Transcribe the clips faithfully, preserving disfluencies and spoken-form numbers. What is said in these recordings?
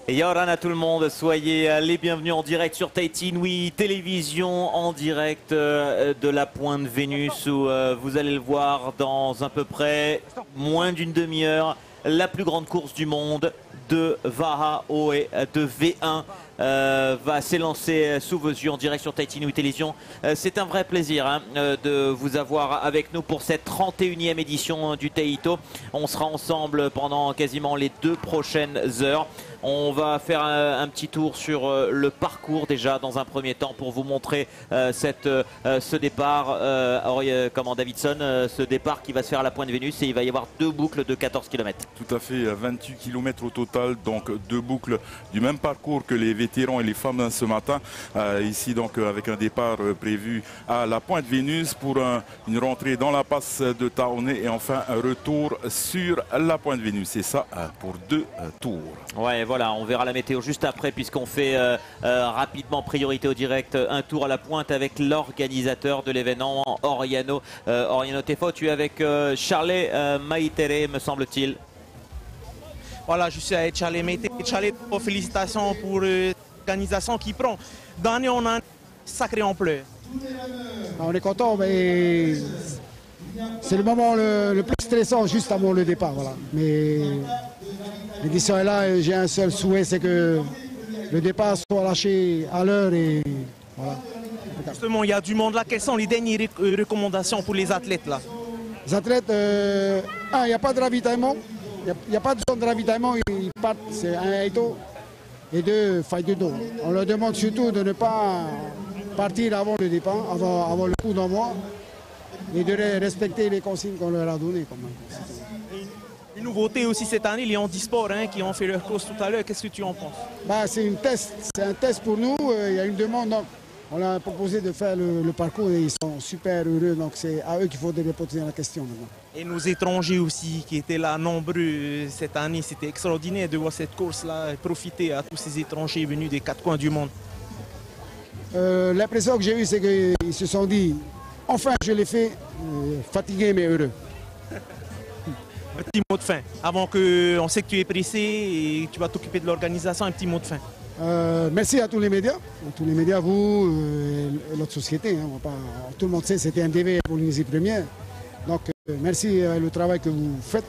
Et Yoran à tout le monde, soyez les bienvenus en direct sur Tahiti Nui Télévision, en direct de la Pointe Vénus où vous allez le voir dans à peu près moins d'une demi-heure, la plus grande course du monde de Vaha Oe de V un. Euh, va s'élancer sous vos yeux en direct sur Tahiti Nui Télévision. Euh, C'est un vrai plaisir hein, de vous avoir avec nous pour cette trente et unième édition du Tahito. On sera ensemble pendant quasiment les deux prochaines heures. On va faire un, un petit tour sur euh, le parcours déjà dans un premier temps pour vous montrer euh, cette, euh, ce départ, euh, or, euh, comment Davidson, euh, ce départ qui va se faire à la Pointe Vénus et il va y avoir deux boucles de quatorze kilomètres. Tout à fait, vingt-huit kilomètres au total, donc deux boucles du même parcours que les vétérans et les femmes ce matin. Euh, ici donc avec un départ prévu à la Pointe Vénus pour un, une rentrée dans la passe de Taoné et enfin un retour sur la Pointe Vénus. Et ça pour deux tours. Ouais, voilà, on verra la météo juste après puisqu'on fait euh, euh, rapidement priorité au direct un tour à la pointe avec l'organisateur de l'événement, Oriano. Euh, Oriano Tefo, tu es avec euh, Charlie euh, Maitere, me semble-t-il. Voilà, je suis avec Charlie Maitere. Charlie, félicitations pour euh, l'organisation qui prend. D'année en année, sacrée ampleur. On est content, mais c'est le moment le, le plus stressant juste avant le départ. Voilà. Mais l'édition est là et j'ai un seul souhait, c'est que le départ soit lâché à l'heure et voilà. Justement, il y a du monde là. Quelles sont les dernières recommandations pour les athlètes là? Les athlètes, euh, un, il n'y a pas de ravitaillement. Il n'y a, a pas de zone de ravitaillement, ils partent, c'est un Eito. Et deux, faille de dos. On leur demande surtout de ne pas partir avant le départ, avant, avant le coup d'envoi, et de respecter les consignes qu'on leur a données. Quand même. Une nouveauté aussi cette année, les handisports hein, qui ont fait leur course tout à l'heure, qu'est-ce que tu en penses? Bah, c'est une test, c'est un test pour nous, il y a une demande, donc on leur a proposé de faire le, le parcours et ils sont super heureux, donc c'est à eux qu'il faut poser la question maintenant. Et nos étrangers aussi qui étaient là nombreux cette année, c'était extraordinaire de voir cette course-là, profiter à tous ces étrangers venus des quatre coins du monde. Euh, L'impression que j'ai eue, c'est qu'ils se sont dit, enfin je l'ai fait, euh, fatigué mais heureux. Un petit mot de fin, avant que on sait que tu es pressé et que tu vas t'occuper de l'organisation, un petit mot de fin. Euh, merci à tous les médias, à tous les médias, vous euh, et notre société. Hein, on va pas, tout le monde sait que c'était un D V pour Polynésie Première. Donc euh, merci euh, le travail que vous faites.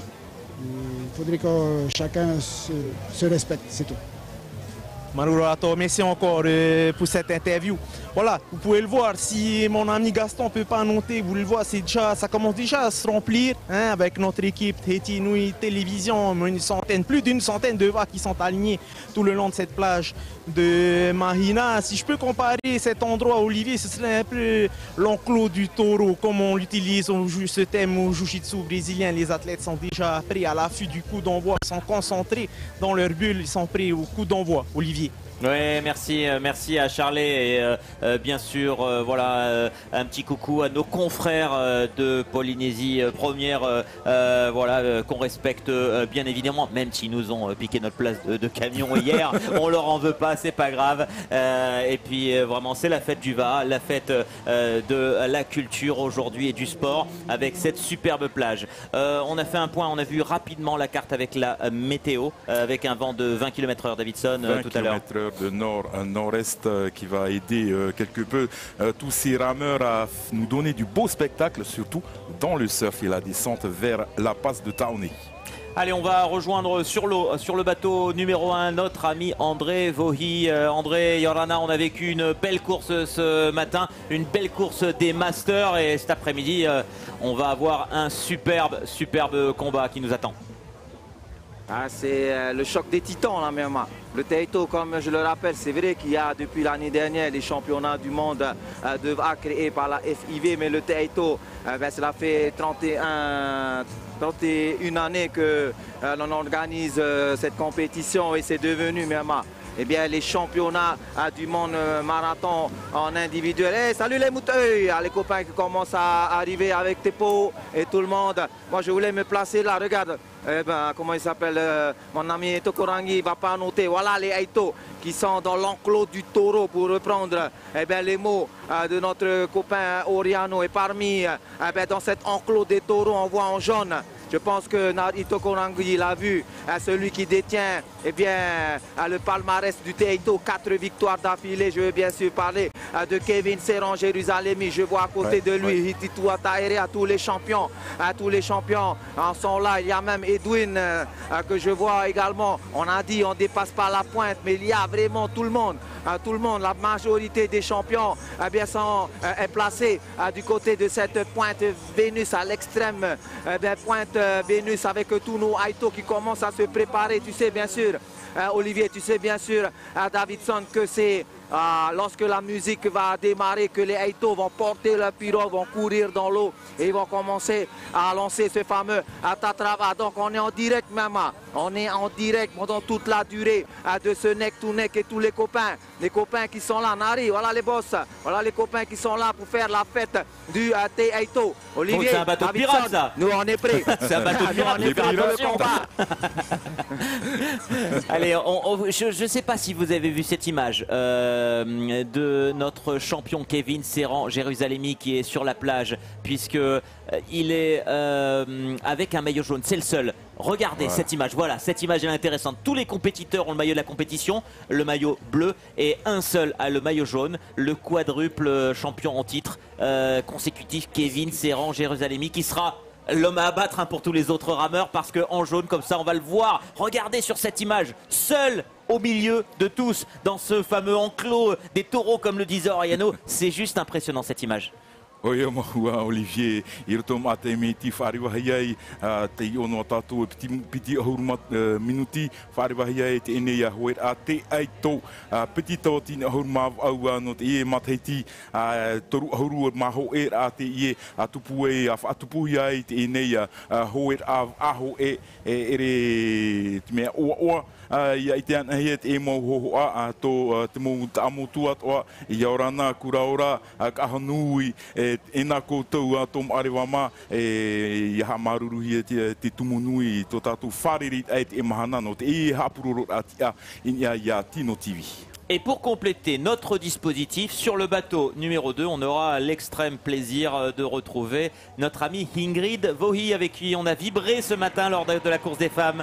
Il faudrait que chacun se, se respecte, c'est tout. Marurato, merci encore euh, pour cette interview. Voilà, vous pouvez le voir, si mon ami Gaston ne peut pas noter, vous le voyez, c'est déjà, ça commence déjà à se remplir hein, avec notre équipe Tahiti Nui Télévision, une centaine, plus d'une centaine de vagues qui sont alignées tout le long de cette plage de Mahina. Si je peux comparer cet endroit, Olivier, ce serait un peu l'enclos du taureau, comme on l'utilise, on joue ce thème au jiu-jitsu brésilien. Les athlètes sont déjà prêts à l'affût du coup d'envoi, ils sont concentrés dans leur bulle, ils sont prêts au coup d'envoi. Olivier. Oui, merci, merci à Charlie et euh, euh, bien sûr, euh, voilà, euh, un petit coucou à nos confrères euh, de Polynésie euh, Première, euh, euh, voilà, euh, qu'on respecte euh, bien évidemment, même s'ils nous ont euh, piqué notre place de, de camion hier, on leur en veut pas, c'est pas grave. Euh, et puis euh, vraiment, c'est la fête du Vaha, la fête euh, de la culture aujourd'hui et du sport avec cette superbe plage. Euh, on a fait un point, on a vu rapidement la carte avec la euh, météo, euh, avec un vent de vingt kilomètres heure, Davidson, euh, tout à l'heure. De nord à nord-est euh, qui va aider euh, quelque peu euh, tous ces rameurs à nous donner du beau spectacle, surtout dans le surf et la descente vers la passe de Taoné. Allez, on va rejoindre sur l'eau, sur le bateau numéro un, notre ami André Vohi. Euh, André, Yorana, on a vécu une belle course ce matin, une belle course des Masters et cet après-midi, euh, on va avoir un superbe, superbe combat qui nous attend. Ah, c'est euh, le choc des titans là même. Le Tahito, comme je le rappelle, c'est vrai qu'il y a depuis l'année dernière les championnats du monde euh, de Vaha créés par la F I V, mais le Tahito, euh, ben, cela fait trente et une années que euh, l'on organise euh, cette compétition et c'est devenu même eh bien, les championnats euh, du monde euh, marathon en individuel. Hey, salut les mouteuils, les copains qui commencent à arriver avec Tepo et tout le monde. Moi, je voulais me placer là, regarde. Eh ben, comment il s'appelle euh, mon ami Tokorangi, il ne va pas noter. Voilà les Aito qui sont dans l'enclos du taureau pour reprendre eh bien, les mots euh, de notre copain Oriano. Et parmi, euh, eh bien, dans cet enclos des taureaux, on voit en jaune Je pense que Narito Konangui l'a vu, celui qui détient eh bien, le palmarès du Taito, quatre victoires d'affilée. Je veux bien sûr parler de Kevin Serran Jérusalemi. Je vois à côté ouais, de lui ouais. Hititou Ataere, tous les champions, tous les champions en sont là. Il y a même Edwin que je vois également. On a dit on ne dépasse pas la pointe, mais il y a vraiment tout le monde. Tout le monde, la majorité des champions eh bien, sont est placés du côté de cette pointe Vénus à l'extrême eh pointe Vénus avec tous nos Aito qui commencent à se préparer. Tu sais bien sûr, Olivier, tu sais bien sûr, Davidson, que c'est Ah, lorsque la musique va démarrer, que les Aito vont porter leur pirogue, vont courir dans l'eau et vont commencer à lancer ce fameux Tatrava. Donc on est en direct même, on est en direct pendant toute la durée de ce neck to neck et tous les copains, les copains qui sont là, Nari, voilà les boss, voilà les copains qui sont là pour faire la fête du uh, Taito. Olivier, oh, c'est un bateau de pirate ça. Nous on est prêts. C'est un bateau de pirate, nous, on est prêts pour le combat. Allez, on, on, je ne sais pas si vous avez vu cette image. Euh, de notre champion Kevin Serran Jérusalemi qui est sur la plage puisque euh, il est euh, avec un maillot jaune, c'est le seul. Regardez ouais. cette image, voilà, cette image est intéressante. Tous les compétiteurs ont le maillot de la compétition, le maillot bleu, et un seul a le maillot jaune, le quadruple champion en titre euh, consécutif Kevin Serran Jérusalemi qui sera l'homme à abattre hein, pour tous les autres rameurs parce qu'en jaune comme ça on va le voir. Regardez sur cette image, seul au milieu de tous dans ce fameux enclos des taureaux comme le disait Oriano. C'est juste impressionnant cette image. Oi, Olivier, irtom atemeti fariwahai te ono tato piti piti ahurmat minuti fariwahai te eneya hoer ate aito petit toti ahurma au no te matheti toru ahuru maho er ate ie atupue af atupuia te eneya hoer av aho e ere me o ia itian hiet e mo ho a to te mo tamu tuat o ia orana kuraora ka hanui ena koutou atom arewama e ia maruru hi te tumunui to tatu fariri ait e mahana no te e hapururu atia inia ia Tino T V. Et pour compléter notre dispositif, sur le bateau numéro deux, on aura l'extrême plaisir de retrouver notre amie Ingrid Vohi avec qui on a vibré ce matin lors de la course des femmes.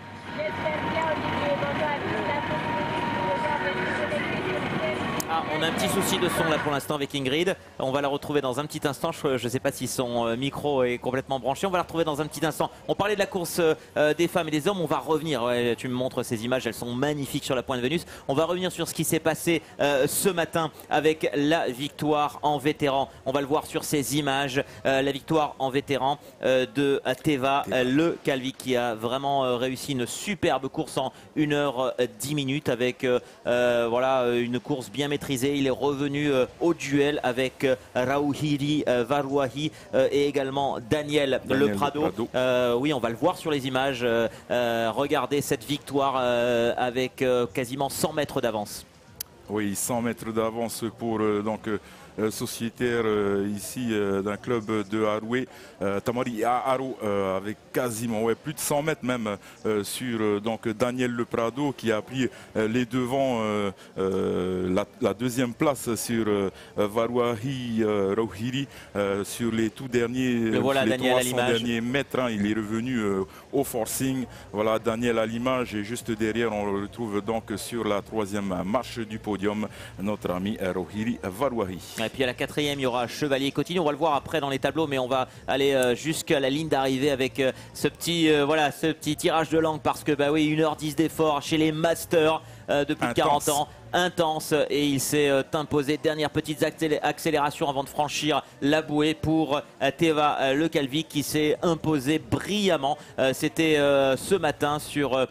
Ah, on a un petit souci de son là pour l'instant avec Ingrid. On va la retrouver dans un petit instant. Je ne sais pas si son micro est complètement branché. On va la retrouver dans un petit instant. On parlait de la course euh, des femmes et des hommes. On va revenir. Ouais, tu me montres ces images. Elles sont magnifiques sur la pointe Vénus. On va revenir sur ce qui s'est passé euh, ce matin avec la victoire en vétéran. On va le voir sur ces images. Euh, la victoire en vétéran euh, de Teva, euh, le Calvi qui a vraiment euh, réussi une superbe course en une heure dix minutes avec euh, euh, voilà, une course bien maîtrisée. Il est revenu euh, au duel avec euh, Rauhiri euh, Varuahi euh, et également Daniel, Daniel Le Prado. Le Prado. Euh, oui, on va le voir sur les images. Euh, euh, regardez cette victoire euh, avec euh, quasiment cent mètres d'avance. Oui, cent mètres d'avance pour euh, donc euh, sociétaire euh, ici euh, d'un club de Haroué, euh, Tamari Aro, euh, avec quasiment ouais, plus de cent mètres même euh, sur euh, donc Daniel Le Prado qui a pris euh, les devants, euh, euh, la, la deuxième place sur euh, Varuahi euh, Rauhiri euh, sur les tout derniers, voilà, les Daniel trois cents derniers mètres. Hein, il est revenu euh, au forcing. Voilà Daniel à l'image et juste derrière on le retrouve donc sur la troisième marche du podium, notre ami Rauhiri Varuahi. Et puis à la quatrième, il y aura Chevalier Cotigny. On va le voir après dans les tableaux, mais on va aller euh, jusqu'à la ligne d'arrivée avec euh, ce petit euh, voilà, ce petit tirage de langue parce que bah oui, une heure dix d'effort chez les masters euh, depuis intense. quarante ans. Intense et il s'est euh, imposé. Dernière petite accélération avant de franchir la bouée pour euh, Teva euh, Le Calvi qui s'est imposé brillamment. Euh, C'était euh, ce matin sur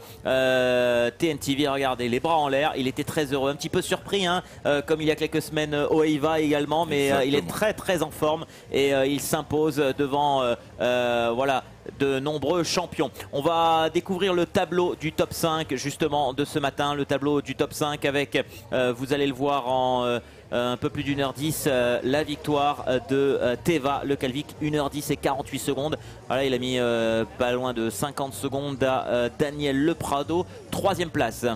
euh, T N T V. Regardez, les bras en l'air. Il était très heureux, un petit peu surpris, hein, euh, comme il y a quelques semaines euh, au Eiva également, mais euh, il est très très en forme et euh, il s'impose devant euh, euh, voilà. de nombreux champions. On va découvrir le tableau du top cinq justement de ce matin, le tableau du top cinq avec, euh, vous allez le voir en euh, un peu plus d'une heure dix, euh, la victoire de euh, Teva Le Calvi, une heure dix et quarante-huit secondes. Voilà, il a mis euh, pas loin de cinquante secondes à euh, Daniel Le Prado, troisième place.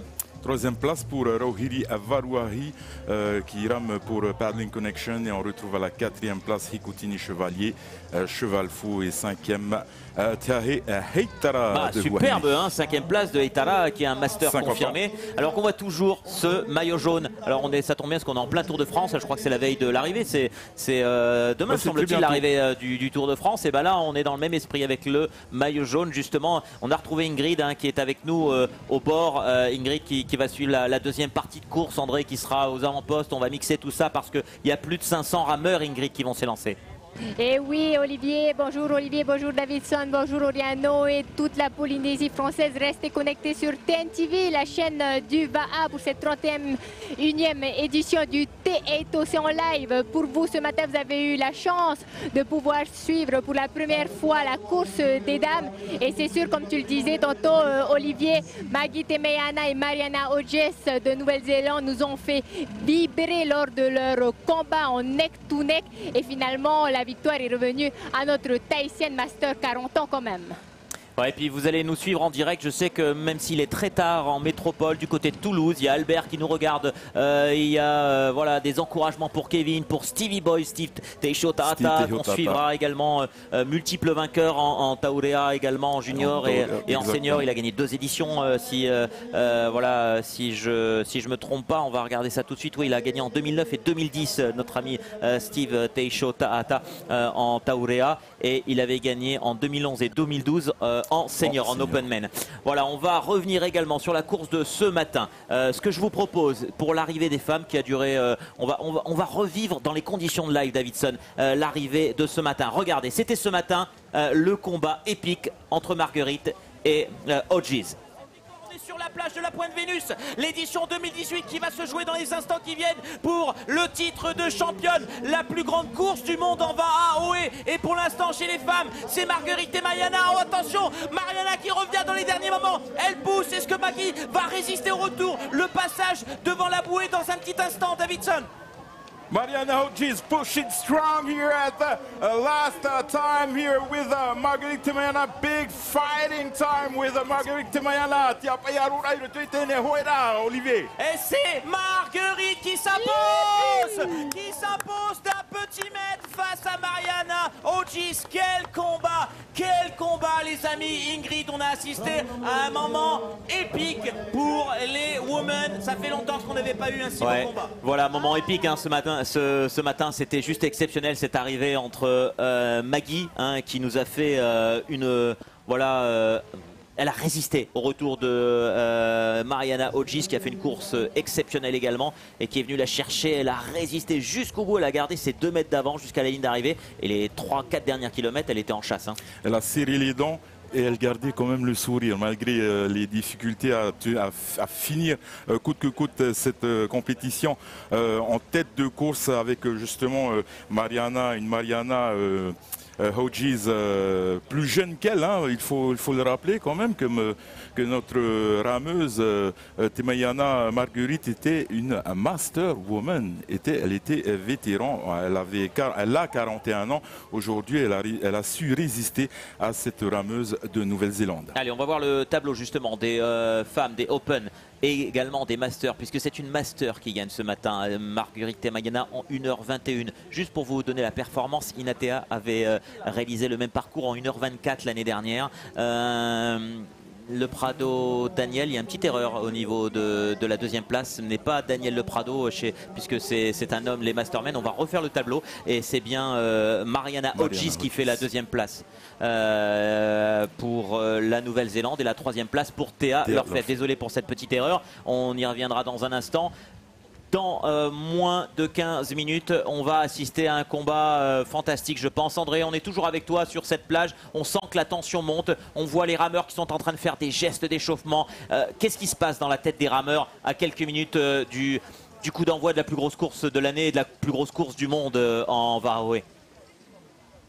Troisième place pour Rohiri Varouahi euh, qui rame pour Paddling Connection. Et on retrouve à la quatrième place Hikutini Chevalier, euh, Cheval Fou. Et cinquième, euh, Tiahe Heitara. Bah, de superbe, hein, cinquième place de Heitara qui est un master confirmé. Ans. Alors qu'on voit toujours ce maillot jaune. Alors on est, ça tombe bien parce qu'on est en plein Tour de France. Je crois que c'est la veille de l'arrivée. C'est euh, demain, bah, semble-t-il, l'arrivée euh, du, du Tour de France. Et ben là, on est dans le même esprit avec le maillot jaune. Justement, on a retrouvé Ingrid hein, qui est avec nous euh, au bord. Euh, Ingrid qui, qui va suivre la, la deuxième partie de course. André qui sera aux avant-postes. On va mixer tout ça parce qu'il y a plus de cinq cents rameurs, Ingrid, qui vont s'élancer. Et oui, Olivier, bonjour Olivier, bonjour Davidson, bonjour Oriano et toute la Polynésie française. Restez connectés sur T N T V, la chaîne du V A A pour cette trente et unième édition du Te-Eito. C'est en live pour vous. Ce matin, vous avez eu la chance de pouvoir suivre pour la première fois la course des dames. Et c'est sûr, comme tu le disais tantôt, euh, Olivier, Maggie Temeana et Mariana Hodges de Nouvelle-Zélande nous ont fait vibrer lors de leur combat en neck-to-neck. Et finalement, la victoire est revenue à notre Tahitienne Master, quarante ans quand même. Ouais, et puis vous allez nous suivre en direct. Je sais que même s'il est très tard en métropole, du côté de Toulouse, il y a Albert qui nous regarde. Euh, il y a euh, voilà, des encouragements pour Kevin, pour Stevie Boy, Steve Teishota, qu'on suivra également. Euh, multiple vainqueur en, en Taurea également, en junior et, et en senior. Il a gagné deux éditions. Euh, si, euh, euh, voilà, si je si je me trompe pas, on va regarder ça tout de suite. Oui, il a gagné en deux mille neuf et deux mille dix, notre ami euh, Steve Teishota euh, en Taurea. Et il avait gagné en deux mille onze et deux mille douze euh, en senior, en open men. Voilà, on va revenir également sur la course de ce matin. Euh, ce que je vous propose pour l'arrivée des femmes qui a duré, euh, on, va, on, va, on va revivre dans les conditions de live, Davidson, euh, l'arrivée de ce matin. Regardez, c'était ce matin euh, le combat épique entre Marguerite et euh, Hodges. Sur la plage de la Pointe Vénus, l'édition deux mille dix-huit qui va se jouer dans les instants qui viennent pour le titre de championne, la plus grande course du monde en V A A O E. Et pour l'instant chez les femmes, c'est Marguerite et Mariana. Oh, attention, Mariana qui revient dans les derniers moments, elle pousse. Est-ce que Maggie va résister au retour? Le passage devant la bouée dans un petit instant, Davidson. Mariana Hodges pushing strong here at the uh, last uh, time here with uh, Marguerite Temeana. Big fighting time with uh, Marguerite Temeana. Olivier. Et c'est Marguerite qui s'impose, qui s'impose d'un petit mètre face à Mariana Hodges. Quel combat, quel combat les amis. Ingrid, on a assisté à un moment épique pour les women. Ça fait longtemps qu'on n'avait pas eu un si ouais. bon combat. Voilà, moment épique hein, ce matin. Ce, ce matin, c'était juste exceptionnel cette arrivée entre euh, Maggie, hein, qui nous a fait euh, une, euh, voilà, euh, elle a résisté au retour de euh, Mariana Hodges, qui a fait une course exceptionnelle également et qui est venue la chercher. Elle a résisté jusqu'au bout. Elle a gardé ses deux mètres d'avant jusqu'à la ligne d'arrivée et les trois quatre derniers kilomètres, elle était en chasse. Hein. Elle a serré les dents. Et elle gardait quand même le sourire malgré euh, les difficultés à, à, à finir euh, coûte que coûte cette euh, compétition euh, en tête de course avec euh, justement euh, Mariana, une Mariana euh, euh, Hodges euh, plus jeune qu'elle, hein, il faut, il faut le rappeler quand même que, me, que notre rameuse euh, Temeana Marguerite était une master woman, était, elle était vétéran, elle, avait, elle a quarante et un ans, aujourd'hui elle a, elle a su résister à cette rameuse de Nouvelle-Zélande. Allez, on va voir le tableau justement des euh, femmes, des Open et également des Masters, puisque c'est une Master qui gagne ce matin, Marguerite Temeana en une heure vingt et une. Juste pour vous donner la performance, Inatea avait euh, réalisé le même parcours en une heure vingt-quatre l'année dernière. Euh, Le Prado, Daniel, il y a une petite erreur au niveau de, de la deuxième place. Ce n'est pas Daniel Le Prado, chez, puisque c'est un homme, les Mastermen. On va refaire le tableau et c'est bien euh, Mariana Hodges qui fait la deuxième place euh, pour euh, la Nouvelle-Zélande et la troisième place pour Théa Lorfet. Désolé pour cette petite erreur, on y reviendra dans un instant. Dans euh, moins de quinze minutes, on va assister à un combat euh, fantastique, je pense. André, on est toujours avec toi sur cette plage. On sent que la tension monte. On voit les rameurs qui sont en train de faire des gestes d'échauffement. Euh, Qu'est-ce qui se passe dans la tête des rameurs à quelques minutes euh, du, du coup d'envoi de la plus grosse course de l'année et de la plus grosse course du monde euh, en V A A O E?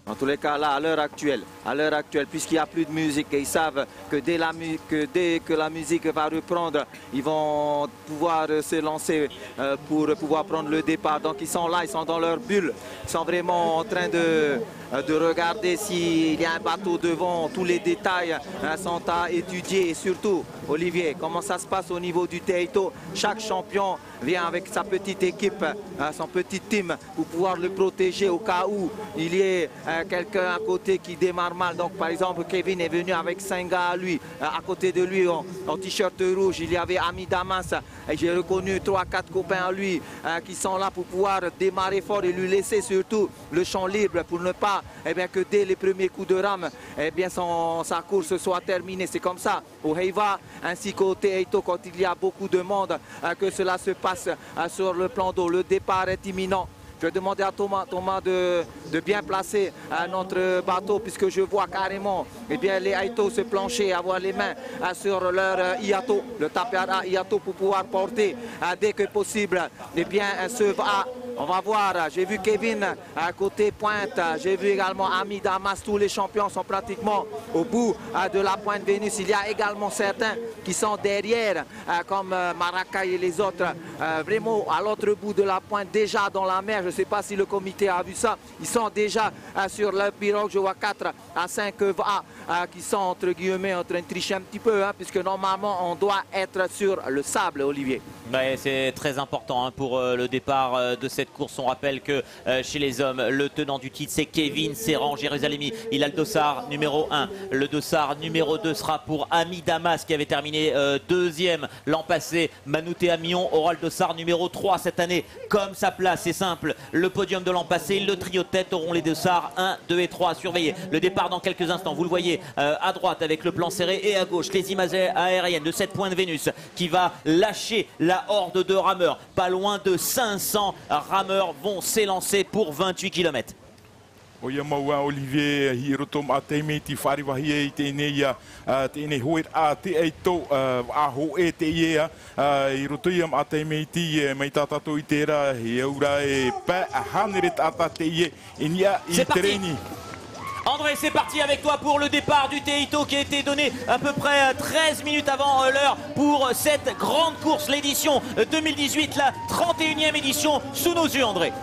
En tous les cas, là, à l'heure actuelle, à l'heure actuelle, puisqu'il n'y a plus de musique et ils savent que dès, la que dès que la musique va reprendre, ils vont pouvoir se lancer euh, pour pouvoir prendre le départ. Donc ils sont là, ils sont dans leur bulle, ils sont vraiment en train de, de regarder s'il y a un bateau devant. Tous les détails hein, sont à étudier et surtout, Olivier, comment ça se passe au niveau du Taito. Chaque champion vient avec sa petite équipe, hein, son petit team pour pouvoir le protéger au cas où il y ait euh, quelqu'un à côté qui démarre mal. Donc par exemple, Kevin est venu avec cinq gars à lui. Euh, à côté de lui, en, en t-shirt rouge, il y avait Ami Damas. Et j'ai reconnu trois quatre copains à lui euh, qui sont là pour pouvoir démarrer fort et lui laisser surtout le champ libre pour ne pas eh bien, que dès les premiers coups de rame, eh bien, son, sa course soit terminée. C'est comme ça au Heiva ainsi qu'au Taito quand il y a beaucoup de monde euh, que cela se passe euh, sur le plan d'eau. Le départ est imminent. Je vais demander à Thomas, Thomas de, de bien placer euh, notre bateau puisque je vois carrément eh bien, les Aito se plancher, avoir les mains euh, sur leur euh, Iato, le Tapiara Iato pour pouvoir porter euh, dès que possible eh bien, ce va. On va voir, j'ai vu Kevin à côté pointe, j'ai vu également Ami Damas, tous les champions sont pratiquement au bout de la pointe Vénus. Il y a également certains qui sont derrière, comme Maracay et les autres, vraiment à l'autre bout de la pointe, déjà dans la mer. Je ne sais pas si le comité a vu ça. Ils sont déjà sur le pirogue, je vois quatre à cinq va qui sont entre guillemets en train de tricher un petit peu, hein, puisque normalement on doit être sur le sable, Olivier. Ouais, c'est très important hein, pour euh, le départ euh, de cette course. On rappelle que euh, chez les hommes, le tenant du titre, c'est Kevin Serran Jérusalemi. Il a le dossard numéro un. Le dossard numéro deux sera pour Ami Damas qui avait terminé euh, deuxième l'an passé. Manouté Amion aura le dossard numéro trois cette année. Comme sa place, c'est simple. Le podium de l'an passé, le trio de tête auront les dossards un, deux et trois à surveiller. Le départ dans quelques instants, vous le voyez euh, à droite avec le plan serré et à gauche les images aériennes de cette pointe Vénus qui va lâcher la La horde de rameurs. Pas loin de cinq cents rameurs vont s'élancer pour vingt-huit kilomètres. Oia maua Olivier hirotom a teime ti whare wahia i tēnei ia tēnei hoer a te eito a ho e te ia i roto iam a teime ti mai tātato i tērā he aura e pā a haneret a ta te ia i nia i tereni. André, c'est parti avec toi pour le départ du Taito qui a été donné à peu près treize minutes avant l'heure pour cette grande course, l'édition deux mille dix-huit, la trente et unième édition sous nos yeux, André.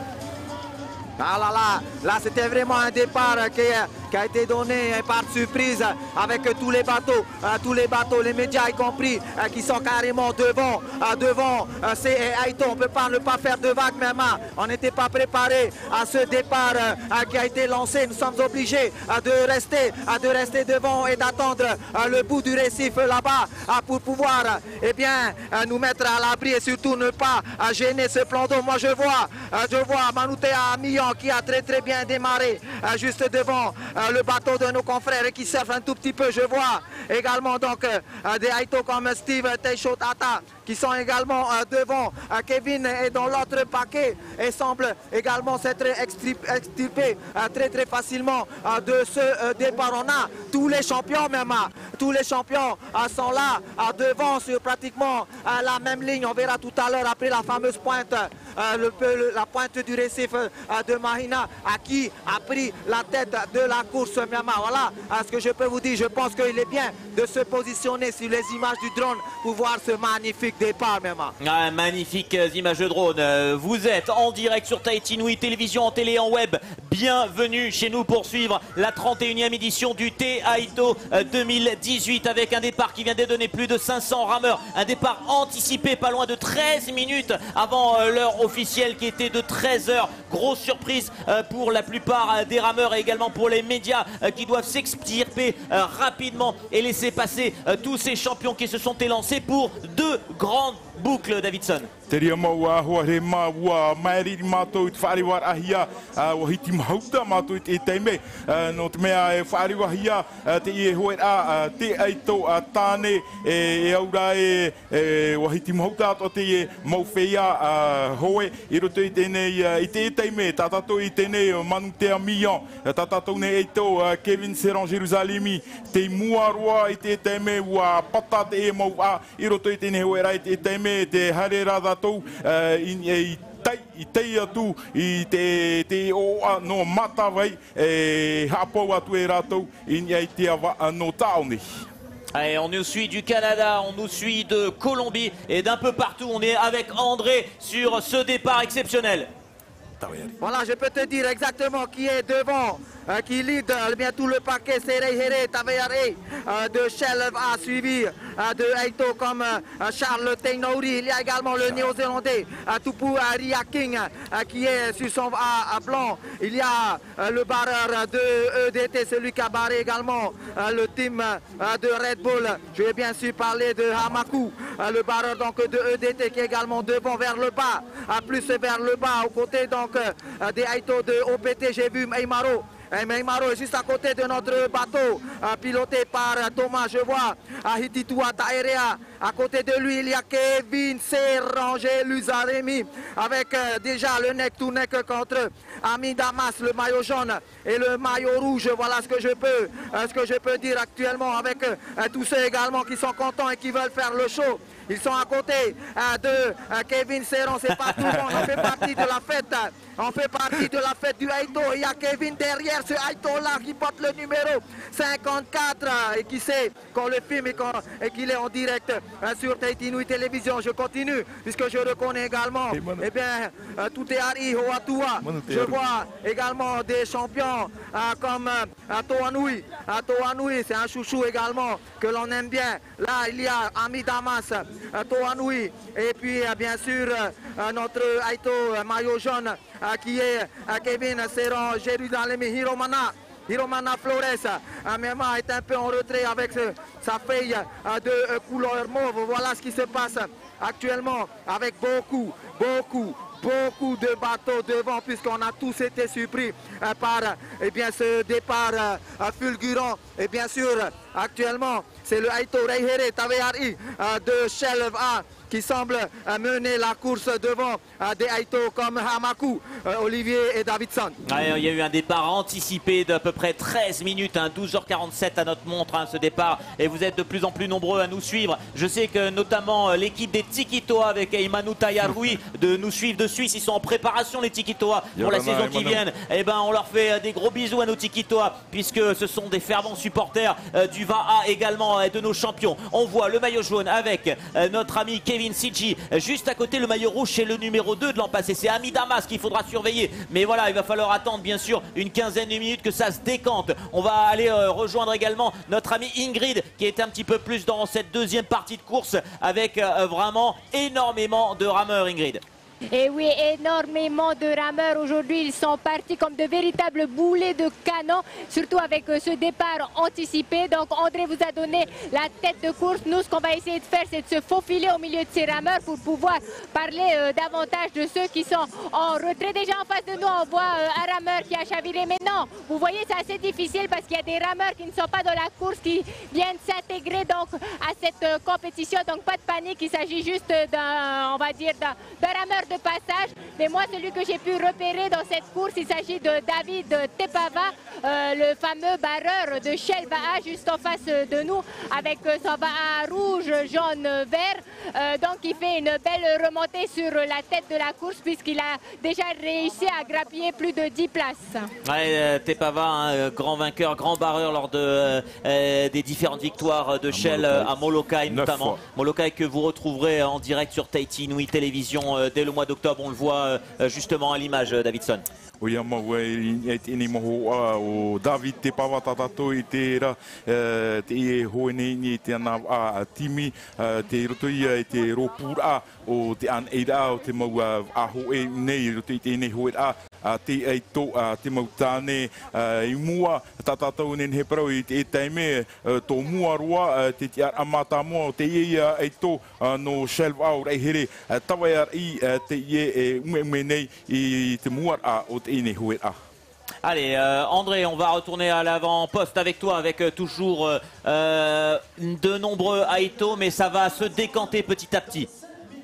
Ah là là, là c'était vraiment un départ qui, qui a été donné par surprise avec tous les bateaux, tous les bateaux, les médias y compris, qui sont carrément devant, devant ces Aito. On ne peut pas ne pas faire de vagues même. On n'était pas préparé à ce départ qui a été lancé. Nous sommes obligés de rester, de rester devant et d'attendre le bout du récif là-bas pour pouvoir eh bien, nous mettre à l'abri et surtout ne pas gêner ce plan d'eau. Moi je vois, je vois Manouté Amion qui a très très bien démarré euh, juste devant euh, le bateau de nos confrères et qui surfe un tout petit peu. Je vois également donc euh, des Aito comme Steve Teixeira qui sont également euh, devant. Euh, Kevin est dans l'autre paquet et semble également s'être extirpé euh, très très facilement euh, de ce euh, départ. On a tous les champions même, euh, tous les champions euh, sont là euh, devant sur pratiquement euh, la même ligne. On verra tout à l'heure après la fameuse pointe, euh, le, le, la pointe du récif euh, de Mahina à qui a pris la tête de la course Myanmar. Voilà ce que je peux vous dire. Je pense qu'il est bien de se positionner sur les images du drone pour voir ce magnifique départ Myanmar. Ah, magnifiques images de drone. Vous êtes en direct sur Tahiti Nui, télévision, en télé, en web. Bienvenue chez nous pour suivre la trente et unième édition du Taito deux mille dix-huit avec un départ qui vient de donner plus de cinq cents rameurs. Un départ anticipé pas loin de treize minutes avant l'heure officielle qui était de treize heures. Grosse surprise pour la plupart des rameurs et également pour les médias qui doivent s'extirper rapidement et laisser passer tous ces champions qui se sont élancés pour deux grandes boucles, Davidson. Teria maua hoa he maua maeriri mātou i te whaarewar ahia o hiti mahauta mātou i te teime no te mea e whaarewahia te i e hoe a te aito a tāne e aura e o hiti mahauta ato te i e mauwhea hoe i roto i tēnei i te teime tātatou i tēnei Manu Te Amion tātatou ne eito Kevin Serran Jérusalemi te muaroa i te teime ua pata te e mau a i roto i tēnei hoe ra i te teime te harera Uh, in, i tai i tei atu i te te o no matawai e hapo atu e ratou i ni te ava no taoni. Allez, on nous suit du Canada, on nous suit de Colombie et d'un peu partout. On est avec André sur ce départ exceptionnel. Voilà, je peux te dire exactement qui est devant, euh, qui lead euh, bien tout le paquet. Serey Here, Taveare euh, de Shell a suivi euh, de Aito comme euh, Charles Teinouri. Il y a également le néo-zélandais euh, Tupu Ria King euh, qui est sur son A, à blanc. Il y a euh, le barreur de E D T, celui qui a barré également euh, le team euh, de Red Bull. Je vais bien sûr parler de Hamaku, euh, le barreur donc de E D T qui est également devant vers le bas, euh, plus vers le bas, aux côtés donc Euh, des Aito de O P T. J'ai vu Meimaro. Et Meimaro est juste à côté de notre bateau, euh, piloté par euh, Thomas. Je vois euh, Hititua Taerea. À côté de lui, il y a Kevin Serranger Luzaremi avec euh, déjà le neck to neck contre Ami Damas, le maillot jaune et le maillot rouge. Voilà ce que je peux, euh, ce que je peux dire actuellement avec euh, tous ceux également qui sont contents et qui veulent faire le show. Ils sont à côté euh, de euh, Kevin Serran, c'est pas tout le monde, on fait partie de la fête, on fait partie de la fête du Aito. Il y a Kevin derrière ce Aito là qui porte le numéro cinquante-quatre euh, et qui sait qu'on le filme et qu'il est en direct euh, sur Tahiti Télévision. Je continue puisque je reconnais également, eh bien, euh, tout est Ari Hoatua. Je vois également des champions euh, comme euh, Toanui. Euh, Toanui, c'est un chouchou également que l'on aime bien. Là, il y a Ami Damas. Toanui et puis bien sûr notre Aito maillot jaune qui est Kevin Serran Jérusalem Hiromana. Hiromana Flores Mema est un peu en retrait avec sa feuille de couleur mauve. Voilà ce qui se passe actuellement avec beaucoup, beaucoup, beaucoup de bateaux devant puisqu'on a tous été surpris par eh bien, ce départ fulgurant. Et bien sûr, actuellement, c'est le Aito Reihere Taveari de Shell A qui semble mener la course devant des Aito comme Hamaku, Olivier et Davidson. Ouais, il y a eu un départ anticipé d'à peu près treize minutes, hein, douze heures quarante-sept à notre montre, hein, ce départ. Et vous êtes de plus en plus nombreux à nous suivre. Je sais que notamment l'équipe des Tikitoa avec Imanu Tayarui de nous suivre de Suisse. Ils sont en préparation, les Tikitoa, pour la saison qui vient. Et ben, on leur fait des gros bisous à nos Tikitoa puisque ce sont des fervents supporters euh, du V A A également euh, de nos champions. On voit le maillot jaune avec euh, notre ami Kevin Siji juste à côté. Le maillot rouge, c'est le numéro deux de l'an passé. C'est Ami Damas qu'il faudra surveiller. Mais voilà, il va falloir attendre bien sûr une quinzaine de minutes que ça se décante. On va aller euh, rejoindre également notre ami Ingrid qui est un petit peu plus dans cette deuxième partie de course avec euh, vraiment énormément de rameurs, Ingrid. Et oui, énormément de rameurs aujourd'hui, ils sont partis comme de véritables boulets de canon, surtout avec ce départ anticipé. Donc André vous a donné la tête de course. Nous, ce qu'on va essayer de faire, c'est de se faufiler au milieu de ces rameurs pour pouvoir parler euh, davantage de ceux qui sont en retrait. Déjà en face de nous, on voit euh, un rameur qui a chaviré. Mais non, vous voyez, c'est assez difficile parce qu'il y a des rameurs qui ne sont pas dans la course, qui viennent s'intégrer donc à cette euh, compétition. Donc pas de panique, il s'agit juste d'un, on va dire, d'un, d'un rameur de passage. Mais moi, celui que j'ai pu repérer dans cette course, il s'agit de David Tepava, euh, le fameux barreur de Shell V A, juste en face de nous, avec son V A rouge, jaune, vert. Euh, donc, il fait une belle remontée sur la tête de la course, puisqu'il a déjà réussi à grappiller plus de dix places. Ouais, euh, Tepava, hein, grand vainqueur, grand barreur lors de, euh, des différentes victoires de à Shell Molokai. à Molokai notamment. Molokai que vous retrouverez en direct sur Tahiti Nui Télévision euh, dès le mois d'octobre. On le voit euh, justement à l'image, Davidson. Oui, ini moho o David te pawa tatato i te ra te e hoe nei ni te ana a timi te roto ia i te ropura o te an eira o te mau a hoe nei roto i te nei hoe a a te ai to a te mau tane i mua tatato nen he parau i te e taime to mua roa te te amata mo te ia ai to no Shell au rei here tawa i te e ume ume nei i te mua a o te Allez, euh, André, on va retourner à l'avant-poste avec toi, avec euh, toujours euh, de nombreux Aito, mais ça va se décanter petit à petit.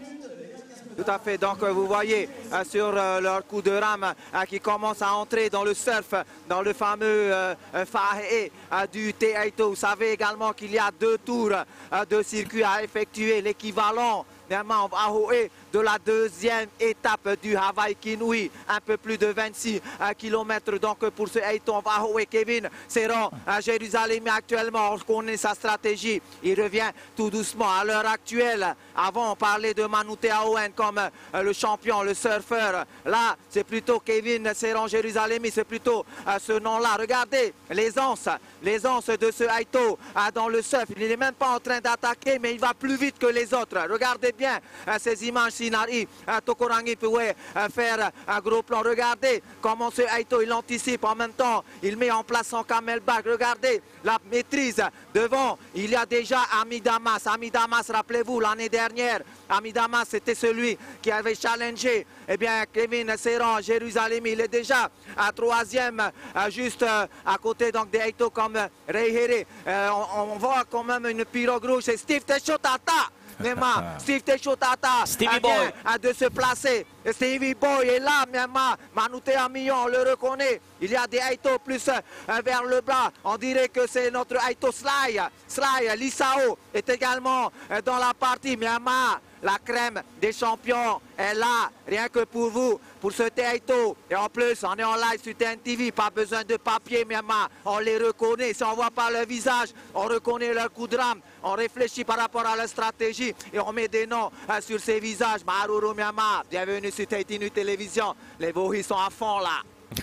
Tout à fait, donc vous voyez euh, sur euh, leur coup de rame euh, qui commence à entrer dans le surf, dans le fameux euh, Fahe euh, du Te Aito. Vous savez également qu'il y a deux tours euh, de circuit à effectuer, l'équivalent Néanmoins, on va de la deuxième étape du Hawaii Kinui, un peu plus de vingt-six kilomètres. Donc pour ce Aito, on va jouer Kevin Serran à Jérusalem actuellement. On connaît sa stratégie. Il revient tout doucement. À l'heure actuelle, avant on parlait de Manute Aouen comme euh, le champion, le surfeur. Là, c'est plutôt Kevin Serran Jérusalem. C'est plutôt euh, ce nom-là. Regardez l'aisance, l'aisance de ce Aito euh, dans le surf. Il n'est même pas en train d'attaquer, mais il va plus vite que les autres. Regardez bien euh, ces images. Sinari, euh, Tokorangi pouvait euh, faire un gros plan. Regardez comment ce Aito, il anticipe. En même temps, il met en place son camelback. Regardez la maîtrise devant. Il y a déjà Ami Damas. Ami Damas, rappelez-vous, l'année dernière, Ami Damas, c'était celui qui avait challengé eh bien, Kevin Serran, Jérusalem. Il est déjà à troisième, euh, juste euh, à côté donc, des Aito comme Reihere. Euh, on, on voit quand même une pirogue rouge. C'est Steve Techotata. Nema, Steve Techotata a de se placer. Stevie Boy est là, Nema. Manute Amion, on le reconnaît. Il y a des Aito plus euh, vers le bas. On dirait que c'est notre Aito Sly. Sly, Lisao est également euh, dans la partie. Myanmar, la crème des champions est là, rien que pour vous, pour ce Aito. Et en plus, on est en live sur T N T V, pas besoin de papier, Myanmar. On les reconnaît. Si on ne voit pas leur visage, on reconnaît leur coup de rame. On réfléchit par rapport à leur stratégie et on met des noms euh, sur ces visages. Maruru Myanmar, bienvenue sur T N T V Télévision. Les Vohis sont à fond là.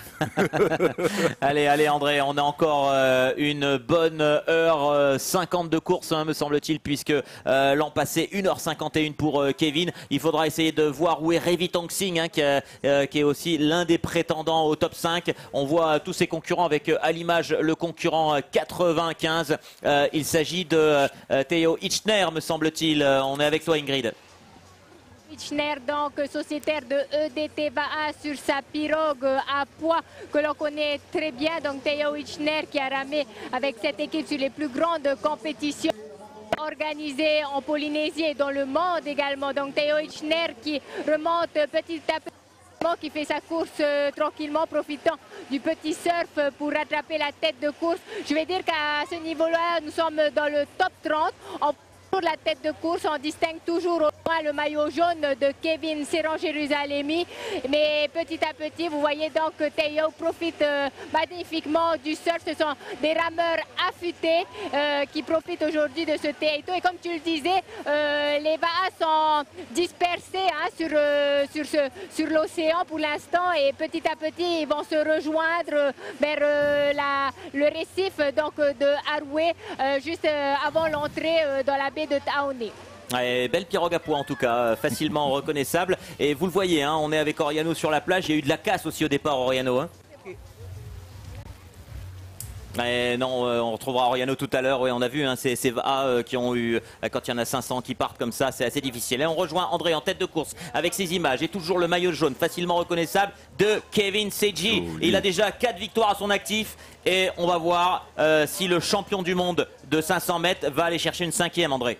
Allez, allez André, on a encore euh, une bonne heure euh, cinquante de course, hein, me semble-t-il, puisque euh, l'an passé, une heure cinquante et une pour euh, Kevin. Il faudra essayer de voir où est Revi Tongsing, hein, qui, euh, qui est aussi l'un des prétendants au top cinq. On voit tous ses concurrents avec euh, à l'image le concurrent euh, quatre-vingt-quinze. Euh, il s'agit de euh, Théo Ichner, me semble-t-il. Euh, on est avec toi, Ingrid. Ichner, donc sociétaire de E D T V A sur sa pirogue à poids que l'on connaît très bien. Donc Théo Ichner qui a ramé avec cette équipe sur les plus grandes compétitions organisées en Polynésie et dans le monde également. Donc Théo Ichner qui remonte petit à petit, qui fait sa course euh, tranquillement, profitant du petit surf pour rattraper la tête de course. Je vais dire qu'à ce niveau-là, nous sommes dans le top trente. En pour la tête de course, on distingue toujours au loin le maillot jaune de Kevin Serran Jérusalemi. Mais petit à petit, vous voyez donc que Théo profite euh, magnifiquement du surf. Ce sont des rameurs affûtés euh, qui profitent aujourd'hui de ce Théo. Et comme tu le disais, euh, les V A sont dispersés hein, sur, euh, sur, ce, sur l'océan pour l'instant. Et petit à petit, ils vont se rejoindre vers euh, la, le récif donc, de Aroué, euh, juste euh, avant l'entrée euh, dans la baie de Taoné. Ouais, belle pirogue à poids en tout cas, facilement reconnaissable. Et vous le voyez, hein, on est avec Oriano sur la plage. Il y a eu de la casse aussi au départ, Oriano. Hein. Et non, euh, on retrouvera Oriano tout à l'heure. Oui, on a vu hein, ces, ces V A euh, qui ont eu, euh, quand il y en a cinq cents qui partent comme ça, c'est assez difficile. Et on rejoint André en tête de course avec ses images. Et toujours le maillot jaune, facilement reconnaissable, de Kevin Seji. Oh, il a déjà quatre victoires à son actif. Et on va voir euh, si le champion du monde de cinq cents mètres va aller chercher une cinquième, André.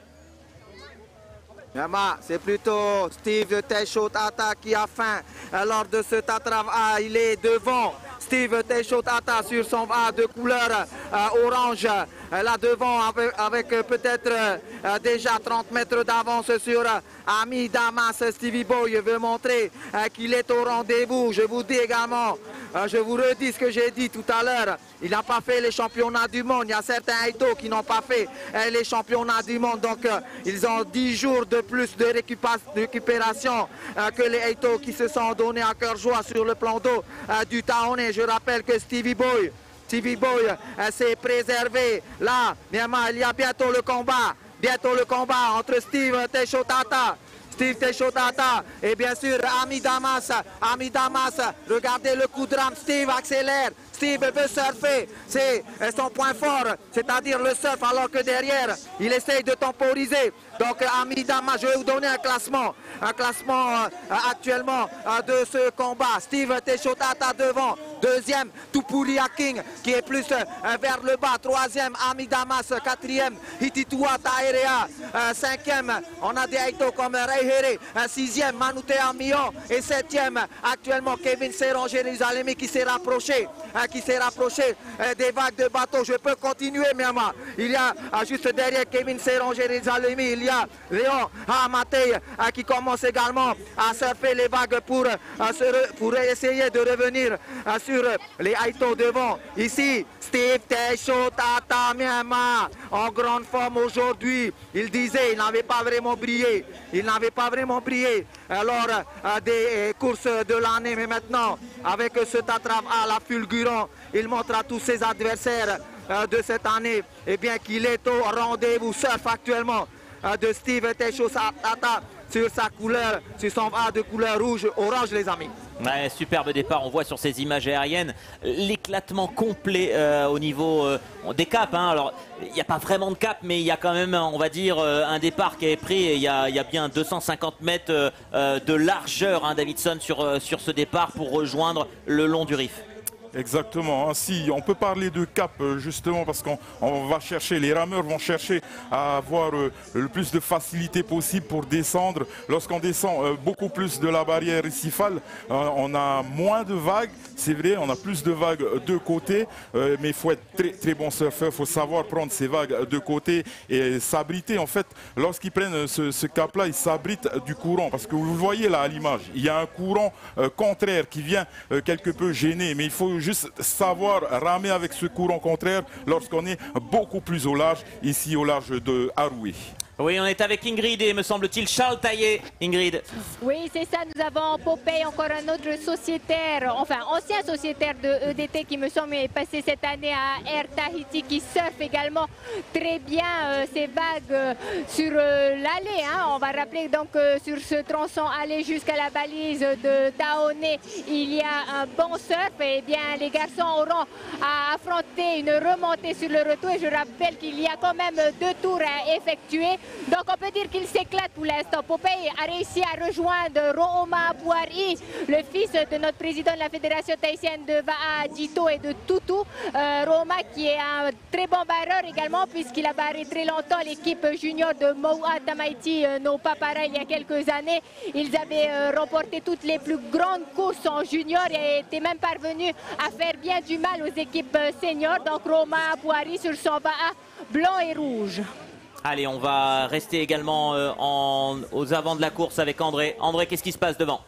C'est plutôt Steve Techotata qui a faim lors de ce Tatrava. Il est devant. Steve Techotata sur son A de couleur euh, orange, euh, là devant avec, avec euh, peut-être euh, déjà trente mètres d'avance sur euh, Ami Damas. Stevie Boy veut montrer euh, qu'il est au rendez-vous. Je vous dis également, euh, je vous redis ce que j'ai dit tout à l'heure, il n'a pas fait les championnats du monde. Il y a certains Aito qui n'ont pas fait euh, les championnats du monde, donc euh, ils ont dix jours de plus de récupération euh, que les Aito qui se sont donnés à cœur joie sur le plan d'eau euh, du Taoné. Je rappelle que Stevie Boy, Stevie Boy euh, s'est préservé. Là, Myanmar, il y a bientôt le combat. Bientôt le combat entre Steve Techotata. Steve Techotata et bien sûr Ami Damas. Ami Damas, regardez le coup de rame. Steve accélère. Steve veut surfer, c'est son point fort, c'est-à-dire le surf, alors que derrière, il essaye de temporiser. Donc, Ami Damas, je vais vous donner un classement, un classement euh, actuellement euh, de ce combat. Steve Techotata devant, Deuxième, Tupuri King qui est plus euh, vers le bas. Troisième, Ami Damas. Quatrième, Hititua Taerea. Euh, cinquième, on a des Aito comme Reihere. Euh, sixième, Manute Amion. Et septième, actuellement Kevin Serron Jérusalemi qui s'est rapproché, euh, qui s'est rapproché euh, des vagues de bateau. Je peux continuer, Myanmar. Il y a euh, juste derrière Kevin Serron Jérusalemi, il y a Léon Hamatei euh, qui commence également à surfer les vagues pour, euh, se pour essayer de revenir euh, sur les Aito devant. Ici, Steve Teisho Tata Myanmar en grande forme aujourd'hui. Il disait il n'avait pas vraiment brillé. Il n'avait pas vraiment brillé lors euh, des euh, courses de l'année. Mais maintenant, avec ce Tatrav à la fulgurant, il montre à tous ses adversaires euh, de cette année eh bien qu'il est au rendez-vous. Surf actuellement euh, de Steve Teisho Tata sur sa couleur, sur son A de couleur rouge-orange, les amis. Ouais, superbe départ, on voit sur ces images aériennes l'éclatement complet euh, au niveau euh, des caps. Hein. Alors, il n'y a pas vraiment de cap, mais il y a quand même, on va dire, euh, un départ qui est pris. Il y, y a bien deux cent cinquante mètres euh, euh, de largeur, hein, Davidson, sur, euh, sur ce départ pour rejoindre le long du Rif. Exactement, hein. Si on peut parler de cap justement parce qu'on on va chercher, les rameurs vont chercher à avoir euh, le plus de facilité possible pour descendre. Lorsqu'on descend euh, beaucoup plus de la barrière récifale, euh, on a moins de vagues, c'est vrai, on a plus de vagues de côté, euh, mais il faut être très, très bon surfeur, il faut savoir prendre ces vagues de côté et s'abriter. En fait, lorsqu'ils prennent ce, ce cap-là, ils s'abritent du courant parce que vous le voyez là à l'image, il y a un courant euh, contraire qui vient euh, quelque peu gêner, mais il faut juste savoir ramer avec ce courant contraire lorsqu'on est beaucoup plus au large, ici au large de Haroué. Oui, on est avec Ingrid et me semble-t-il Charles Taillé. Ingrid. Oui, c'est ça. Nous avons Popeye, encore un autre sociétaire, enfin ancien sociétaire de E D T qui me semble est passé cette année à Air Tahiti, qui surfe également très bien euh, ces vagues euh, sur euh, l'allée. Hein. On va rappeler donc euh, sur ce tronçon aller jusqu'à la balise de Taoné, il y a un bon surf. Et bien les garçons auront à affronter une remontée sur le retour. Et je rappelle qu'il y a quand même deux tours à effectuer. Donc on peut dire qu'il s'éclate pour l'instant. Popeye a réussi à rejoindre Rooma Bouari, le fils de notre président de la Fédération tahitienne de Va'a, Dito et de Tutu. Euh, Rooma qui est un très bon barreur également puisqu'il a barré très longtemps l'équipe junior de Moa Tamaiti, euh, nos paparas, il y a quelques années. Ils avaient euh, remporté toutes les plus grandes courses en junior et étaient même parvenus à faire bien du mal aux équipes euh, seniors. Donc Rooma Bouari sur son Va'a blanc et rouge. Allez, on va rester également euh, en, aux avant de la course avec André. André, qu'est-ce qui se passe devant?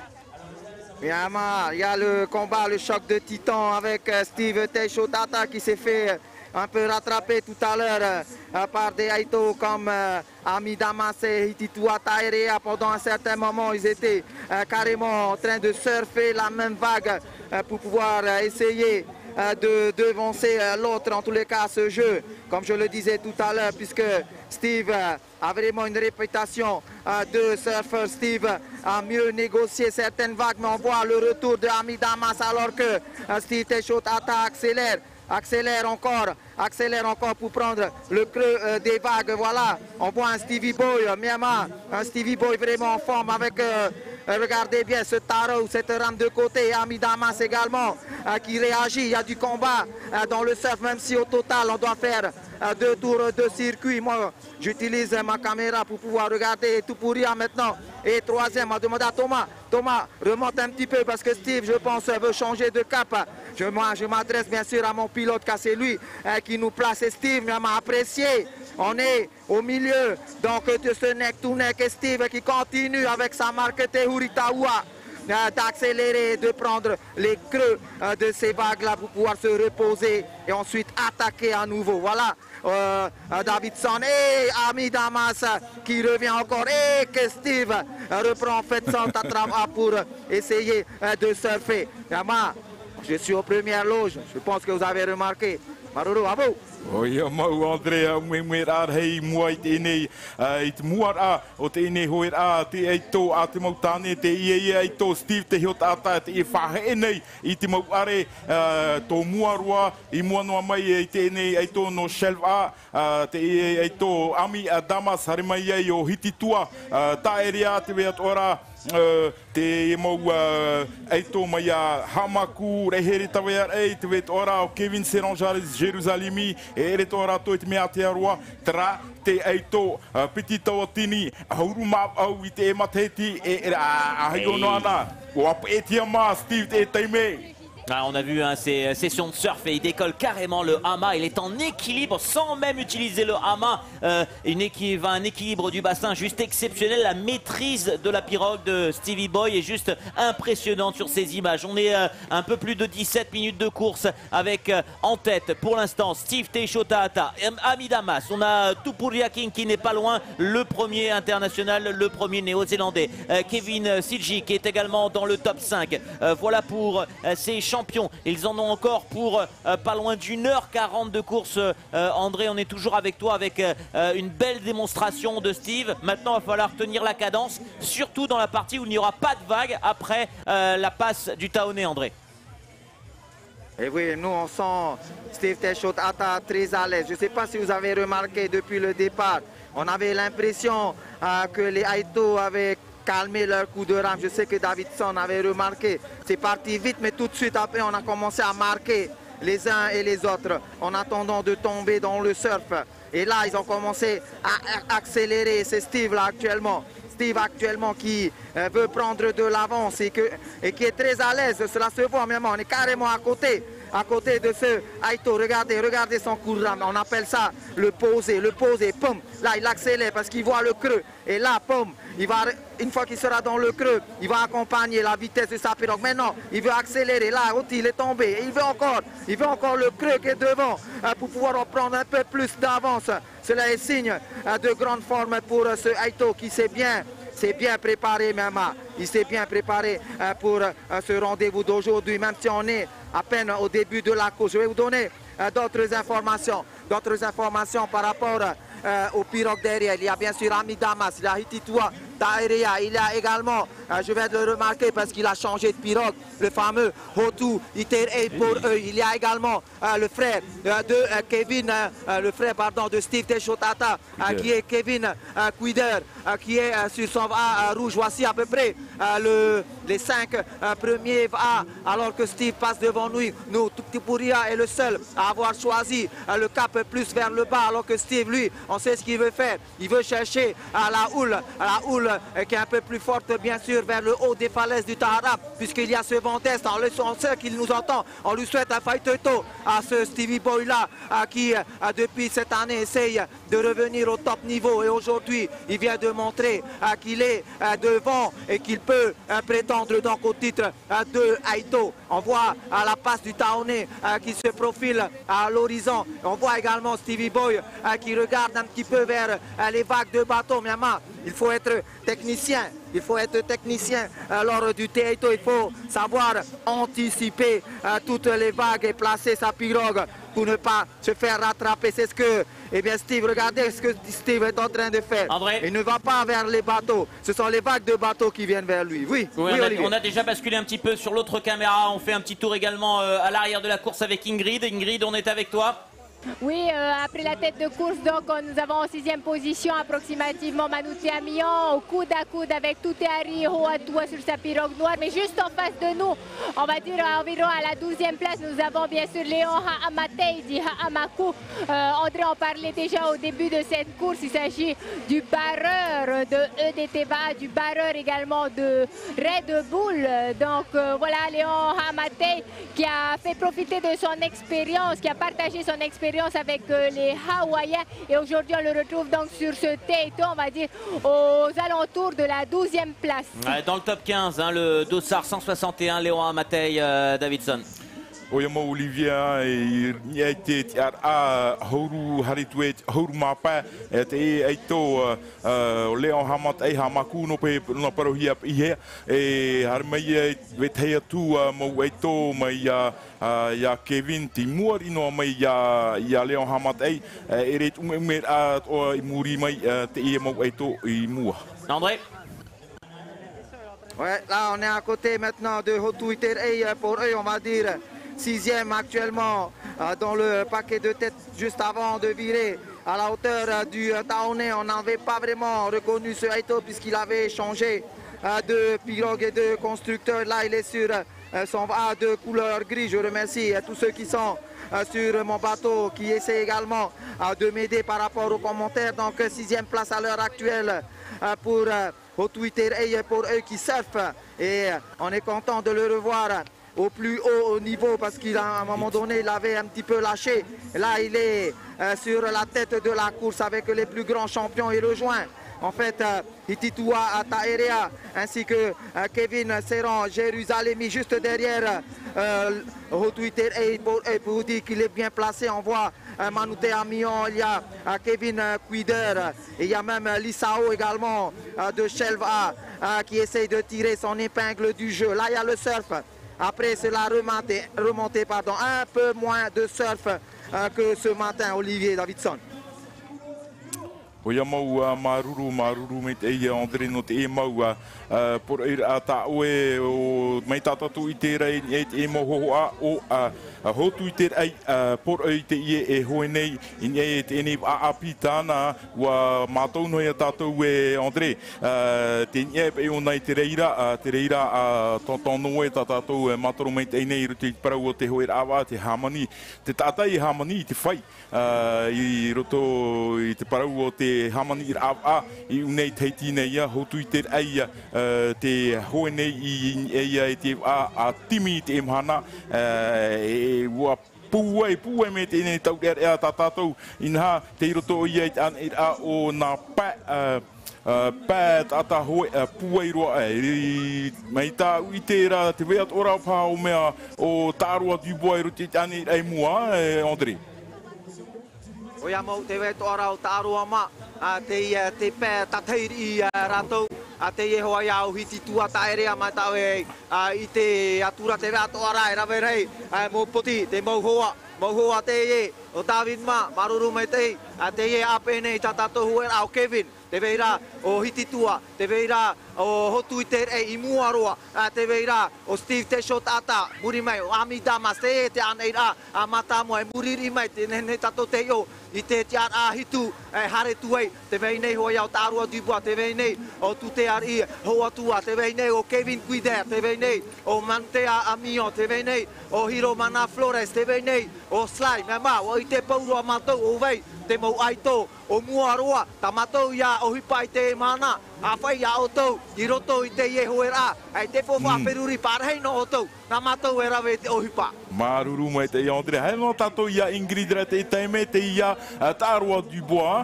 Myanmar, il y a le combat, le choc de titan avec euh, Steve Teisho Tata qui s'est fait un peu rattraper tout à l'heure euh, par des Aito comme euh, Ami Damas et Hititua Taerea. Pendant un certain moment, ils étaient euh, carrément en train de surfer la même vague euh, pour pouvoir euh, essayer de devancer l'autre, en tous les cas ce jeu, comme je le disais tout à l'heure, puisque Steve a vraiment une réputation de surfeur. Steve a mieux négocié certaines vagues, mais on voit le retour de Ami Damas alors que Steve Teisho Tata accélère, accélère encore, accélère encore pour prendre le creux des vagues. Voilà, on voit un Stevie Boy, Myanmar, un Stevie Boy vraiment en forme avec... Euh, regardez bien ce tarot, cette rame de côté, Ami Damas également euh, qui réagit. Il y a du combat euh, dans le surf, même si au total on doit faire euh, deux tours de circuit. Moi j'utilise euh, ma caméra pour pouvoir regarder tout pour rien maintenant. Et troisième, on a demandé à Thomas, Thomas remonte un petit peu parce que Steve, je pense, veut changer de cap. Je, moi, je m'adresse bien sûr à mon pilote car c'est lui euh, qui nous place. Et Steve m'a apprécié. On est au milieu donc de ce neck to neck et Steve qui continue avec sa marque Tehuri Taua d'accélérer, de prendre les creux de ces vagues-là pour pouvoir se reposer et ensuite attaquer à nouveau. Voilà euh, Davidson et Ami Damas qui revient encore et que Steve reprend en fait son tatrava pour essayer de surfer. Yama, je suis aux premières loges, je pense que vous avez remarqué. Maruru, à vous. Oi, mau André, mwe mwe ar hei mua i tēnei, i te muar a, o tēnei hoi a, te eito a te mau tāne, te ia ia eito Steve te hiot ata, te i whahe nei, i te mau are, tō muarua, i mua noa mai i tēnei eito no shelf a, te i eito Ami Damas, hare mai ei o Hititua, taerea te weat ora, te mau Aito Maya Hamaku Rehere Tawayar Eit Vet Ora Kevin Seranjar Jérusalemi Eret Ora Toit Meatearua Tra te Aito Petit Tawatini Huruma Au Ite Mateti et Ahionana Wap Etiama Steve et Taime. Ah, on a vu hein, ces sessions de surf et il décolle carrément le hama. Il est en équilibre sans même utiliser le hama. Euh, une équi un équilibre du bassin juste exceptionnel. La maîtrise de la pirogue de Stevie Boy est juste impressionnante sur ces images. On est euh, un peu plus de dix-sept minutes de course avec euh, en tête pour l'instant Steve Teishotaata, Ami Damas. On a Tupuriakin qui n'est pas loin, le premier international, le premier néo-zélandais. Euh, Kevin Sidji qui est également dans le top cinq. Euh, voilà pour euh, ces champions. Ils en ont encore pour euh, pas loin d'une heure quarante de course. Euh, André, on est toujours avec toi avec euh, une belle démonstration de Steve. Maintenant, il va falloir tenir la cadence, surtout dans la partie où il n'y aura pas de vague après euh, la passe du Taoné, André. Et oui, nous on sent Steve Teishotaata très à l'aise. Je ne sais pas si vous avez remarqué depuis le départ, on avait l'impression euh, que les Aito avaient calmer leur coup de rame. Je sais que Davidson avait remarqué. C'est parti vite, mais tout de suite après, on a commencé à marquer les uns et les autres en attendant de tomber dans le surf. Et là, ils ont commencé à accélérer. C'est Steve là actuellement. Steve actuellement qui euh, veut prendre de l'avance et, et qui est très à l'aise. Cela se voit même. On est carrément à côté. À côté de ce Aito, regardez, regardez son coup de rame. On appelle ça le poser, le poser, pum. Là, il accélère parce qu'il voit le creux. Et là, pum, il va, une fois qu'il sera dans le creux, il va accompagner la vitesse de sa pirogue. Maintenant, il veut accélérer. Là, il est tombé. Et il veut encore, il veut encore le creux qui est devant pour pouvoir prendre un peu plus d'avance. Cela est signe de grande forme pour ce Aito qui s'est bien, s'est bien préparé même. Il s'est bien préparé pour ce rendez-vous d'aujourd'hui, même si on est à peine au début de la course. Je vais vous donner d'autres informations, d'autres informations par rapport euh, aux pirogues derrière. Il y a bien sûr Ami Damas, il y a Hititua Taerea, il y a également, euh, je vais le remarquer parce qu'il a changé de pirogue, le fameux Hotu Iterei pour eux. Il y a également euh, le frère euh, de euh, Kevin, euh, le frère pardon de Steve Teishotaata, euh, qui est Kevin euh, Quider, euh, qui est euh, sur son V A euh, rouge. Voici à peu près euh, le, les cinq euh, premiers V A, alors que Steve passe devant nous. Nous, Tupuria est le seul à avoir choisi euh, le cap plus vers le bas, alors que Steve, lui, on sait ce qu'il veut faire. Il veut chercher à la houle, à la houle euh, qui est un peu plus forte, bien sûr, vers le haut des falaises du Tahara, puisqu'il y a ce vent est. On sait qu'il nous entend. On lui souhaite un fight auto à ce Stevie Boy là, à qui, à, depuis cette année, essaye de revenir au top niveau. Et aujourd'hui, il vient de montrer qu'il est à, devant et qu'il peut à, prétendre donc au titre à, de Aito. On voit à la passe du Taoné qui se profile à l'horizon. On voit également Stevie Boy à, qui regarde un petit peu vers à, les vagues de bateau. Mais il faut être technicien. Il faut être technicien euh, lors du Taito. Il faut savoir anticiper euh, toutes les vagues et placer sa pirogue pour ne pas se faire rattraper. C'est ce que, eh bien, Steve, regardez ce que Steve est en train de faire. André. Il ne va pas vers les bateaux. Ce sont les vagues de bateaux qui viennent vers lui. Oui, oui, oui on, a, Olivier. on a déjà basculé un petit peu sur l'autre caméra. On fait un petit tour également euh, à l'arrière de la course avec Ingrid. Ingrid, on est avec toi. Oui, euh, après la tête de course, donc nous avons en sixième position approximativement Manouté Amion, au coude à coude avec Tuteari Hoatua sur sa pirogue noire. Mais juste en face de nous, on va dire environ à la douzième place, nous avons bien sûr Léon Haamatei du Haamaku. Euh, André en parlait déjà au début de cette course. Il s'agit du barreur de E D T V A, du barreur également de Red Bull. Donc euh, voilà, Léon Haamatei qui a fait profiter de son expérience, qui a partagé son expérience avec euh, les Hawaïens, et aujourd'hui on le retrouve donc sur ce Taito, on va dire aux alentours de la douzième place. Ouais, dans le top quinze, hein, le dossard cent soixante et un, Léon Haamatei, euh, Davidson. Oyama Olivia e niaite a horu haritue horu mapa e te Aito Leon Haamatei Hamaku no pe no parohia ihe e harmai vetheia tu mo Aito mai ya Kevin Timur ino mai ya ya Leon Haamatei e ret ume a o muri mai te e mo Aito i mua. André. Ouais, là on est à côté maintenant de Hotu Iterei pour eux, on va dire sixième actuellement euh, dans le paquet de tête juste avant de virer à la hauteur euh, du euh, Taoné. On n'avait pas vraiment reconnu ce Aito puisqu'il avait changé de pirogues et de constructeurs. Là, il est sur son va de couleur gris. Je remercie tous ceux qui sont sur mon bateau, qui essaient également de m'aider par rapport aux commentaires. Donc, sixième place à l'heure actuelle pour au Twitter et pour eux qui surfent. Et on est content de le revoir au plus haut niveau parce qu'à un moment donné, il avait un petit peu lâché. Là, il est sur la tête de la course avec les plus grands champions. Il rejoint en fait Ititua Taerea ainsi que euh, Kevin Serran Jérusalemi juste derrière euh, au Twitter et pour, et pour vous dire qu'il est bien placé. On voit euh, Manouté Amion, il y a euh, Kevin Quider, et il y a même euh, Lissao également euh, de Shelva euh, qui essaye de tirer son épingle du jeu. Là il y a le surf. Après c'est la remontée, remontée pardon, un peu moins de surf euh, que ce matin, Olivier Davidson. O ia maua maruru maruru me te ia Andre no te e maua por ir a ta oe o mai tatatu I te rei e te e moho a o a hotu I te ai por ai te ie e hoe nei I e te ene a apitana wa matou no ia tatou e Andre te ie e o nei te reira te reira a tontono e tatou matoro me te nei ruti parau o te hoe awa te hamani te tatai hamani te whai I roto I te parau o te hamani I a I unei teiti nei ia hotu I te ai te hoe nei I eia e te a a timi te emhana e ua puai puai me te nei tau e a tātou inha te roto ia I an I a o na pa pēt ata hoe puai roa e mai tā I te ra te wea ora pa o mea o Tāroa du Bois roti ani ai mua Andre. O ia mau te weto ara o Tāroa ma a te te pē tateiri I ratou a te e hoa iau hiti tua Taerea mai tau e I te atura te weto ara e rawe rei mo poti te mau hoa mau hoa te e o David ma maruru mai te a te e apene I tatato hue au Kevin te veira o hiti tua te veira o hotu I te e I muaroa te veira o Steve te shot ata muri mai o Ami Damas te e te aneira a mata mo e muriri mai te nene tato te o I te te a hitu e hare tuei te vei nei hoa iau Tāroa du Bois te vei nei o tu te ari hoa tua te vei nei o Kevin Quider te vei nei o Mantea Amion te vei nei o Hiro Mana Flores te vei nei o Sly me ma o I te paurua matou o vei te mau aito o muaroa ta matou ia o hipai te mana a whai a o tau I roto I te ie hoera ai te fofa mm. peruri parhei no o tau na matou e rawe te o hipa maruru mai te Andre hai no tatou ia Ingrid ra te taime te ia Tāroa du Bois.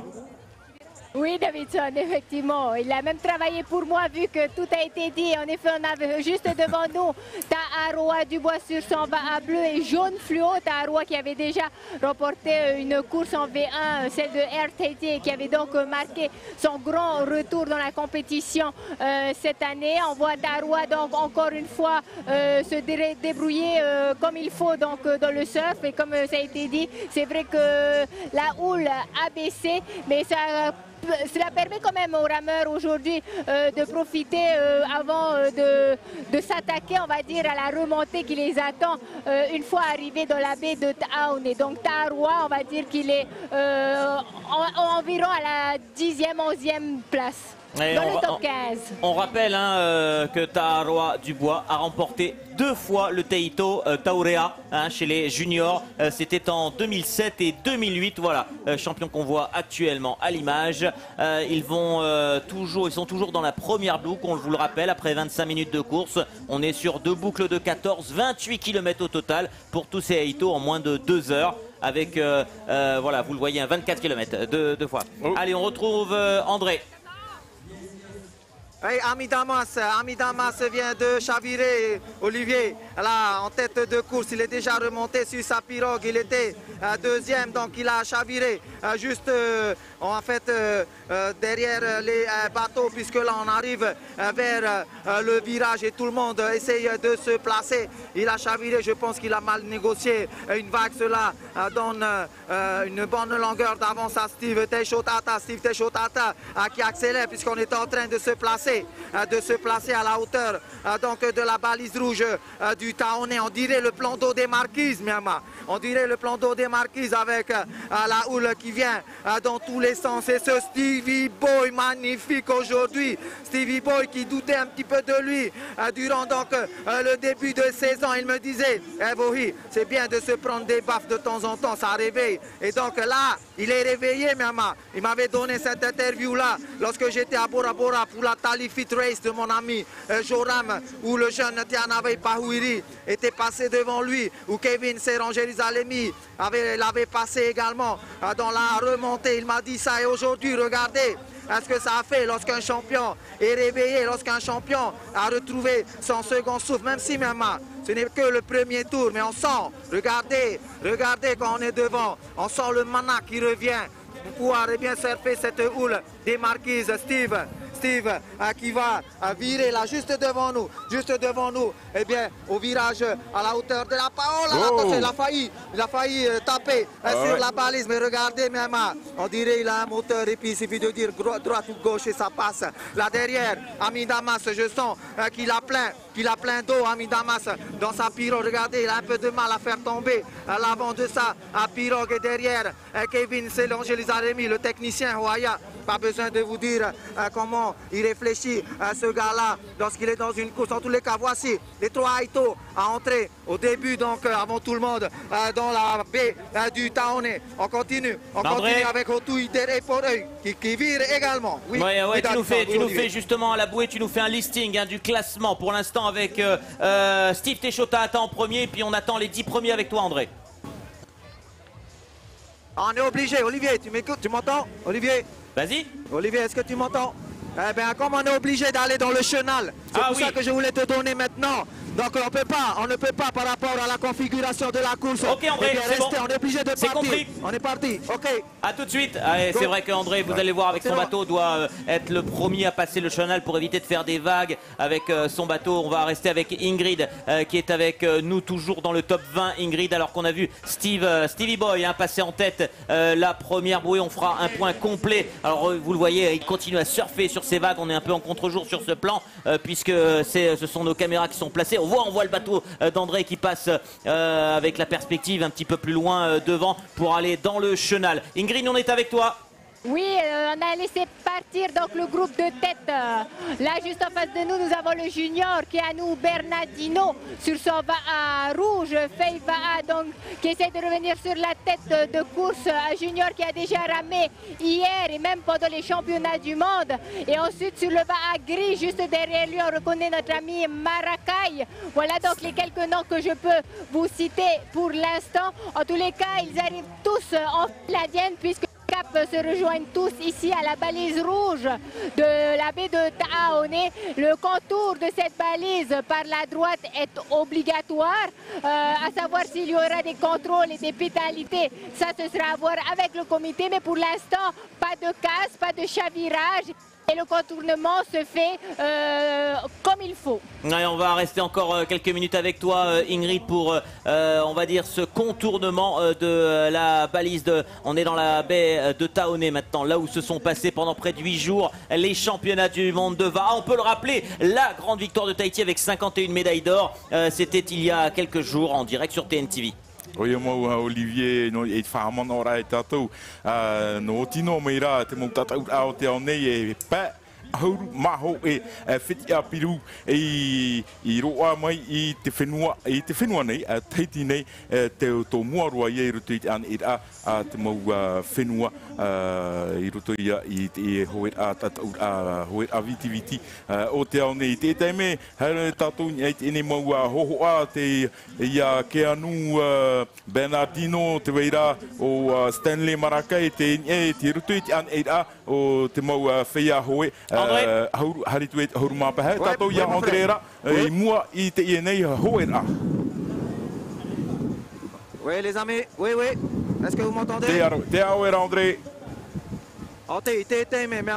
Oui, Davidson, effectivement. Il a même travaillé pour moi, vu que tout a été dit. En effet, on avait juste devant nous Tāroa du Bois sur son va à bleu et jaune fluo. Tāroa qui avait déjà remporté une course en V un, celle de R T T, qui avait donc marqué son grand retour dans la compétition euh, cette année. On voit Tāroa donc encore une fois euh, se dé débrouiller euh, comme il faut donc euh, dans le surf. Et comme euh, ça a été dit, c'est vrai que la houle a baissé, mais ça... Cela permet quand même aux rameurs aujourd'hui euh, de profiter euh, avant euh, de, de s'attaquer, on va dire, à la remontée qui les attend euh, une fois arrivés dans la baie de Taoun. Et donc Tāroa, on va dire qu'il est euh, en, environ à la dixième, onzième place. Et dans on, le top quinze. On, on rappelle hein, euh, que Tāroa du Bois a remporté deux fois le Teito euh, Taorea hein, chez les juniors. Euh, C'était en deux mille sept et deux mille huit. Voilà, euh, champion qu'on voit actuellement à l'image. Euh, ils vont euh, toujours, ils sont toujours dans la première boucle. On vous le rappelle, après vingt-cinq minutes de course, on est sur deux boucles de quatorze, vingt-huit kilomètres au total pour tous ces Teito en moins de deux heures. Avec, euh, euh, voilà, vous le voyez, vingt-quatre kilomètres deux, deux fois. Oh. Allez, on retrouve euh, André. Hey, Ami Damas, Ami Damas vient de chavirer, Olivier, là en tête de course, il est déjà remonté sur sa pirogue, il était euh, deuxième, donc il a chaviré euh, juste euh, en fait euh, euh, derrière les euh, bateaux, puisque là on arrive euh, vers euh, le virage et tout le monde essaye de se placer. Il a chaviré, je pense qu'il a mal négocié une vague, cela euh, donne euh, une bonne longueur d'avance à Steve Teshotata, Steve Teshotata euh, qui accélère puisqu'on est en train de se placer. de se placer à la hauteur donc de la balise rouge du Taonais. On dirait le plan d'eau des Marquises, Myanmar. On dirait le plan d'eau des Marquises avec la houle qui vient dans tous les intéressant, c'est ce Stevie Boy magnifique aujourd'hui. Stevie Boy qui doutait un petit peu de lui euh, durant donc euh, le début de saison. Il me disait, eh, Vohi, c'est bien de se prendre des baffes de temps en temps, ça réveille. Et donc là, il est réveillé, Mama. Il m'avait donné cette interview-là lorsque j'étais à Bora Bora pour la Tali Fit Race de mon ami euh, Joram, où le jeune Tianavei Pahouiri était passé devant lui, où Kevin Serangeli-Zalemi avait, l'avait passé également euh, dans la remontée. Il m'a dit ça et aujourd'hui, regardez ce que ça a fait lorsqu'un champion est réveillé, lorsqu'un champion a retrouvé son second souffle, même si même ce n'est que le premier tour, mais on sent, regardez, regardez quand on est devant, on sent le mana qui revient pour pouvoir eh bien surfer cette houle des marquises. Steve, Steve euh, qui va euh, virer là juste devant nous, juste devant nous, et eh bien au virage à la hauteur de la parole. Oh, attention, il a failli, il a failli euh, taper euh, ah, sur ouais. la balise, mais regardez même, on dirait il a un moteur et puis il suffit de dire droite ou gauche et ça passe. Là derrière, Ami Damas, je sens euh, qu'il a plein, qu'il a plein d'eau, Ami Damas, dans sa pirogue. Regardez, il a un peu de mal à faire tomber à l'avant de sa à pirogue et derrière euh, Kevin Serangeli-Zalemi, le technicien Hoya. Pas besoin de vous dire euh, comment il réfléchit à ce gars-là lorsqu'il est dans une course. En tous les cas, voici les trois Aito à entrer au début, donc euh, avant tout le monde, euh, dans la baie euh, du Taone. On continue, on André. continue avec Otu et Poreuil qui, qui vire également. Oui, ouais, ouais, tu nous fais, tu nous Olivier. fais justement à la bouée, tu nous fais un listing hein, du classement pour l'instant avec euh, euh, Steve Techota attend en premier, puis on attend les dix premiers avec toi, André. On est obligé, Olivier, tu m'écoutes, tu m'entends, Olivier? Vas-y. Olivier, est-ce que tu m'entends? Eh bien, comme on est obligé d'aller dans le chenal, c'est ah, pour oui. ça que je voulais te donner maintenant. Donc on peut pas, on ne peut pas par rapport à la configuration de la course. Ok André, eh bien, c'est bon. On est obligé de partir. Compris. On est parti, ok. A tout de suite. C'est vrai qu'André, vous allez voir avec son bateau, doit euh, être le premier à passer le chenal pour éviter de faire des vagues avec euh, son bateau. On va rester avec Ingrid euh, qui est avec euh, nous toujours dans le top vingt. Ingrid, alors qu'on a vu Steve, euh, Stevie Boy hein, passer en tête euh, la première bouée. On fera un point complet. Alors euh, vous le voyez, il continue à surfer sur ces vagues. On est un peu en contre-jour sur ce plan euh, puisque ce sont nos caméras qui sont placées. On voit, on voit le bateau euh, d'André qui passe euh, avec la perspective un petit peu plus loin euh, devant pour aller dans le chenal. Ingrid, on est avec toi. Oui, euh, on a laissé partir donc le groupe de tête. Euh, là, juste en face de nous, nous avons le junior qui est à nous, Bernardino, sur son V A A rouge. Faye V A A donc qui essaie de revenir sur la tête de course. Un junior qui a déjà ramé hier et même pendant les championnats du monde. Et ensuite sur le V A A gris, juste derrière lui, on reconnaît notre ami Maracay. Voilà donc les quelques noms que je peux vous citer pour l'instant. En tous les cas, ils arrivent tous en Fladienne puisque Cap se rejoignent tous ici à la balise rouge de la baie de Taone. Le contour de cette balise par la droite est obligatoire, euh, à savoir s'il y aura des contrôles et des pénalités. Ça, ce sera à voir avec le comité, mais pour l'instant, pas de casse, pas de chavirage. Et le contournement se fait euh, comme il faut. Ouais, on va rester encore euh, quelques minutes avec toi, euh, Ingrid, pour, euh, on va dire, ce contournement euh, de euh, la balise. De, on est dans la baie de Taone maintenant, là où se sont passés pendant près de huit jours les championnats du monde de V A A. On peut le rappeler, la grande victoire de Tahiti avec cinquante et une médailles d'or. Euh, C'était il y a quelques jours en direct sur T N T V. Oi mo Olivier no e whaamana ora e tātou no tino mai rā te mō tātou ao te ao nei e pā hauru maho e whiti a piru e i roa mai i te whenua i te whenua nei a Tahiti nei te tō muarua i e roto i te an i a te mau whenua i roto i a i te hoe a tātou a hoe a viti viti o te ao nei te te me hara tātou i te ene mau hoho a te i a ke anu Bernardino te weira o Stanley Maracay te e te roto i te an i a o te mau whea hoe hauru hari tu e hauru mapahe tātou i a André ra i mua i te i nei hoe ra. Oui les amis, oui oui, est-ce que vous m'entendez? Te aro, te ao era André. O te te te me me ama.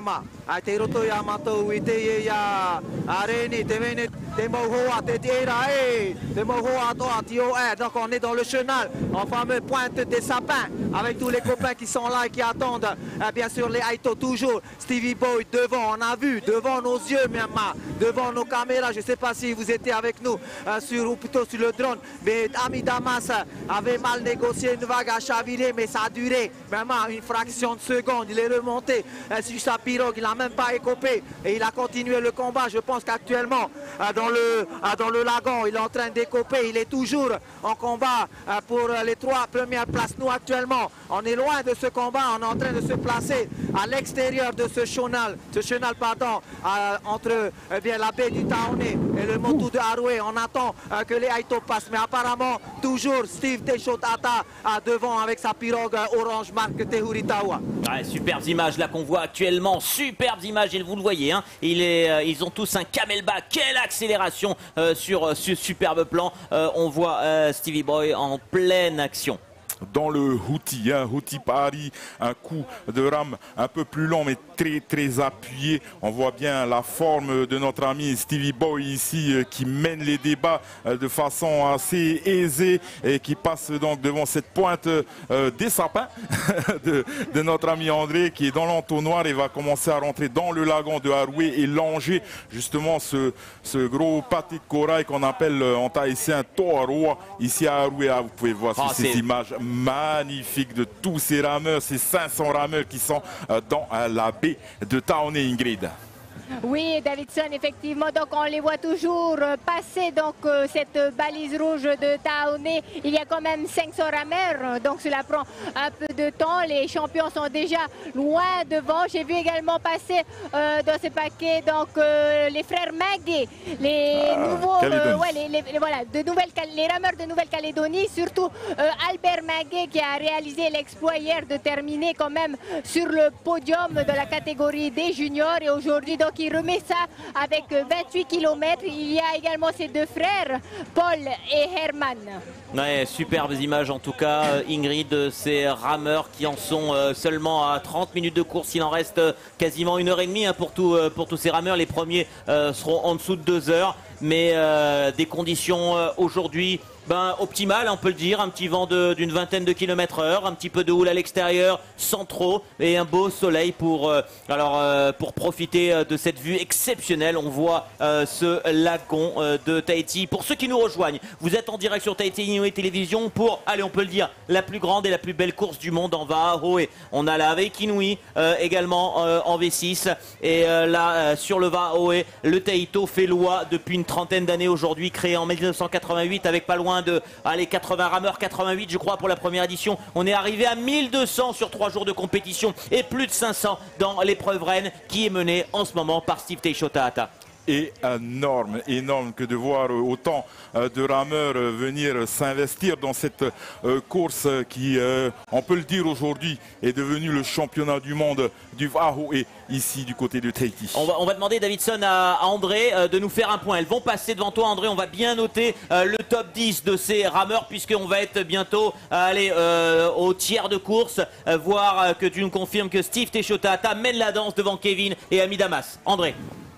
a te roto ia matou i te ia areni, te mene, te mohoa, te tira, e, te mohoa toa, tio e. Donc on est dans le chenal, en fameux pointe des sapins, avec tous les copains qui sont là et qui attendent, eh bien sûr les Aito toujours, Stevie Boy devant, on a vu, devant nos yeux, Myanmar, devant nos caméras, je ne sais pas si vous étiez avec nous, euh, sur, ou plutôt sur le drone, mais Ami Damas avait mal négocié une vague à chavirer, mais ça a duré, Myanmar, une fraction de seconde, il est remonté euh, sur sa pirogue, il n'a même pas écopé, et il a continué le combat. Je pense qu'actuellement, euh, dans, le, euh, dans le lagon, il est en train d'écoper, il est toujours en combat euh, pour les trois premières places. Nous, actuellement, on est loin de ce combat, on est en train de se placer à l'extérieur de ce chenal, ce chenal, pardon, euh, entre eh bien, la baie du Taoné et le Motu de Haroué. On attend euh, que les Aito passent, mais apparemment, toujours Steve Teishotata euh, devant avec sa pirogue euh, orange marque Tehuritawa. Ouais, superbes images là qu'on voit actuellement, superbes images, et vous le voyez, hein, il est, euh, ils ont tous un camelback, quelle accélération euh, sur euh, ce superbe plan, euh, on voit euh, Stevie Boy en pleine action. Dans le Houthi, hein, Houthi Paris, un coup de rame un peu plus long mais très très appuyé. On voit bien la forme de notre ami Stevie Boy ici euh, qui mène les débats euh, de façon assez aisée et qui passe donc devant cette pointe euh, des sapins de, de notre ami André qui est dans l'entonnoir et va commencer à rentrer dans le lagon de Haroué et longer justement ce, ce gros pâté de corail qu'on appelle euh, en tahitien Toaroa ici à Haroué. Ah, vous pouvez voir oh, sur ces images magnifique de tous ces rameurs, ces cinq cents rameurs qui sont dans la baie de Taoné, Ingrid. Oui, Davidson, effectivement, donc on les voit toujours passer donc euh, cette balise rouge de Taoné. Il y a quand même cinq cents rameurs, donc cela prend un peu de temps. Les champions sont déjà loin devant. J'ai vu également passer euh, dans ce paquet donc euh, les frères Magué, les ah, nouveaux, euh, ouais, les, les, les, voilà, de nouvelle, les rameurs de Nouvelle-Calédonie, surtout euh, Albert Magué qui a réalisé l'exploit hier de terminer quand même sur le podium de la catégorie des juniors, et aujourd'hui donc il remet ça avec vingt-huit kilomètres. Il y a également ses deux frères, Paul et Herman. Ouais, superbes images en tout cas, Ingrid, ces rameurs qui en sont seulement à trente minutes de course. Il en reste quasiment une heure et demie hein, pour, tout, pour tous ces rameurs. Les premiers euh, seront en dessous de deux heures, mais euh, des conditions euh, aujourd'hui ben, optimales, on peut le dire. Un petit vent d'une vingtaine de kilomètres heure, un petit peu de houle à l'extérieur, sans trop, et un beau soleil pour, euh, alors, euh, pour profiter euh, de cette vue exceptionnelle. On voit euh, ce lagon euh, de Tahiti. Pour ceux qui nous rejoignent, vous êtes en direct sur Tahiti Niue Télévision pour, allez, on peut le dire, la plus grande et la plus belle course du monde en Vahaoé. On a la Veikinui euh, également euh, en V six, et euh, là, euh, sur le Vahaoé, le Tahito fait loi depuis une trentaine d'années aujourd'hui, créé en mille neuf cent quatre-vingt-huit avec pas loin de allez, quatre-vingts rameurs, quatre-vingt-huit je crois pour la première édition. On est arrivé à mille deux cents sur trois jours de compétition et plus de cinq cents dans l'épreuve reine qui est menée en ce moment par Steve Teishotata. Et énorme, énorme que de voir autant de rameurs venir s'investir dans cette course qui, on peut le dire aujourd'hui, est devenue le championnat du monde du Vahaoé ici du côté de Tahiti. On va, on va demander Davidson à, à André euh, de nous faire un point. Elles vont passer devant toi André, on va bien noter euh, le top dix de ces rameurs puisqu'on va être bientôt euh, aller euh, au tiers de course, euh, voir euh, que tu nous confirmes que Steve Teishotata mène la danse devant Kevin et Ami Damas. André.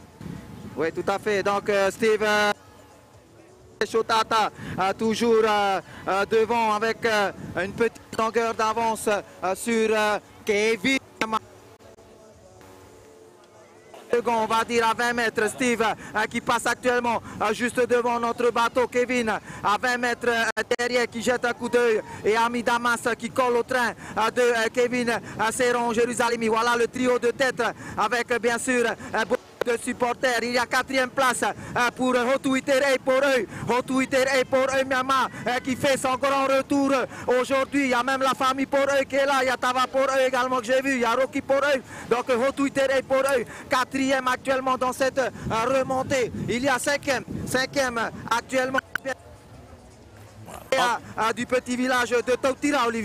Oui, tout à fait. Donc, euh, Steve euh, Teishotata euh, toujours euh, euh, devant avec euh, une petite longueur d'avance euh, sur euh, Kevin. On va dire à vingt mètres, Steve euh, qui passe actuellement euh, juste devant notre bateau. Kevin à vingt mètres euh, derrière qui jette un coup d'œil, et Ami Damas euh, qui colle au train euh, de euh, Kevin euh, Serron Jérusalem. Voilà le trio de tête avec euh, bien sûr euh, de supporters. Il y a quatrième place euh, pour Hotuiter et pour eux. Hotuiter et pour eux, Myanmar euh, qui fait son grand retour aujourd'hui. Il y a même la famille pour eux qui est là. Il y a Tava pour eux également que j'ai vu. Il y a Rocky pour eux. Donc Hotuiter et pour eux. Quatrième actuellement dans cette euh, remontée. Il y a cinquième. Cinquième actuellement. Et à, à, du petit village de Tautira, Olivier.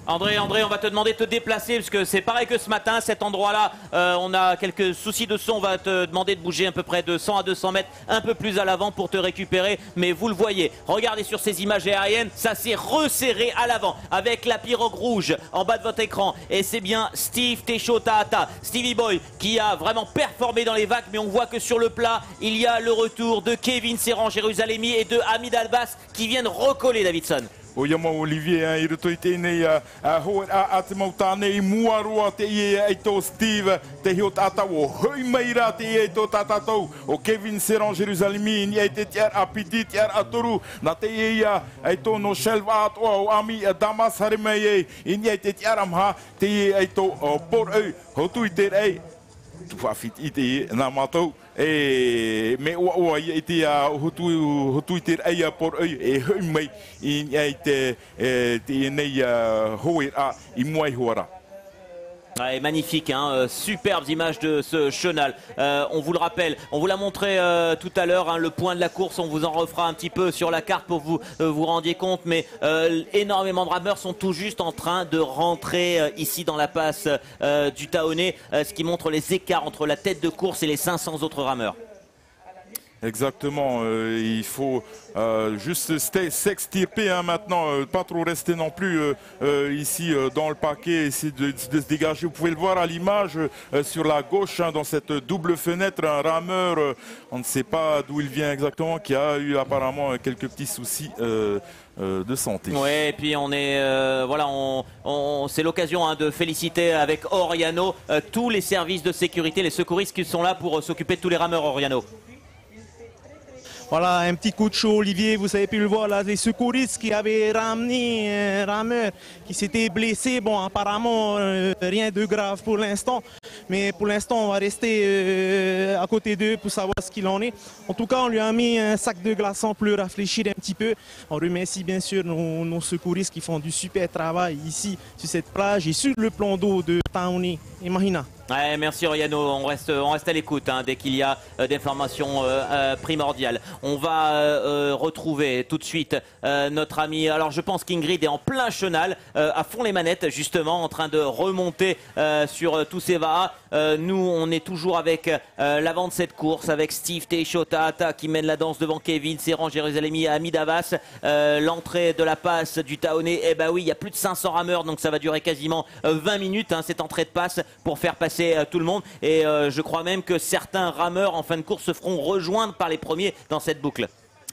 André, André, on va te demander de te déplacer parce que c'est pareil que ce matin, cet endroit-là, euh, on a quelques soucis de son, on va te demander de bouger à peu près de cent à deux cents mètres un peu plus à l'avant pour te récupérer, mais vous le voyez, regardez sur ces images aériennes, ça s'est resserré à l'avant avec la pirogue rouge en bas de votre écran et c'est bien Steve Teisho-Tahata, Stevie Boy qui a vraiment performé dans les vagues, mais on voit que sur le plat, il y a le retour de Kevin Serran-Jérusalemi et de Hamid Albas qui viennent recoller Davidson. O ia mau Olivier, i roto i tēnei hoa a te mau tānei mua roa te i e tō Steve, te hio tātau o hui mai rā te i e tō tātātou, o Kevin Serran-Jérusalemi, ni e te tiar a piti, tiar a toru, na te i e tō no shelva atoa o Ami Damas Harimei e, i ni e te tiar amha, te i e tō por au, hotu i te rei, tu whawhit i te i nā mātou, e me oa oa i te a hotu hotu i te reia por ai e hui mai i te te nei hoi a i moai hoara. Ouais, magnifique, hein, euh, superbes images de ce chenal. Euh, on vous le rappelle, on vous l'a montré euh, tout à l'heure, hein, le point de la course, on vous en refera un petit peu sur la carte pour que vous euh, vous rendiez compte, mais euh, énormément de rameurs sont tout juste en train de rentrer euh, ici dans la passe euh, du Taonnet, euh, ce qui montre les écarts entre la tête de course et les cinq cents autres rameurs. Exactement, euh, il faut euh, juste s'extirper hein, maintenant, euh, pas trop rester non plus euh, euh, ici euh, dans le paquet, essayer de, de se dégager. Vous pouvez le voir à l'image euh, sur la gauche, hein, dans cette double fenêtre, un rameur, euh, on ne sait pas d'où il vient exactement, qui a eu apparemment quelques petits soucis euh, euh, de santé. Oui, et puis on est, euh, voilà, on, on, c'est l'occasion hein, de féliciter avec Oriano euh, tous les services de sécurité, les secouristes qui sont là pour euh, s'occuper de tous les rameurs, Oriano. Voilà, un petit coup de chaud, Olivier, vous avez pu le voir, là, les secouristes qui avaient ramené un rameur qui s'était blessé. Bon, apparemment, euh, rien de grave pour l'instant, mais pour l'instant, on va rester euh, à côté d'eux pour savoir ce qu'il en est. En tout cas, on lui a mis un sac de glaçons pour le rafraîchir un petit peu. On remercie bien sûr nos, nos secouristes qui font du super travail ici, sur cette plage et sur le plan d'eau de Taonnet et Mahina. Ouais, merci Oriano, on reste, on reste à l'écoute hein, dès qu'il y a euh, des informations euh, euh, primordiales. On va euh, retrouver tout de suite euh, notre ami, alors je pense qu'Ingrid est en plein chenal, euh, à fond les manettes justement, en train de remonter euh, sur euh, tous ces V A A. Euh, nous on est toujours avec euh, l'avant de cette course, avec Steve Teisho-Tahata qui mène la danse devant Kevin Serran-Jérusalemi et Hamid Havas. Euh, L'entrée de la passe du Taonnet, eh ben oui, il y a plus de cinq cents rameurs, donc ça va durer quasiment euh, vingt minutes hein, cette entrée de passe pour faire passer tout le monde et euh, je crois même que certains rameurs en fin de course se feront rejoindre par les premiers dans cette boucle.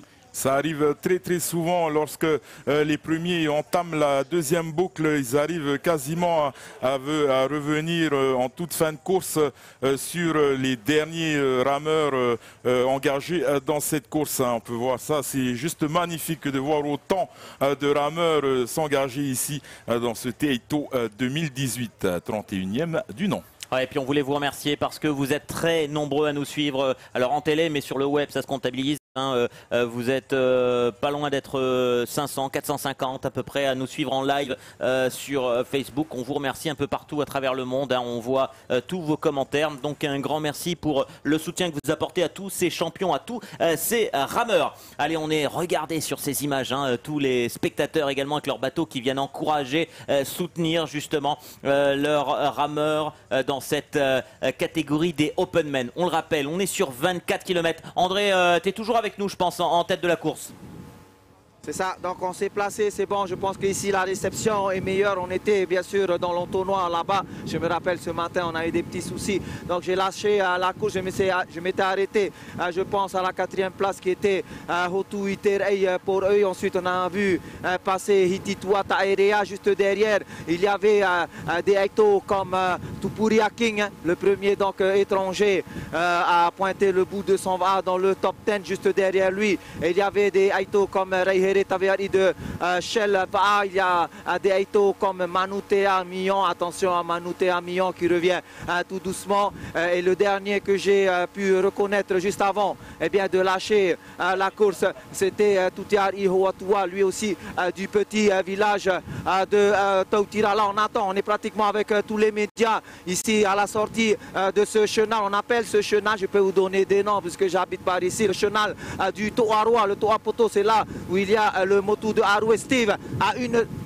Ça arrive très très souvent lorsque euh, les premiers entament la deuxième boucle, ils arrivent quasiment à, à, à revenir euh, en toute fin de course euh, sur les derniers euh, rameurs euh, euh, engagés euh, dans cette course. Hein. On peut voir ça, c'est juste magnifique de voir autant euh, de rameurs euh, s'engager ici euh, dans ce Taito euh, deux mille dix-huit, trente et unième du nom. Ouais, et puis on voulait vous remercier parce que vous êtes très nombreux à nous suivre, alors en télé mais sur le web ça se comptabilise. Hein, euh, vous êtes euh, pas loin d'être euh, cinq cents, quatre cent cinquante à peu près à nous suivre en live euh, sur euh, Facebook. On vous remercie un peu partout à travers le monde. Hein, on voit euh, tous vos commentaires. Donc un grand merci pour le soutien que vous apportez à tous ces champions, à tous euh, ces euh, rameurs. Allez, on est regardez sur ces images hein, tous les spectateurs également avec leurs bateaux qui viennent encourager, euh, soutenir justement euh, leurs euh, rameurs euh, dans cette euh, catégorie des Open Men. On le rappelle, on est sur vingt-quatre kilomètres. André, euh, tu es toujours avec nous, je pense, en, en tête de la course. C'est ça, donc on s'est placé, c'est bon, je pense qu'ici la réception est meilleure. On était bien sûr dans l'entonnoir là-bas, je me rappelle ce matin on a eu des petits soucis. Donc j'ai lâché à la course, je m'étais arrêté, je pense à la quatrième place qui était Hotu Iterei pour eux. Ensuite on a vu passer Hititua Taerea juste derrière. Il y avait des Aito comme Tupuria King, le premier donc étranger à pointer le bout de son va dans le top dix juste derrière lui. Et il y avait des Aito comme Reihere Taveari de euh, Shell V A. Il y a euh, des Aito comme Manutea Millon. Attention à Manutea Millon qui revient euh, tout doucement. Euh, et le dernier que j'ai euh, pu reconnaître juste avant eh bien, de lâcher euh, la course, c'était euh, Tutiar Ihoatua, lui aussi euh, du petit euh, village euh, de euh, Tautira. Là on attend, on est pratiquement avec euh, tous les médias ici à la sortie euh, de ce chenal. On appelle ce chenal, je peux vous donner des noms puisque j'habite par ici, le chenal euh, du Toaroa, le Toapoto, c'est là où il y a le motu de Haru. Steve a une petite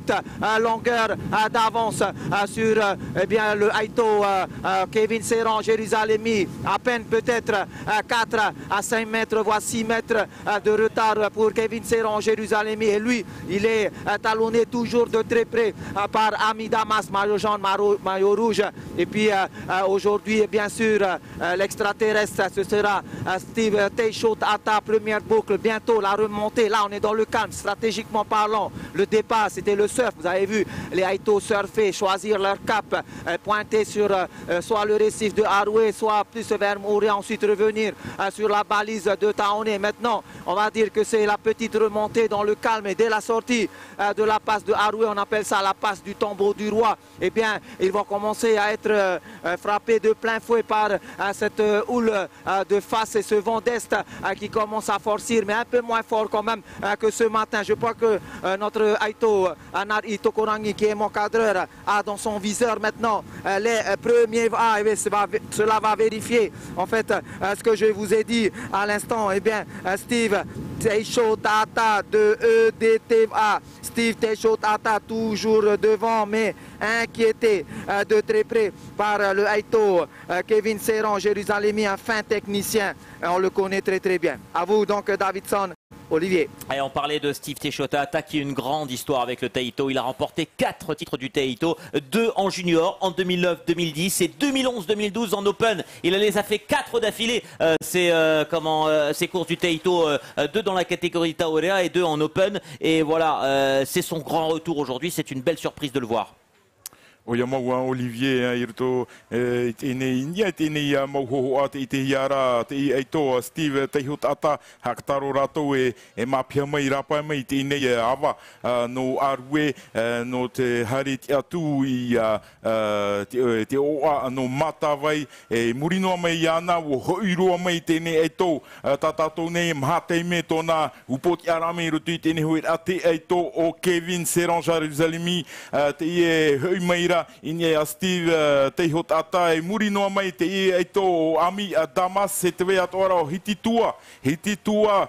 petite euh, longueur euh, d'avance euh, sur euh, eh bien, le Aito euh, euh, Kevin Serran, Jérusalemi, à peine peut-être euh, quatre à cinq mètres, voire six mètres euh, de retard pour Kevin Serran, Jérusalemi. Et lui, il est euh, talonné toujours de très près euh, par Ami Damas, maillot jaune, maillot rouge. Et puis euh, euh, aujourd'hui, bien sûr, euh, l'extraterrestre, ce sera euh, Steve Teixeira, première boucle, bientôt la remontée. Là, on est dans le calme, stratégiquement parlant. Le départ, c'était le surf. Vous avez vu les Aito surfer, choisir leur cap, euh, pointer sur euh, soit le récif de Haroué, soit plus vers Mouré, ensuite revenir euh, sur la balise de Taoné. Maintenant, on va dire que c'est la petite remontée dans le calme. Et dès la sortie euh, de la passe de Haroué, on appelle ça la passe du tombeau du roi. Eh bien, ils vont commencer à être euh, frappés de plein fouet par euh, cette euh, houle euh, de face et ce vent d'est euh, qui commence à forcir, mais un peu moins fort quand même euh, que ce matin. Je crois que euh, notre Aito, Anar Itokorangi, qui est mon cadreur, a dans son viseur maintenant euh, les euh, premiers... Ah, eh cela va vérifier en fait euh, ce que je vous ai dit à l'instant. Eh bien, euh, Steve Teixeira de E D T A. Steve Teixeira toujours devant, mais inquiété euh, de très près par euh, le Aito euh, Kevin Serran, Jérusalemi, un fin technicien. Euh, on le connaît très très bien. À vous donc, Davidson. Olivier. Et on parlait de Steve Teixeira qui a une grande histoire avec le Taito. Il a remporté quatre titres du Taito, deux en junior en deux mille neuf deux mille dix et deux mille onze deux mille douze en Open. Il les a fait quatre d'affilée. Euh, c'est euh, comment euh, ces courses du Taito, euh, deux dans la catégorie Taorea et deux en Open. Et voilà, euh, c'est son grand retour aujourd'hui. C'est une belle surprise de le voir. O ia maua Olivier i roto e tēnei india tēnei ia mauhoho a te i te hiara te i Aito Steve Teixeira haktaro rato e e mapia mai rapa mai tēnei awa no arue no te hari te atu i te te oa no matawai e murinoa mai ana o hoiroa mai tēnei Aito tatatou nei mhatei me tōna upoti arame roto i tēnei hui a te Aito o Kevin Serran, Jérusalemi te i e hui mai Inia a Steve Teixeira e muri noa mai te i Aito o Ami Damas se te wea toara o hititua. Hititua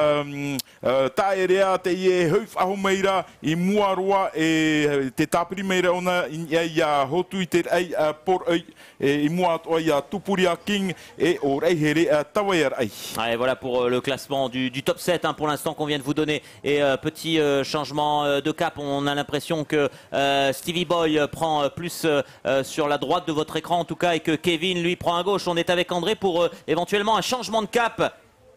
taerea te i e hauf aho meira i muaroa e te tapiri meira ona inia i a hotu i te rei por ei i mua toa i a Tupuria King e o reihere tawaiar ai. Et voilà pour le classement du, du top sept hein, pour l'instant qu'on vient de vous donner. Et euh, petit euh, changement euh, de cap, on a l'impression que euh, Stevie Boy prend plus euh, sur la droite de votre écran en tout cas et que Kevin lui prend à gauche. On est avec André pour euh, éventuellement un changement de cap.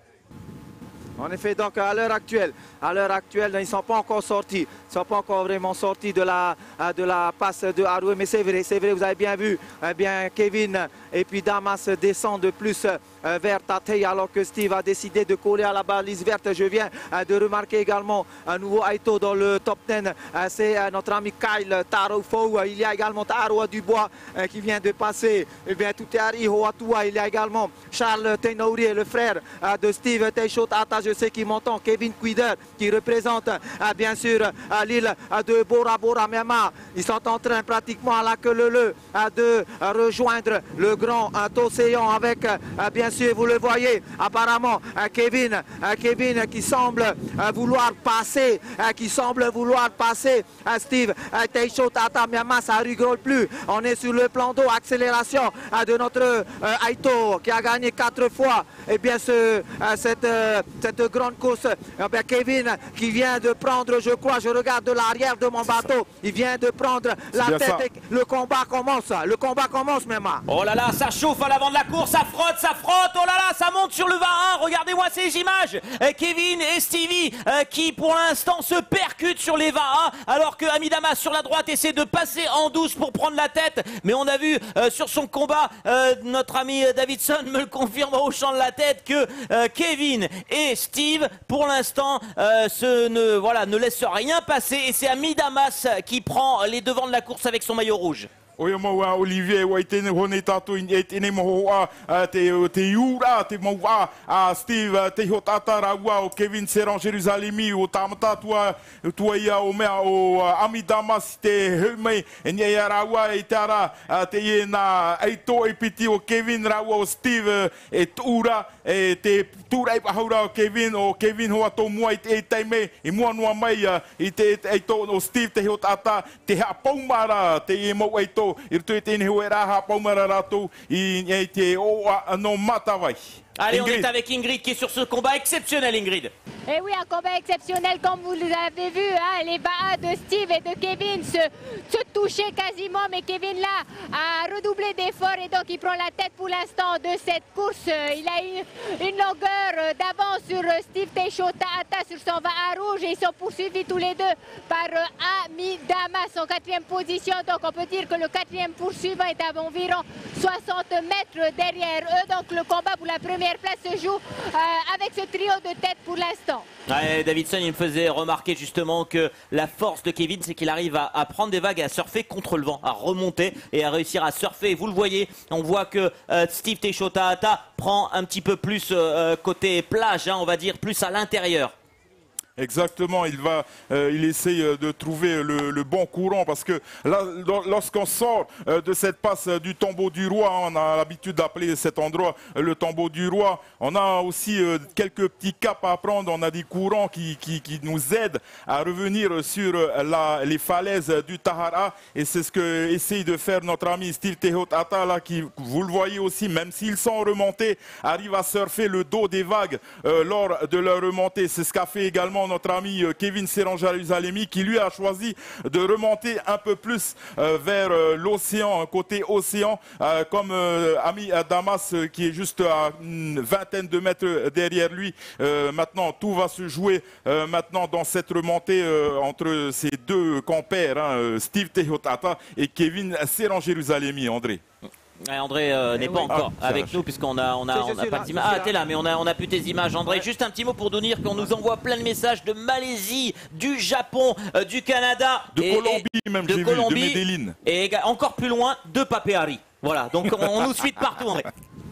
En effet, donc à l'heure actuelle, à l'heure actuelle, ils ne sont pas encore sortis, ils ne sont pas encore vraiment sortis de la, de la passe de Haroué, mais c'est vrai, c'est vrai, vous avez bien vu, eh bien Kevin et puis Damas descendent de plus euh, vers Tatei alors que Steve a décidé de coller à la balise verte. Je viens euh, de remarquer également un nouveau Aito dans le top dix, euh, c'est euh, notre ami Kyle Tarofo. Il y a également Taroa Dubois euh, qui vient de passer, eh bien Tuteari Hoatua, il y a également Charles Tenouri, le frère euh, de Steve Teixeira. Je sais qu'il m'entend, Kevin Quider qui représente euh, bien sûr euh, l'île euh, de Bora Bora Myanmar. Ils sont en train pratiquement à la queue leu euh, de euh, rejoindre le grand euh, océan avec euh, bien sûr, vous le voyez, apparemment euh, Kevin, euh, Kevin qui semble euh, vouloir passer, euh, qui semble vouloir passer euh, Steve euh, Teixeira Myanmar, ça rigole plus. On est sur le plan d'eau, accélération euh, de notre euh, Aito qui a gagné quatre fois et bien ce, euh, cette, euh, cette de grande course. Eh bien, Kevin qui vient de prendre, je crois, je regarde de l'arrière de mon bateau, il vient de prendre la tête ça. Et le combat commence, le combat commence même. Oh là là, ça chauffe à l'avant de la course, ça frotte, ça frotte, oh là là, ça monte sur le vingt-et-un, regardez-moi ces images. Euh, Kevin et Stevie euh, qui pour l'instant se percutent sur les vingt-et-un alors que Ami Damas sur la droite essaie de passer en douce pour prendre la tête, mais on a vu euh, sur son combat, euh, notre ami Davidson me le confirme au champ de la tête que euh, Kevin et Steve, pour l'instant, euh, ne, voilà, ne laisse rien passer et c'est Ami Damas qui prend les devants de la course avec son maillot rouge. o ia mau Olivier o tene hone tato i tene mo a te te iura te mau a Steve te ho tata raua o Kevin Serran Jerusalemi o tamata tua tua ia o mea o Ami Damas te mai e ia raua e tara te ia na ai to e piti o Kevin raua o Steve e tura e te tura e pahaura o Kevin o Kevin ho ato mua i te taime i mua noa mai i te ai to o Steve te ho tata te ha paumara te e mau ai to i rutu e tēne ho e raha paumara rato i te o no matawai. Allez, Ingrid. on est avec Ingrid qui est sur ce combat exceptionnel, Ingrid. Et oui, un combat exceptionnel comme vous l'avez vu, hein, les bas de Steve et de Kevin se, se touchaient quasiment, mais Kevin là a redoublé d'efforts et donc il prend la tête pour l'instant de cette course. Il a une, une longueur d'avance sur Steve Teixeira sur son va à rouge et ils sont poursuivis tous les deux par Ami Damas en quatrième position. Donc on peut dire que le quatrième poursuivant est à environ soixante mètres derrière eux. Donc le combat pour la première place se joue euh, avec ce trio de tête pour l'instant. Ouais, Davidson, il me faisait remarquer justement que la force de Kevin, c'est qu'il arrive à, à prendre des vagues et à surfer contre le vent, à remonter et à réussir à surfer. Et vous le voyez, on voit que euh, Steve Teixeira prend un petit peu plus euh, côté plage, hein, on va dire plus à l'intérieur. Exactement, il va, euh, il essaye de trouver le, le bon courant parce que là, lorsqu'on sort euh, de cette passe du tombeau du roi, on a l'habitude d'appeler cet endroit le tombeau du roi. On a aussi euh, quelques petits caps à prendre. On a des courants qui, qui, qui nous aident à revenir sur la, les falaises du Tahara et c'est ce que essaye de faire notre ami Steve Teixeira là, qui, vous le voyez aussi, même s'ils sont remontés, arrive à surfer le dos des vagues euh, lors de leur remontée. C'est ce qu'a fait également notre ami Kevin Serran Jerusalemi qui lui a choisi de remonter un peu plus euh, vers euh, l'océan, côté océan, euh, comme euh, ami Damas euh, qui est juste à une vingtaine de mètres derrière lui. Euh, maintenant, tout va se jouer euh, maintenant dans cette remontée euh, entre ces deux compères, hein, Steve Teixeira et Kevin Serran Jerusalemi, André. Ouais, André euh, n'est oui. pas encore Ah, avec nous puisqu'on a, on a, on a pas d'images. Ah, t'es là, mais on a, on a plus tes images. André, Ouais. juste un petit mot pour nous dire qu'on nous envoie plein de messages de Malaisie, du Japon, euh, du Canada, De et, Colombie et, même, de j'ai vu, Colombie, de Medellin. et éga- encore plus loin, de Papeari. Voilà, donc on, on nous suit de partout, André.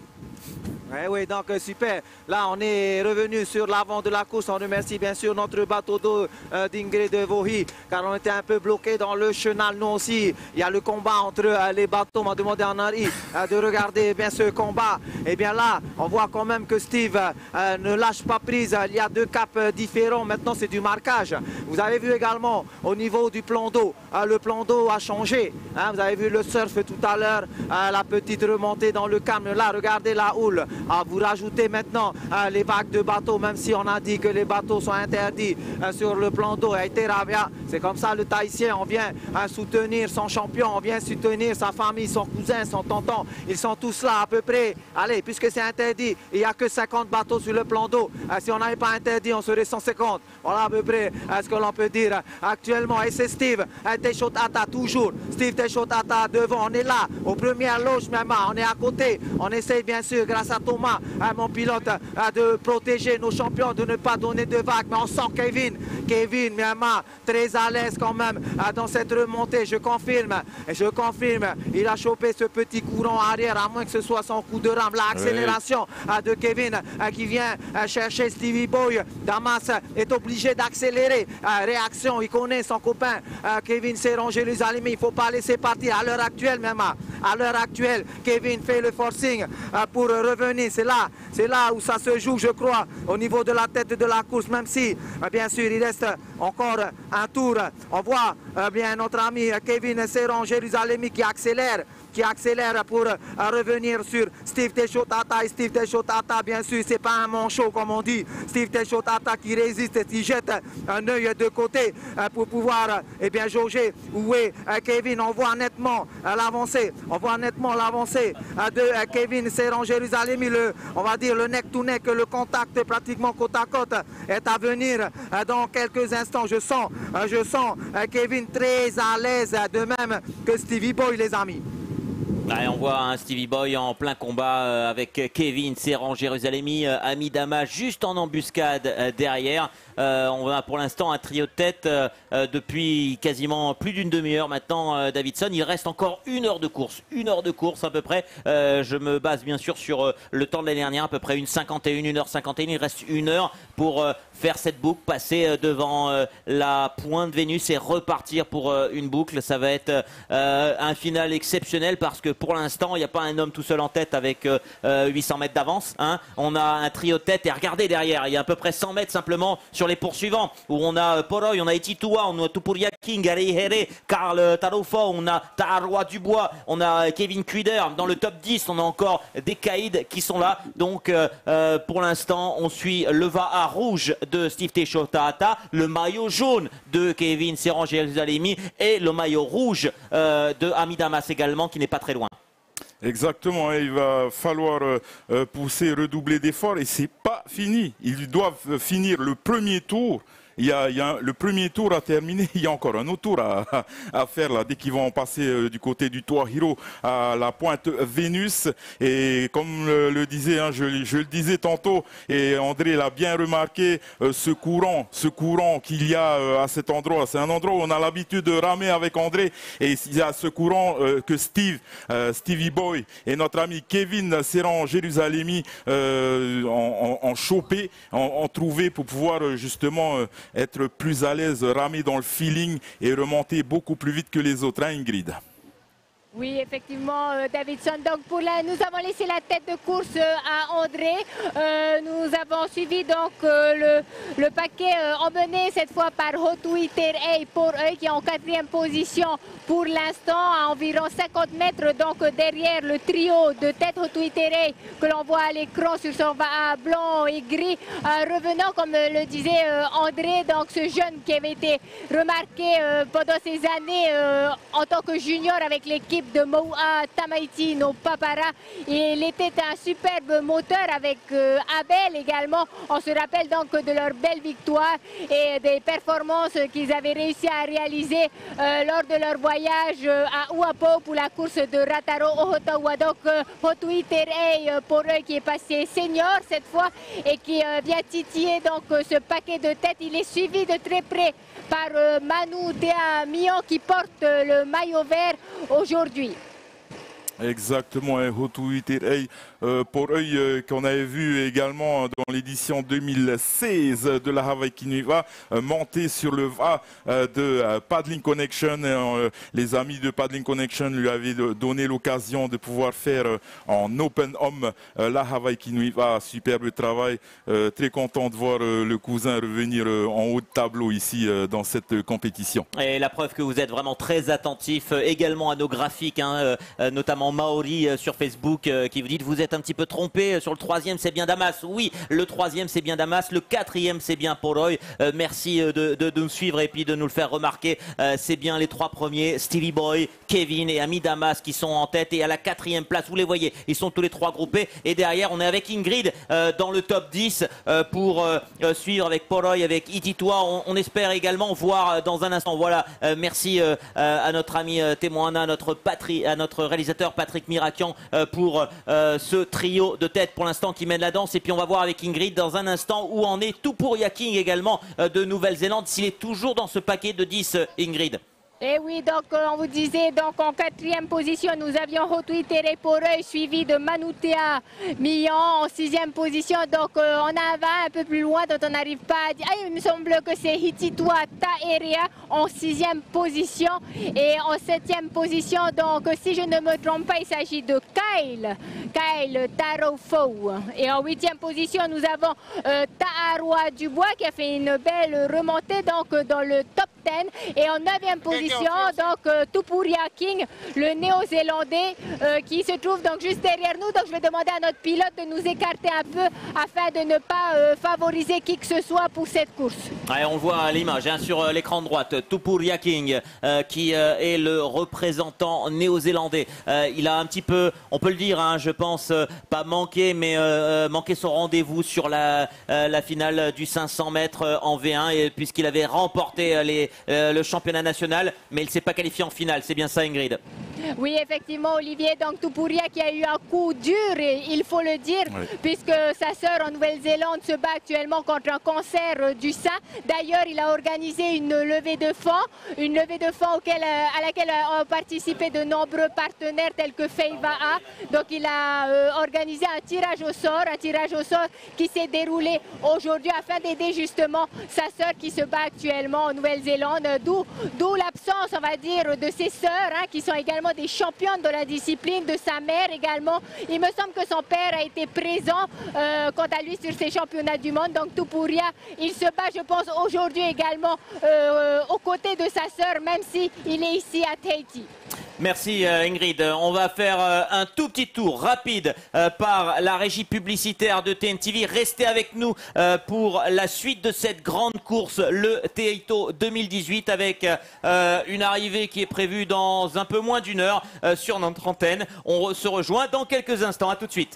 Ouais, oui, donc euh, super. Là, on est revenu sur l'avant de la course. On remercie bien sûr notre bateau d'eau euh, d'Ingrid Vohi, car on était un peu bloqué dans le chenal. Nous aussi, il y a le combat entre euh, les bateaux. On m'a demandé à Henri euh, de regarder bien ce combat. Et bien là, on voit quand même que Steve euh, ne lâche pas prise. Il y a deux caps euh, différents. Maintenant, c'est du marquage. Vous avez vu également au niveau du plan d'eau, euh, le plan d'eau a changé. Hein, vous avez vu le surf tout à l'heure, euh, la petite remontée dans le calme. Là, regardez la houle. Ah, vous rajoutez maintenant euh, les vagues de bateaux, même si on a dit que les bateaux sont interdits euh, sur le plan d'eau. C'est comme ça le Tahitien, on vient euh, soutenir son champion, on vient soutenir sa famille, son cousin, son tonton. Ils sont tous là à peu près. Allez, puisque c'est interdit, il n'y a que cinquante bateaux sur le plan d'eau. Euh, si on n'avait pas interdit, on serait cent cinquante. Voilà à peu près euh, ce que l'on peut dire actuellement. Et c'est Steve euh, Teixeira toujours. Steve Teixeira devant, on est là, aux premières loges même, on est à côté. On essaie bien sûr, grâce à Thomas, à mon pilote, à de protéger nos champions, de ne pas donner de vagues. Mais on sent Kevin, Kevin, Myanmar, très à l'aise quand même dans cette remontée. Je confirme, je confirme, il a chopé ce petit courant arrière, à moins que ce soit son coup de rame. L'accélération oui. de Kevin qui vient chercher Stevie Boy. Damas est obligé d'accélérer. Réaction, il connaît son copain Kevin Serran Jerusalemi. Il ne faut pas laisser partir à l'heure actuelle même. À l'heure actuelle, Kevin fait le forcing pour revenir. C'est là, c'est là où ça se joue, je crois, au niveau de la tête de la course, même si, bien sûr, il reste encore un tour. On voit bien notre ami Kevin Serran Jerusalemi qui accélère, qui accélère pour euh, revenir sur Steve Teixeira. Et Steve Teixeira, bien sûr, c'est pas un manchot comme on dit. Steve Teixeira qui résiste et qui jette un œil de côté euh, pour pouvoir euh, eh bien, jauger où est euh, Kevin. On voit nettement euh, l'avancée. On voit nettement l'avancée euh, de euh, Kevin Serran Jerusalemi. Le, on va dire le neck to neck, le contact pratiquement côte à côte est à venir euh, dans quelques instants. Je sens, euh, je sens euh, Kevin très à l'aise, de même que Stevie Boy, les amis. Ouais, on voit un Stevie Boy en plein combat euh, avec Kevin Serran Jérusalemi, euh, Ami Dama juste en embuscade euh, derrière. Euh, on a pour l'instant un trio de tête euh, euh, depuis quasiment plus d'une demi-heure maintenant, euh, Davidson. Il reste encore une heure de course, une heure de course à peu près. Euh, je me base bien sûr sur euh, le temps de l'année dernière, à peu près une cinquante et une, une heure cinquante et une. Il reste une heure pour euh, faire cette boucle, passer euh, devant euh, la pointe Vénus et repartir pour euh, une boucle. Ça va être euh, un final exceptionnel parce que pour l'instant, il n'y a pas un homme tout seul en tête avec euh, huit cents mètres d'avance. Hein. On a un trio de tête et regardez derrière, il y a à peu près cent mètres simplement sur les poursuivants où on a Poroy, on a Etitua, on a Tupuria King, Gary Here, Karl Tarofo, on a Taharoa Dubois, on a Kevin Kuider. Dans le top dix, on a encore des Caïds qui sont là. Donc euh, euh, pour l'instant, on suit le V A A rouge de Steve Teshotata, le maillot jaune de Kevin Serran Jérusalemi et le maillot rouge euh, de Ami Damas également qui n'est pas très loin. Exactement, hein, il va falloir euh, pousser, redoubler d'efforts et c'est pas fini. Ils doivent finir le premier tour. Il y a, il y a le premier tour à terminer, il y a encore un autre tour à, à faire là, dès qu'ils vont passer euh, du côté du Toa Hiro à la pointe Vénus. Et comme le, le disait, hein, je, je le disais tantôt, et André l'a bien remarqué, euh, ce courant, ce courant qu'il y a euh, à cet endroit, c'est un endroit où on a l'habitude de ramer avec André, et il y a ce courant euh, que Steve, euh, Stevie Boy et notre ami Kevin Serran Jérusalemi euh, ont, ont, ont chopé, ont, ont trouvé pour pouvoir euh, justement euh, être plus à l'aise, ramer dans le feeling et remonter beaucoup plus vite que les autres, hein, Ingrid? Oui, effectivement, euh, Davidson. Donc, pour la, nous avons laissé la tête de course euh, à André. Euh, nous avons suivi donc euh, le, le paquet euh, emmené cette fois par Hotui Terei pour eux qui est en quatrième position pour l'instant à environ cinquante mètres. Donc derrière le trio de tête Hotui Terei que l'on voit à l'écran sur son V A A blanc et gris. Euh, revenant, comme le disait euh, André, donc ce jeune qui avait été remarqué euh, pendant ces années euh, en tant que junior avec l'équipe de Moua Tamaiti no Papara. Il était un superbe moteur avec euh, Abel également. On se rappelle donc de leur belle victoire et des performances qu'ils avaient réussi à réaliser euh, lors de leur voyage euh, à Uapo pour la course de Rataro Ohotawa. Donc euh, Hotui Terei euh, pour eux qui est passé senior cette fois et qui euh, vient titiller donc euh, ce paquet de tête. Il est suivi de très près par euh, Manu Dea Mion qui porte euh, le maillot vert aujourd'hui. Exactement, et Hotui Terei euh, pour eux euh, qu'on avait vu également dans l'édition deux mille seize de la Hawaii Kinuiva euh, monter sur le V A euh, de euh, Paddling Connection. Et, euh, les amis de Paddling Connection lui avaient donné l'occasion de pouvoir faire euh, en open homme euh, la Hawaii Kinuiva. Superbe travail, euh, très content de voir euh, le cousin revenir euh, en haut de tableau ici euh, dans cette euh, compétition. Et la preuve que vous êtes vraiment très attentif euh, également à nos graphiques, hein, euh, notamment Maori euh, sur Facebook euh, qui vous dit vous êtes un petit peu trompé, euh, sur le troisième c'est bien Damas. Oui, le troisième c'est bien Damas, le quatrième c'est bien Poroy. Euh, merci euh, de, de, de nous suivre et puis de nous le faire remarquer. Euh, c'est bien les trois premiers, Stevie Boy, Kevin et Ami Damas qui sont en tête, et à la quatrième place, vous les voyez, ils sont tous les trois groupés, et derrière on est avec Ingrid euh, dans le top dix euh, pour euh, euh, suivre avec Poroy, avec Ititua. On, on espère également voir euh, dans un instant, voilà, euh, merci euh, euh, à notre ami euh, Témoana, à notre, patri, à notre réalisateur Patrick Mirakian euh, pour euh, ce trio de tête pour l'instant qui mène la danse. Et puis on va voir avec Ingrid dans un instant où en est Tupuria King également euh, de Nouvelle-Zélande, s'il est toujours dans ce paquet de dix, euh, Ingrid. Et oui, donc euh, on vous disait, donc en quatrième position, nous avions Hotui Terei Poreuil, suivi de Manutea Mion en sixième position. Donc euh, on a un peu plus loin, dont on n'arrive pas à dire. Ah, il me semble que c'est Hititua Taerea en sixième position. Et en septième position, donc si je ne me trompe pas, il s'agit de Kyle, Kyle Tarofo. Et en huitième position, nous avons euh, Taharoa Dubois qui a fait une belle remontée donc dans le top dix. Et en neuvième position, donc euh, Tupuria King, le néo-zélandais euh, qui se trouve donc juste derrière nous. Donc je vais demander à notre pilote de nous écarter un peu afin de ne pas euh, favoriser qui que ce soit pour cette course. Ouais, on voit à l'image hein, sur l'écran de droite Tupuria King euh, qui euh, est le représentant néo-zélandais. Euh, il a un petit peu, on peut le dire, hein, je pense, euh, pas manqué, mais euh, manqué son rendez-vous sur la, euh, la finale du cinq cents mètres en V un, et puisqu'il avait remporté euh, les, euh, le championnat national, mais il ne s'est pas qualifié en finale. C'est bien ça, Ingrid? Oui, effectivement, Olivier. Donc Topuria qui a eu un coup dur, et il faut le dire, oui. puisque sa sœur en Nouvelle-Zélande se bat actuellement contre un cancer du sein. D'ailleurs, il a organisé une levée de fonds, une levée de fonds auquel, à laquelle ont participé de nombreux partenaires tels que Feiva. Donc il a euh, organisé un tirage au sort, un tirage au sort qui s'est déroulé aujourd'hui afin d'aider justement sa sœur qui se bat actuellement en Nouvelle-Zélande. D'où l'absence, on va dire, de ses sœurs, hein, qui sont également des championnes de la discipline, de sa mère également. Il me semble que son père a été présent euh, quant à lui sur ces championnats du monde. Donc Topuria, il se bat, je pense, aujourd'hui également euh, aux côtés de sa sœur, même s'il est ici à Tahiti. Merci Ingrid. On va faire un tout petit tour rapide par la régie publicitaire de T N T V. Restez avec nous pour la suite de cette grande course, le Teito deux mille dix-huit, avec une arrivée qui est prévue dans un peu moins d'une heure sur notre antenne. On se rejoint dans quelques instants. À tout de suite.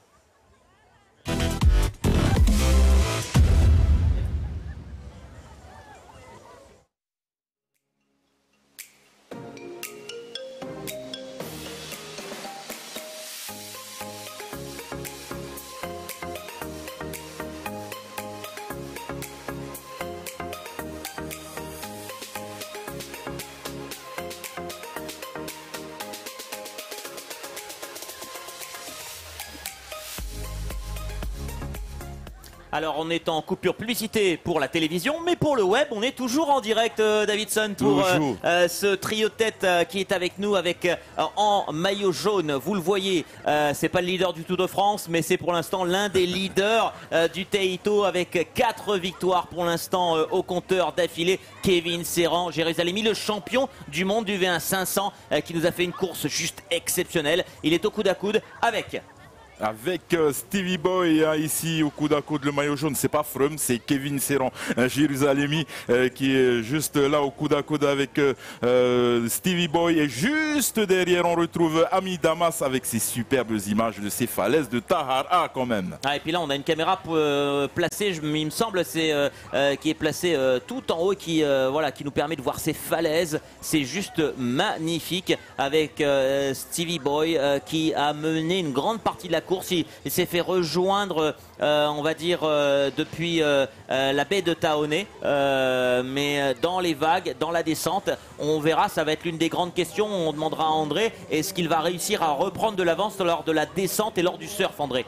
Alors on est en coupure publicité pour la télévision, mais pour le web, on est toujours en direct, euh, Davidson, pour euh, euh, ce trio de tête euh, qui est avec nous, avec euh, en maillot jaune. Vous le voyez, euh, c'est pas le leader du Tour de France, mais c'est pour l'instant l'un des leaders euh, du Teito, avec quatre victoires pour l'instant euh, au compteur d'affilée. Kevin Serran Jérusalemi, le champion du monde du V un cinq cents, euh, qui nous a fait une course juste exceptionnelle. Il est au coude à coude avec... Avec euh, Stevie Boy, hein, ici au coude à coude, le maillot jaune, c'est pas Fromm, c'est Kevin Serran euh, Jérusalemi euh, qui est juste là au coude à coude avec euh, euh, Stevie Boy. Et juste derrière, on retrouve Ami Damas avec ses superbes images de ces falaises de Tahara quand même. Ah, et puis là, on a une caméra euh, placée, je, il me semble, c'est euh, euh, qui est placée euh, tout en haut, qui euh, voilà, qui nous permet de voir ces falaises. C'est juste magnifique, avec euh, Stevie Boy euh, qui a mené une grande partie de la course. Il, il s'est fait rejoindre, euh, on va dire, euh, depuis euh, euh, la baie de Taoné, euh, mais dans les vagues, dans la descente, on verra, ça va être l'une des grandes questions. On demandera à André, est-ce qu'il va réussir à reprendre de l'avance lors de la descente et lors du surf, André?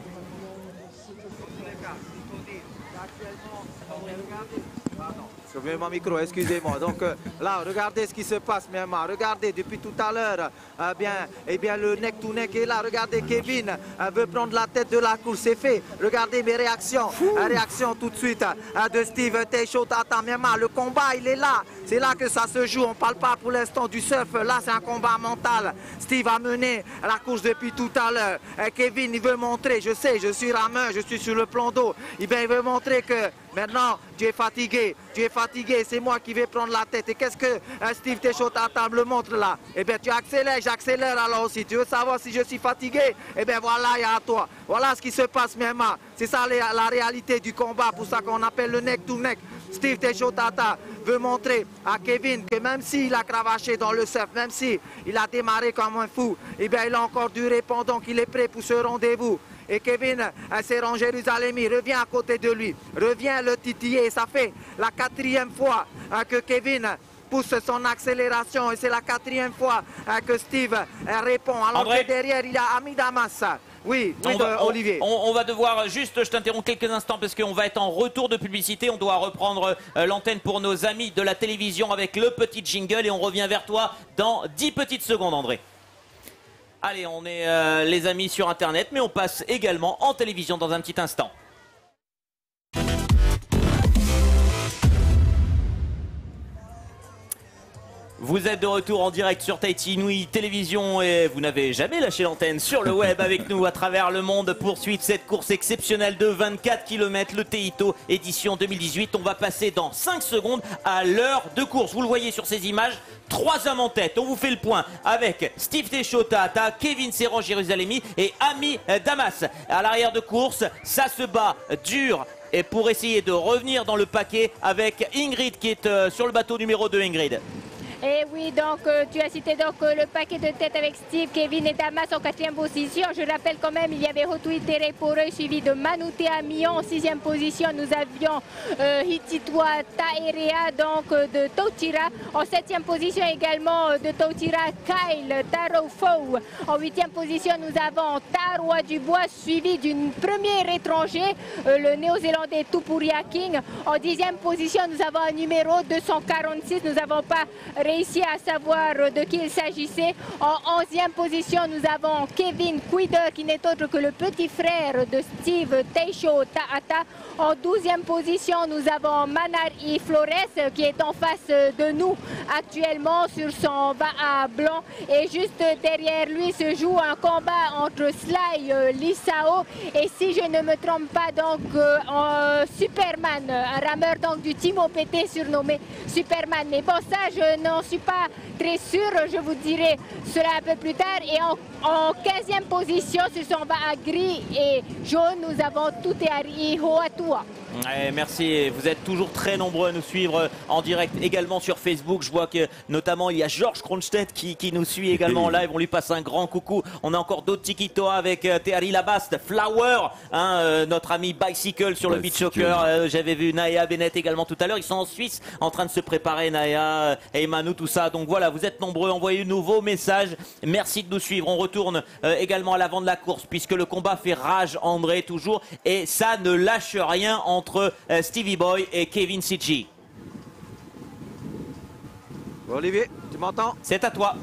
Mon micro, excusez-moi. Donc euh, là, regardez ce qui se passe, Myanmar. Regardez, depuis tout à l'heure, euh, bien, eh bien, le neck to neck est là. Regardez, Kevin euh, veut prendre la tête de la course. C'est fait. Regardez mes réactions. Euh, réaction tout de suite euh, de Steve Teishotata, Myanmar. Le combat, il est là. C'est là que ça se joue. On ne parle pas pour l'instant du surf. Là, c'est un combat mental. Steve a mené la course depuis tout à l'heure. Euh, Kevin, il veut montrer. Je sais, je suis rameur, je suis sur le plan d'eau. Il, il veut montrer que maintenant, tu es fatigué. Tu es fatigué. C'est moi qui vais prendre la tête. Et qu'est-ce que euh, Steve Teishotata me montre là? Eh bien, tu accélères. J'accélère alors aussi. Tu veux savoir si je suis fatigué? Eh bien, voilà, il y a à toi. Voilà ce qui se passe, Myanmar. C'est ça la réalité du combat. Pour ça qu'on appelle le neck to neck. Steve Teishotata veut montrer à Kevin que même s'il a cravaché dans le surf, même s'il a démarré comme un fou, eh bien, il a encore du répondant qu'il est prêt pour ce rendez-vous. Et Kevin Serran Jérusalemi revient à côté de lui, revient le titiller. Ça fait la quatrième fois que Kevin pousse son accélération et c'est la quatrième fois que Steve répond. Alors André, que derrière, il y a Ami Damas. Oui, oui, on va, Olivier. On, on va devoir, juste, je t'interromps quelques instants parce qu'on va être en retour de publicité. On doit reprendre euh, l'antenne pour nos amis de la télévision avec le petit jingle et on revient vers toi dans dix petites secondes, André. Allez, on est euh, les amis sur Internet, mais on passe également en télévision dans un petit instant. Vous êtes de retour en direct sur Tahiti Inouï Télévision et vous n'avez jamais lâché l'antenne sur le web avec nous à travers le monde. Poursuite cette course exceptionnelle de vingt-quatre kilomètres, le Teito édition deux mille dix-huit. On va passer dans cinq secondes à l'heure de course. Vous le voyez sur ces images, trois hommes en tête. On vous fait le point avec Steve Teishotata, Kevin Serran Jérusalemi et Ami Damas. À l'arrière de course, ça se bat dur. Et pour essayer de revenir dans le paquet avec Ingrid qui est euh, sur le bateau numéro deux, Ingrid. Et oui, donc euh, tu as cité donc euh, le paquet de tête avec Steve, Kevin et Damas en quatrième position. Je rappelle quand même, il y avait Hotui Terei Poreuil suivi de Manouté Amion. En sixième position, nous avions euh, Hititwa Taerea, donc euh, de Tautira. En septième position également euh, de Tautira, Kyle Tarofou. En huitième position, nous avons Taroa Dubois suivi d'une première étranger, euh, le néo-zélandais Tupuria King. En dixième position, nous avons un numéro deux cent quarante-six. Nous n'avons pas réussi à savoir de qui il s'agissait. En onzième position, nous avons Kevin Quider, qui n'est autre que le petit frère de Steve Teisho Taata. En douzième position, nous avons Manari Flores, qui est en face de nous actuellement sur son Va'a blanc. Et juste derrière lui se joue un combat entre Sly euh, Lisao et, si je ne me trompe pas, donc euh, euh, Superman, un rameur donc du Team O P T surnommé Superman. Mais bon, ça, je n'en suis pas très sûre, je vous dirai cela un peu plus tard. Et en, en quinzième position, sur son Va'a gris et jaune, nous avons Tuteari Hoatua. Ouais, merci, vous êtes toujours très nombreux à nous suivre en direct également sur Facebook. Je vois que notamment il y a Georges Kronstedt qui, qui nous suit également en live. On lui passe un grand coucou. On a encore d'autres Tikitoa avec euh, Théari Labaste, Flower, hein, euh, notre ami Bicycle sur le beach soccer. Euh, J'avais vu Naya Bennett également tout à l'heure. Ils sont en Suisse en train de se préparer, Naya et Manu, tout ça. Donc voilà, vous êtes nombreux. Envoyez-nous vos messages. Merci de nous suivre. On retourne euh, également à l'avant de la course puisque le combat fait rage, André, toujours. Et ça ne lâche rien entre entre Stevie Boy et Kevin Sitchi. Olivier, tu m'entends? C'est à toi.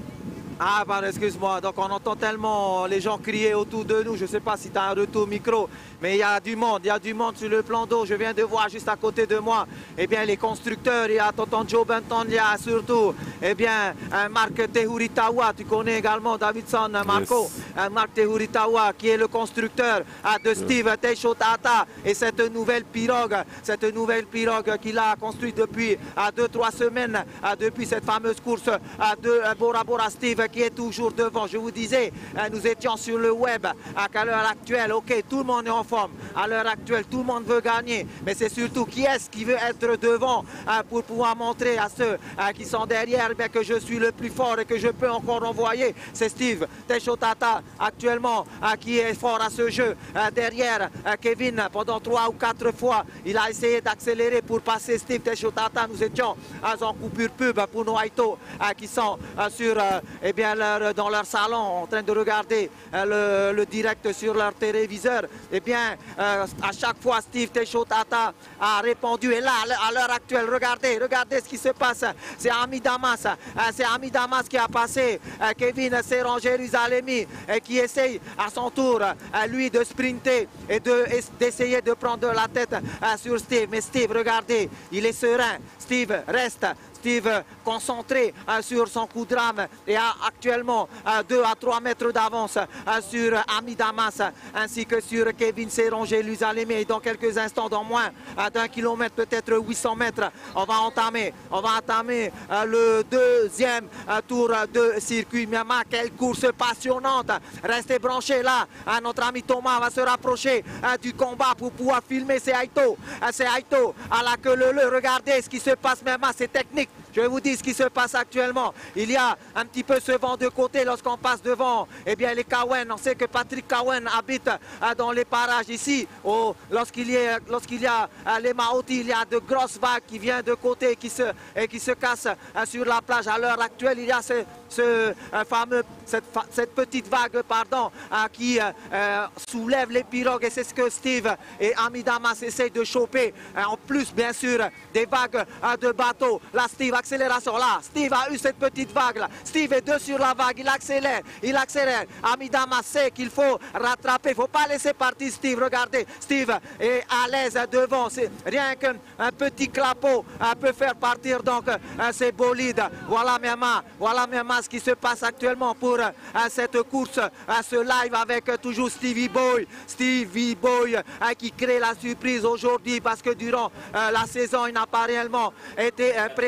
Ah, pardon, excuse-moi. Donc, on entend tellement les gens crier autour de nous. Je ne sais pas si tu as un retour micro, mais il y a du monde. Il y a du monde sur le plan d'eau. Je viens de voir juste à côté de moi, eh bien, les constructeurs. Il y a Tonton Joe Benton. Il y a surtout, eh bien, un Marc Tehuritawa. Tu connais également Davidson, Marco. Yes. Un Marc Tehuritawa qui est le constructeur de Steve yes. Teisho Taata. Et cette nouvelle pirogue, cette nouvelle pirogue qu'il a construite depuis deux trois semaines, depuis cette fameuse course de Bora Bora Steve, qui est toujours devant. Je vous disais, nous étions sur le web à l'heure actuelle. Ok, tout le monde est en forme. À l'heure actuelle, tout le monde veut gagner. Mais c'est surtout qui est-ce qui veut être devant pour pouvoir montrer à ceux qui sont derrière bien que je suis le plus fort et que je peux encore envoyer. C'est Steve Teisho Taata actuellement qui est fort à ce jeu. Derrière Kevin, pendant trois ou quatre fois, il a essayé d'accélérer pour passer Steve Teisho Taata. Nous étions en coupure pub pour nos Aito qui sont sur eh bien, leur, dans leur salon en train de regarder euh, le, le direct sur leur téléviseur. Eh bien, euh, à chaque fois, Steve Teisho Taata a répondu. Et là, à l'heure actuelle, regardez, regardez ce qui se passe. C'est Ami Damas. Euh, c'est Ami Damas qui a passé euh, Kevin Seron Jérusalemi et qui essaye à son tour, euh, lui, de sprinter et d'essayer de, de prendre la tête euh, sur Steve. Mais Steve, regardez, il est serein. Steve reste. Steve concentré euh, sur son coup de rame et a actuellement euh, deux à trois mètres d'avance euh, sur Ami Damas ainsi que sur Kevin Seron Jérusalemi. Et dans quelques instants, dans moins euh, d'un kilomètre, peut-être huit cents mètres, on va entamer, on va entamer euh, le deuxième euh, tour de circuit. Myanmar, quelle course passionnante. Restez branchés là. Euh, notre ami Thomas va se rapprocher euh, du combat pour pouvoir filmer ces Aito. Euh, ces Aito à la queue leu-leu. Regardez ce qui se passe, Myanmar, c'est technique. Je vais vous dire ce qui se passe actuellement. Il y a un petit peu ce vent de côté lorsqu'on passe devant eh bien, les Cowen. On sait que Patrick Cowen habite euh, dans les parages ici. Oh, lorsqu'il y a, lorsqu'il y a euh, les Maoti, il y a de grosses vagues qui viennent de côté et qui se, et qui se cassent euh, sur la plage. À l'heure actuelle, il y a ce, ce euh, fameux, cette, cette petite vague pardon, euh, qui euh, soulève les pirogues. Et c'est ce que Steve et Ami Damas essayent de choper. Euh, en plus, bien sûr, des vagues euh, de bateaux. Là, Steve accélération là. Steve a eu cette petite vague là. Steve est deux sur la vague. Il accélère. Il accélère. Ami Damas sait qu'il faut rattraper. Il ne faut pas laisser partir Steve. Regardez. Steve est à l'aise devant. C'est rien qu'un petit clapot peut faire partir donc ces bolides. Voilà Myanmar. Voilà Myanmar ce qui se passe actuellement pour cette course. Ce live avec toujours Stevie Boy. Stevie Boy qui crée la surprise aujourd'hui parce que durant la saison il n'a pas réellement été présent. Peut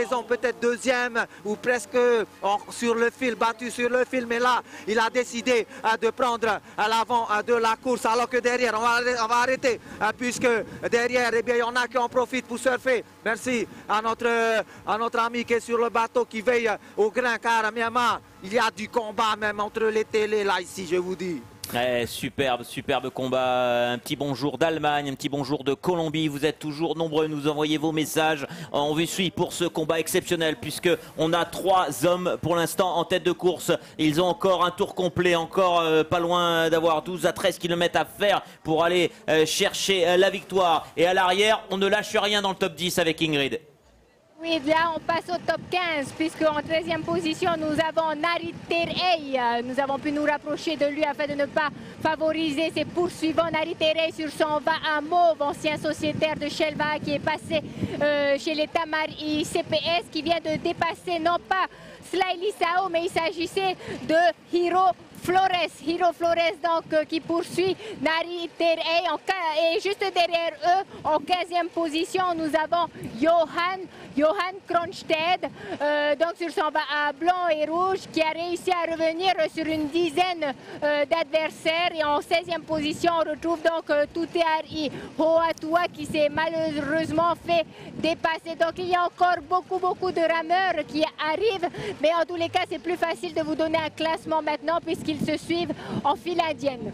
peut-être deuxième ou presque en, sur le fil, battu sur le fil. Mais là, il a décidé euh, de prendre à l'avant euh, de la course. Alors que derrière, on va, on va arrêter euh, puisque derrière, eh bien, il y en a qui en profitent pour surfer. Merci à notre, à notre ami qui est sur le bateau qui veille au grain, car à Myanmar, il y a du combat même entre les télés là ici, je vous dis. Ouais, superbe, superbe combat. Un petit bonjour d'Allemagne, un petit bonjour de Colombie. Vous êtes toujours nombreux à nous envoyer vos messages. On vous suit pour ce combat exceptionnel puisque on a trois hommes pour l'instant en tête de course. Ils ont encore un tour complet, encore euh, pas loin d'avoir douze à treize kilomètres à faire pour aller euh, chercher euh, la victoire. Et à l'arrière, on ne lâche rien dans le top dix avec Ingrid. Oui, là on passe au top quinze puisque en treizième position nous avons Narit Terey. Nous avons pu nous rapprocher de lui afin de ne pas favoriser ses poursuivants. Narit Terey sur son va à mauve, ancien sociétaire de Shelva qui est passé euh, chez les Tamari C P S, qui vient de dépasser non pas Slaily Sao mais il s'agissait de Hiro Flores, Hiro Flores donc euh, qui poursuit Narit Terey. Et juste derrière eux, en quinzième position, nous avons Johan, Johan Kronstedt, euh, donc sur son bas blanc et rouge, qui a réussi à revenir sur une dizaine euh, d'adversaires. Et en seizième position, on retrouve donc euh, Tuteari Hoatua qui s'est malheureusement fait dépasser. Donc il y a encore beaucoup, beaucoup de rameurs qui arrivent. Mais en tous les cas, c'est plus facile de vous donner un classement maintenant puisqu'ils se suivent en file indienne.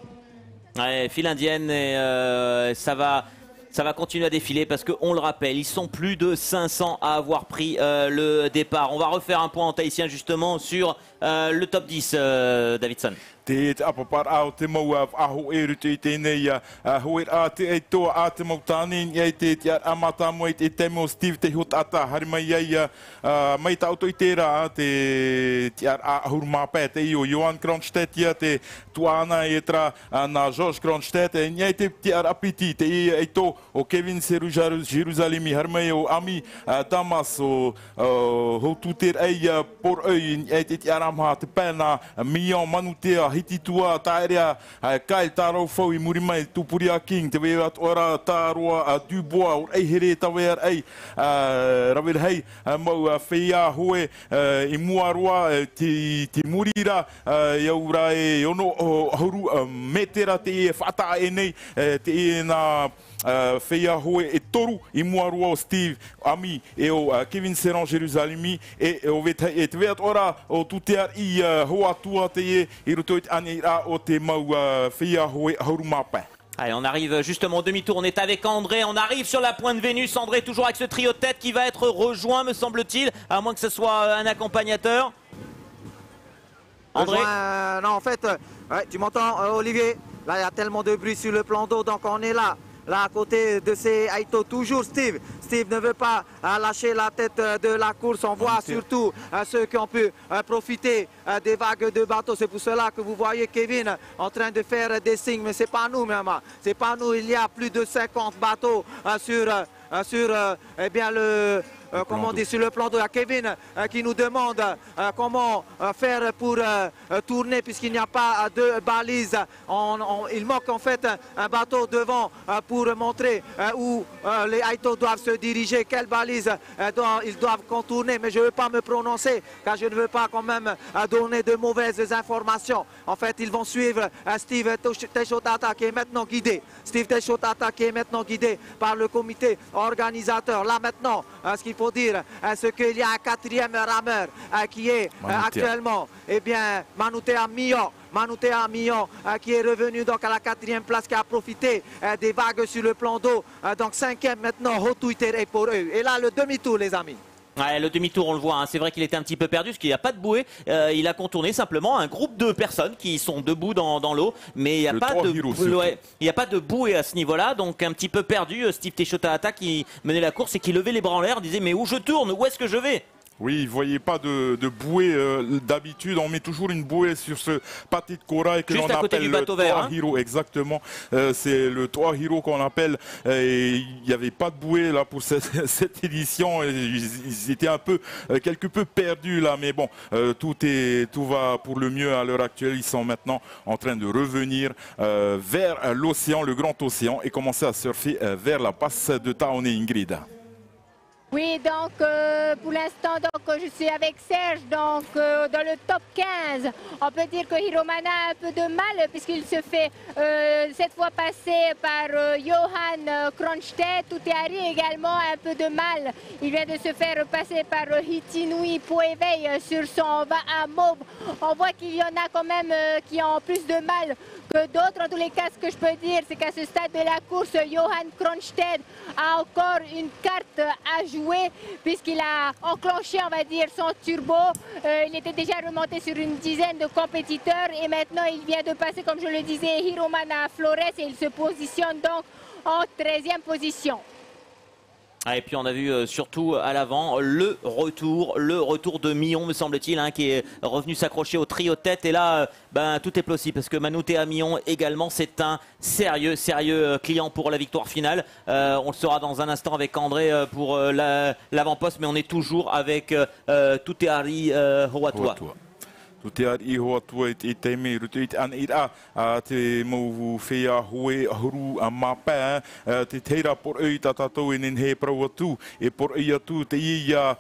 Ouais, file indienne et euh, ça va... Ça va continuer à défiler parce qu'on le rappelle, ils sont plus de cinq cents à avoir pris euh, le départ. On va refaire un point en tahitien justement sur euh, le top dix, euh, Davidson. Te apapar au te mau a aho e rutu I tēnei a hoi a te e toa a te mau tāne i te te amata mo I te temo Steve te hot ata hari mai ai mai ta auto I tērā te te a ahur mapē te I o Johan Kronstedt ia te tuana e tra na Josh Kronstedt e ia te te apiti te I e to o Kevin Seru Jerusalemi hari mai o Ami Damas o hotu te ai por oi e te te aramha te pēna Mion Manutea hiti tua taerea kai taro fau I muri mai tupuri a King te wea ora taroa a Dubois o ei here tawea ai rawir hei mau whea hoe I muaroa te te murira iaura e ono hauru metera te e whata e nei te e na Uh, Feia hoe e toru I muarua o Steve Ami e o uh, Kevin Seran Jerusalemi e, e o veta e te veat ora o tutea I uh, hoa tua te e I roto I te ane ra o te mau uh, Feia hoe hauru mapa. Allez, on arrive justement au demi-tour, on est avec André, on arrive sur la pointe Vénus. André toujours avec ce trio de tête qui va être rejoint me semble-t-il, à moins que ce soit un accompagnateur. André Rejoint, euh, non en fait, euh, ouais, tu m'entends euh, Olivier? Là il y a tellement de bruit sur le plan d'eau donc on est là. Là à côté de ces Aito, toujours Steve. Steve ne veut pas euh, lâcher la tête euh, de la course. On voit surtout euh, ceux qui ont pu euh, profiter euh, des vagues de bateaux. C'est pour cela que vous voyez Kevin en train de faire des signes. Mais c'est pas nous même. C'est pas nous. Il y a plus de cinquante bateaux euh, sur, euh, sur euh, eh bien le... Euh, comment on dit sur le plan d'eau, il y a Kevin euh, qui nous demande euh, comment euh, faire pour euh, euh, tourner puisqu'il n'y a pas euh, de balises. On, on, il manque en fait un, un bateau devant euh, pour montrer euh, où euh, les Aito doivent se diriger, quelles balises euh, doivent, ils doivent contourner. Mais je ne veux pas me prononcer car je ne veux pas quand même euh, donner de mauvaises informations. En fait, ils vont suivre euh, Steve Teshotata qui est maintenant guidé. Steve Teshotata qui est maintenant guidé par le comité organisateur. Là maintenant, euh, ce qu'il faut dire, euh, c'est qu'il y a un quatrième rameur euh, qui est euh, actuellement, eh bien, Manutea Mio. Manutea Mio euh, qui est revenu donc à la quatrième place, qui a profité euh, des vagues sur le plan d'eau. Euh, donc cinquième maintenant, Hotuiter est pour eux. Et là, le demi-tour, les amis. Ouais, le demi-tour, on le voit, hein. C'est vrai qu'il était un petit peu perdu parce qu'il n'y a pas de bouée. Euh, il a contourné simplement un groupe de personnes qui sont debout dans, dans l'eau, mais il n'y a, ouais, a pas de bouée à ce niveau-là. Donc un petit peu perdu, Steve Teshotata qui menait la course et qui levait les bras en l'air, disait mais où je tourne, où est-ce que je vais? Oui, vous voyez pas de, de bouée euh, d'habitude. On met toujours une bouée sur ce pâté de corail que l'on appelle le Toa Hiro. Exactement. Euh, c'est le Toa Hiro qu'on appelle. Il n'y avait pas de bouée là pour cette, cette édition. Ils, ils étaient un peu, euh, quelque peu perdus là. Mais bon, euh, tout est, tout va pour le mieux à l'heure actuelle. Ils sont maintenant en train de revenir euh, vers l'océan, le grand océan, et commencer à surfer euh, vers la passe de Taone Ingrid. Oui, donc euh, pour l'instant, donc je suis avec Serge, donc euh, dans le top quinze. On peut dire que Hiromana a un peu de mal puisqu'il se fait euh, cette fois passer par euh, Johan Kronstedt. Tuteari également a un peu de mal. Il vient de se faire passer par euh, Hitinui Poéveil sur son va à mauve. On voit qu'il y en a quand même euh, qui ont plus de mal que d'autres. En tous les cas, ce que je peux dire, c'est qu'à ce stade de la course, Johan Kronstedt a encore une carte à jouer puisqu'il a enclenché, on va dire, son turbo. Euh, il était déjà remonté sur une dizaine de compétiteurs et maintenant il vient de passer, comme je le disais, Hiromana Flores et il se positionne donc en treizième position. Ah, et puis on a vu euh, surtout à l'avant le retour, le retour de Millon me semble-t-il, hein, qui est revenu s'accrocher au trio tête. Et là, euh, ben, tout est possible parce que Manoutea Millon également, c'est un sérieux, sérieux client pour la victoire finale. Euh, on le saura dans un instant avec André euh, pour euh, l'avant-poste, mais on est toujours avec euh, Tuteari euh, Hoatua. Tuteari Hoatua e teime rutu te an ira te mau whea hoe ahuru a mapa te teira por ei ta tatou enen he prau atu e por ei atu te ia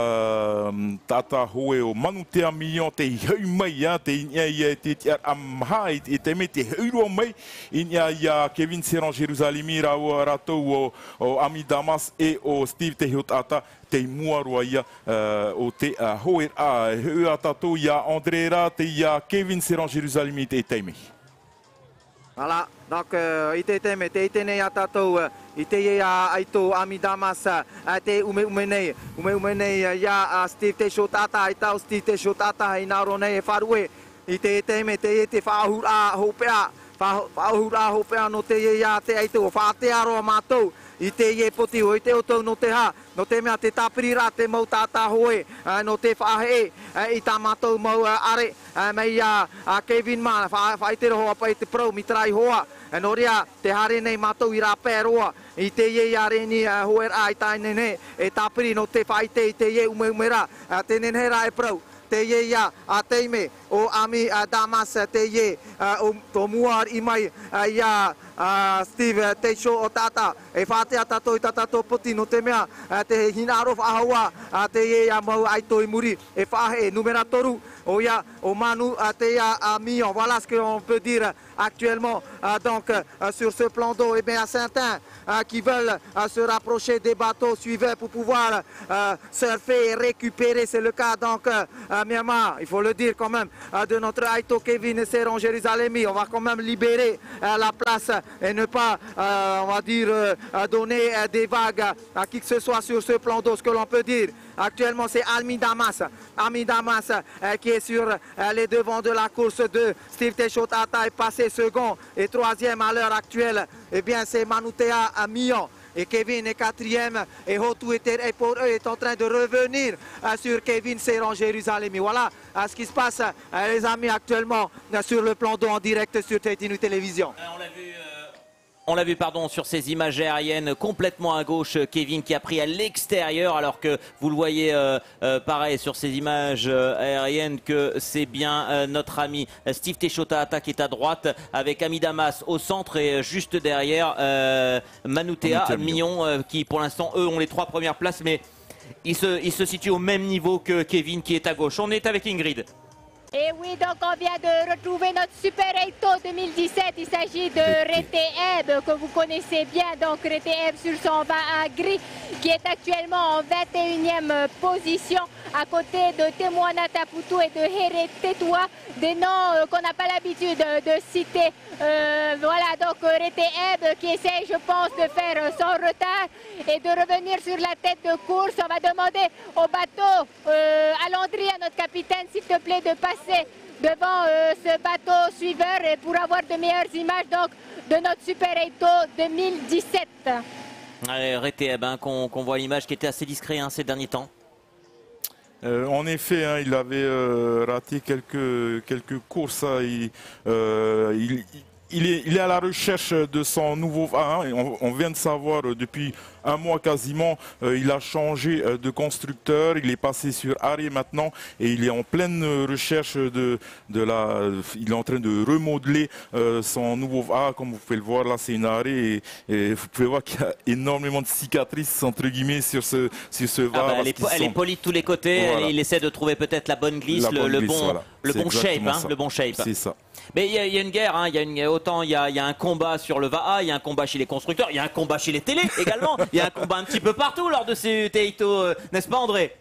tata hoe o Manoutea Millon te hau mai te inia ia te te ar amha e teime te hauro mai inia ia Kevin Serran Jerusalemi rau ratou o Ami Damas e o Steve Tehiotata te muarua ia o te hoe a hua tatou ia André Ra te ia Kevin Serran Jerusalemi te teime. Voilà, donc euh, ite teme, te itene ia tatou, ite ia aito Ami Damas, te ume ume nei, ume ume nei ia Steve Tehiotata, i tau Steve Tehiotata, i naro nei e wharue, ite teme, te te whaahura hopea, whaahura hopea no te ia te aito, whaatearoa mātou, i te ie poti o i te otau no te ha, no te mea te tapirira te mau tata hoe, no te whaahe i tā mātou mau are, mei a Kevin ma, whaitero hoa pai te prau, mitrai hoa, no rea te hare nei mātou i rā pēroa, i te ie i areni hoer a i tā nene, e tapiri no te whaite i te ie ume umera, te nenhera e prau. Te ie ia a teime o Ami Damas te ie o to muar i mai ia Steve Tehiotata e whatea tato i tatato poti no te mea te hinaro whahaua te ie ia mau aito i muri e whahe numera toru o ia o Manu te ia a Millon. Voilà ce qu'on peut dire actuellement donc sur ce plan d'eau. Et bien à Saint-Ain qui veulent se rapprocher des bateaux suivants pour pouvoir surfer et récupérer, c'est le cas donc Myanmar, il faut le dire quand même, de notre Aito Kevin Serran Jerusalemi. On va quand même libérer la place et ne pas, on va dire, donner des vagues à qui que ce soit sur ce plan d'eau. Ce que l'on peut dire actuellement, c'est Ami Damas, Ami Damas qui est sur les devants de la course de Steve Tehiotata est passé second et troisième à l'heure actuelle. Eh bien, c'est Manoutea Millon. Et Kevin est quatrième et Hotu et pour eux est en train de revenir sur Kevin Serran Jerusalemi. Voilà ce qui se passe, les amis, actuellement sur le plan d'eau en direct sur Taitinu Télévision. On l'a vu, euh, on l'a vu pardon, sur ces images aériennes complètement à gauche, Kevin qui a pris à l'extérieur alors que vous le voyez euh, euh, pareil sur ces images euh, aériennes que c'est bien euh, notre ami Steve Tehiotata qui est à droite avec Ami Damas au centre et juste derrière euh, Manoutea Millon euh, qui pour l'instant eux ont les trois premières places mais ils se, ils se situent au même niveau que Kevin qui est à gauche. On est avec Ingrid. Et oui, donc on vient de retrouver notre Super Aito deux mille dix-sept. Il s'agit de Rete Eb, que vous connaissez bien. Donc Rete Eb sur son va à gris, qui est actuellement en vingt et unième position, à côté de Temoana Taputu et de Here Tetua, des noms euh, qu'on n'a pas l'habitude de, de citer. Euh, voilà, donc Rete Eb qui essaye, je pense, de faire son retard et de revenir sur la tête de course. On va demander au bateau, euh, à Landry, à notre capitaine, s'il te plaît, de passer devant euh, ce bateau suiveur et pour avoir de meilleures images donc de notre Super Aito deux mille dix-sept. Rete Eb, hein, qu'on qu'on voit l'image qui était assez discret hein, ces derniers temps. Euh, en effet, hein, il avait euh, raté quelques, quelques courses. Hein, il, euh, il, il est, il est à la recherche de son nouveau V A. Hein, et on, on vient de savoir euh, depuis un mois quasiment, euh, il a changé euh, de constructeur, il est passé sur Arrêt maintenant et il est en pleine recherche de, de la... Il est en train de remodeler euh, son nouveau V A. Comme vous pouvez le voir, là c'est une Arrêt et, et vous pouvez voir qu'il y a énormément de cicatrices entre guillemets sur ce, sur ce V A. Ah bah, elle, est, elle sont... est polie de tous les côtés, voilà. Il essaie de trouver peut-être la bonne glisse, la le, bonne le, glisse, bon, voilà. le bon shape. Hein, le bon shape. C'est ça. Mais il y, y a une guerre, hein, y a une, autant il y, y a un combat sur le V A, il y a un combat chez les constructeurs, il y a un combat chez les télés également, il y a un combat un petit peu partout lors de ces Taito, euh, n'est-ce pas André?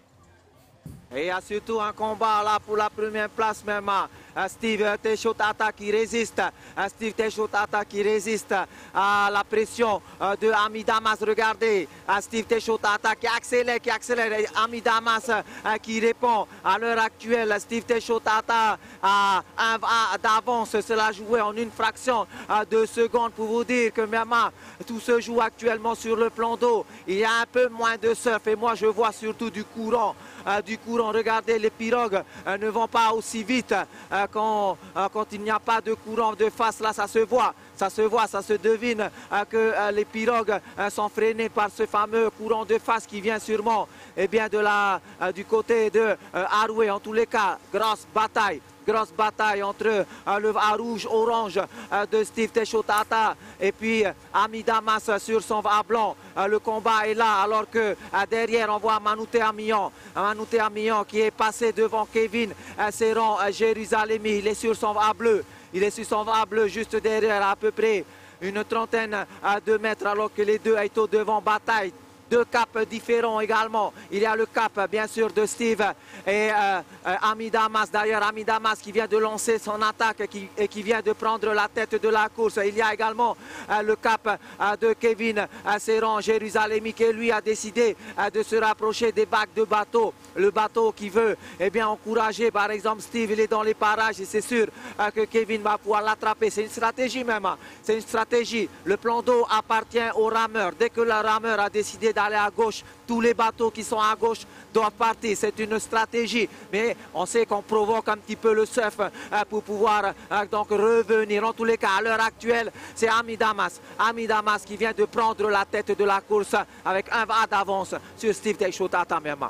Et il y a surtout un combat là pour la première place même. Steve Teishotata qui résiste. Steve Teishotata qui résiste à la pression de Ami Damas. Regardez, Steve Teishotata qui accélère, qui accélère. Ami Damas qui répond. À l'heure actuelle, Steve Teishotata a un d'avance. Cela joué en une fraction de seconde pour vous dire que même tout se joue actuellement sur le plan d'eau. Il y a un peu moins de surf et moi je vois surtout du courant. Du courant, regardez, les pirogues ne vont pas aussi vite quand, quand il n'y a pas de courant de face. Là, ça se voit, ça se voit, ça se devine que les pirogues sont freinées par ce fameux courant de face qui vient sûrement eh bien, de la, du côté de Haroué. En tous les cas, grosse bataille. Grosse bataille entre euh, le A rouge-orange euh, de Steve Teishotata et puis euh, Ami Damas sur son A blanc. Euh, le combat est là alors que euh, derrière on voit Manouté Amion. Manouté Amion qui est passé devant Kevin euh, Serron euh, Jérusalemi. Il est sur son A bleu. Il est sur son A bleu juste derrière à peu près une trentaine euh, de mètres alors que les deux Aito devant bataille. Deux caps différents également. Il y a le cap bien sûr de Steve et euh, euh, Ami Damas. D'ailleurs Ami Damas qui vient de lancer son attaque qui, et qui vient de prendre la tête de la course. Il y a également euh, le cap euh, de Kevin euh, Serron Jérusalemi qui lui a décidé euh, de se rapprocher des bacs de bateau. Le bateau qui veut eh bien, encourager par exemple Steve, il est dans les parages et c'est sûr euh, que Kevin va pouvoir l'attraper. C'est une stratégie même. Hein. C'est une stratégie. Le plan d'eau appartient au rameur. Dès que le rameur a décidé d'aller à gauche, tous les bateaux qui sont à gauche doivent partir. C'est une stratégie, mais on sait qu'on provoque un petit peu le surf euh, pour pouvoir euh, donc revenir. En tous les cas, à l'heure actuelle, c'est Ami Damas. Ami Damas qui vient de prendre la tête de la course avec un va d'avance sur Steve Teishotata même.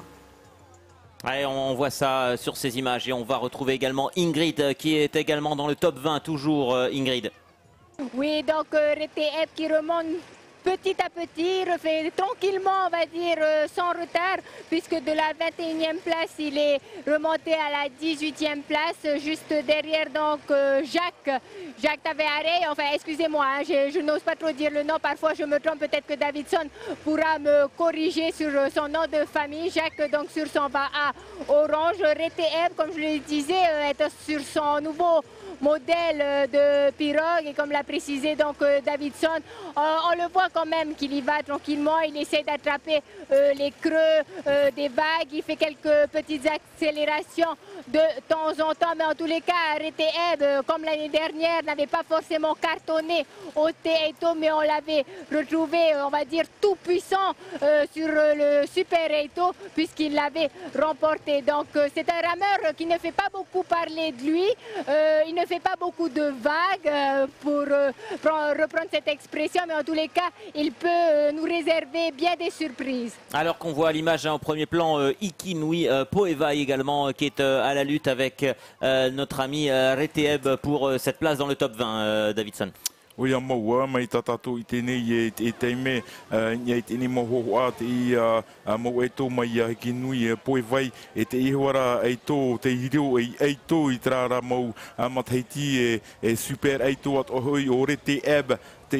Allez, on voit ça sur ces images et on va retrouver également Ingrid qui est également dans le top vingt, toujours Ingrid. Oui, donc euh, R T F qui remonte petit à petit, refait tranquillement, on va dire, euh, sans retard, puisque de la vingt et unième place, il est remonté à la dix-huitième place, juste derrière donc euh, Jacques, Jacques Taveare, enfin excusez-moi, hein, je, je n'ose pas trop dire le nom, parfois je me trompe, peut-être que Davidson pourra me corriger sur son nom de famille. Jacques donc sur son V A orange, R T F, comme je le disais, euh, est sur son nouveau modèle de pirogue et comme l'a précisé donc euh, Davidson, euh, on le voit quand même qu'il y va tranquillement, il essaie d'attraper euh, les creux euh, des vagues, il fait quelques petites accélérations de temps en temps, mais en tous les cas R T F, euh, comme l'année dernière, n'avait pas forcément cartonné au Taito, mais on l'avait retrouvé, on va dire, tout puissant euh, sur le Super Taito puisqu'il l'avait remporté. Donc euh, c'est un rameur qui ne fait pas beaucoup parler de lui, euh, il ne fait pas beaucoup de vagues euh, pour euh, reprendre cette expression, mais en tous les cas, il peut euh, nous réserver bien des surprises. Alors qu'on voit à l'image hein, en premier plan euh, Ikinui euh, Poevai également euh, qui est euh, à la lutte avec euh, notre ami euh, Reteb pour euh, cette place dans le top vingt, euh, Davidson. Oui, à moi, mais tatato itene ye eteme ye etene moho at i mo eto mai Ikinui Poevai et ihwara eto te hirio eto itrara mo amathaiti e super eto at ohoi orete eb te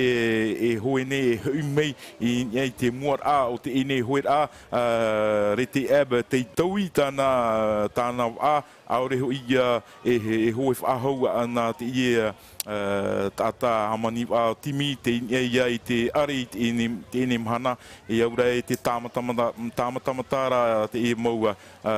e e hoene umei i te muar a o te ine hoer a rete eb te taui tana tana a aure ho ia e e hoef a ho ana te ia tata hamani a timi te ia i te ari te ine te ine mahana e aura e te tamatama tamatamara te e maua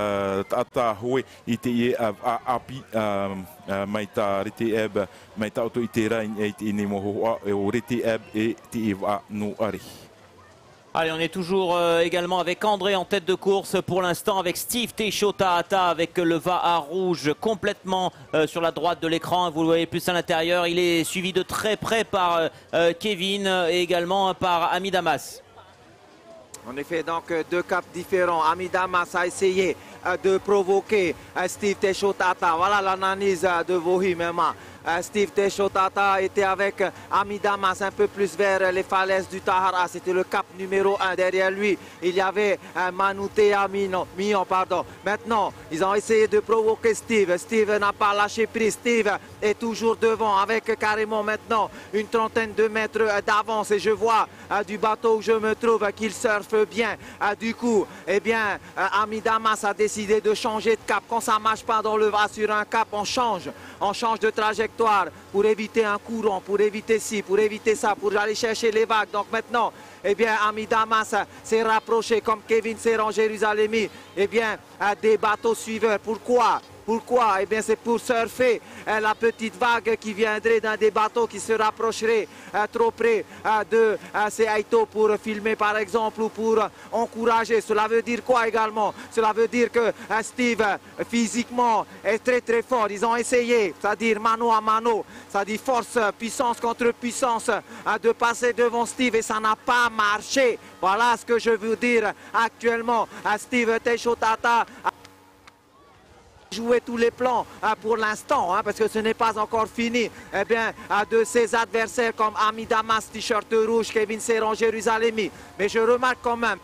tata hoe i te e api mai ta rete eb mai ta auto i te rai e te ine moho e o rete eb e te e wa no ari. Allez, on est toujours euh, également avec André en tête de course pour l'instant, avec Steve Teisho-Tahata avec le V A A rouge complètement euh, sur la droite de l'écran. Vous le voyez plus à l'intérieur. Il est suivi de très près par euh, Kevin et également par Ami Damas. En effet, donc deux caps différents. Ami Damas a essayé euh, de provoquer euh, Steve Teisho-Tahata. Voilà l'analyse euh, de Vohi Mema. Steve Teisho-Tahata était avec Ami Damas un peu plus vers les falaises du Tahara. C'était le cap numéro un. Derrière lui, il y avait Manutea Mion. Pardon. Maintenant, ils ont essayé de provoquer Steve. Steve n'a pas lâché prise. Steve est toujours devant avec carrément maintenant une trentaine de mètres d'avance. Et je vois du bateau où je me trouve qu'il surfe bien. Du coup, eh bien, Ami Damas a décidé de changer de cap. Quand ça ne marche pas dans le va sur un cap, on change. On change de trajectoire pour éviter un courant, pour éviter ci, pour éviter ça, pour aller chercher les vagues. Donc maintenant, eh bien, Ami Damas s'est rapproché comme Kevin Serran Jérusalemi, eh bien, des bateaux suiveurs. Pourquoi ? Pourquoi? Eh bien, c'est pour surfer euh, la petite vague qui viendrait d'un des bateaux qui se rapprocherait euh, trop près euh, de euh, ces Aito pour filmer, par exemple, ou pour euh, encourager. Cela veut dire quoi également? Cela veut dire que euh, Steve, euh, physiquement, est très très fort. Ils ont essayé, c'est-à-dire mano à mano, c'est-à-dire force, puissance contre puissance, euh, de passer devant Steve et ça n'a pas marché. Voilà ce que je veux dire actuellement. Euh, Steve Teisho-Tahata jouer tous les plans hein, pour l'instant, hein, parce que ce n'est pas encore fini, eh bien, hein, de ses adversaires comme Ami Damas, t-shirt rouge, Kevin Serran Jérusalemi. Mais je remarque quand même,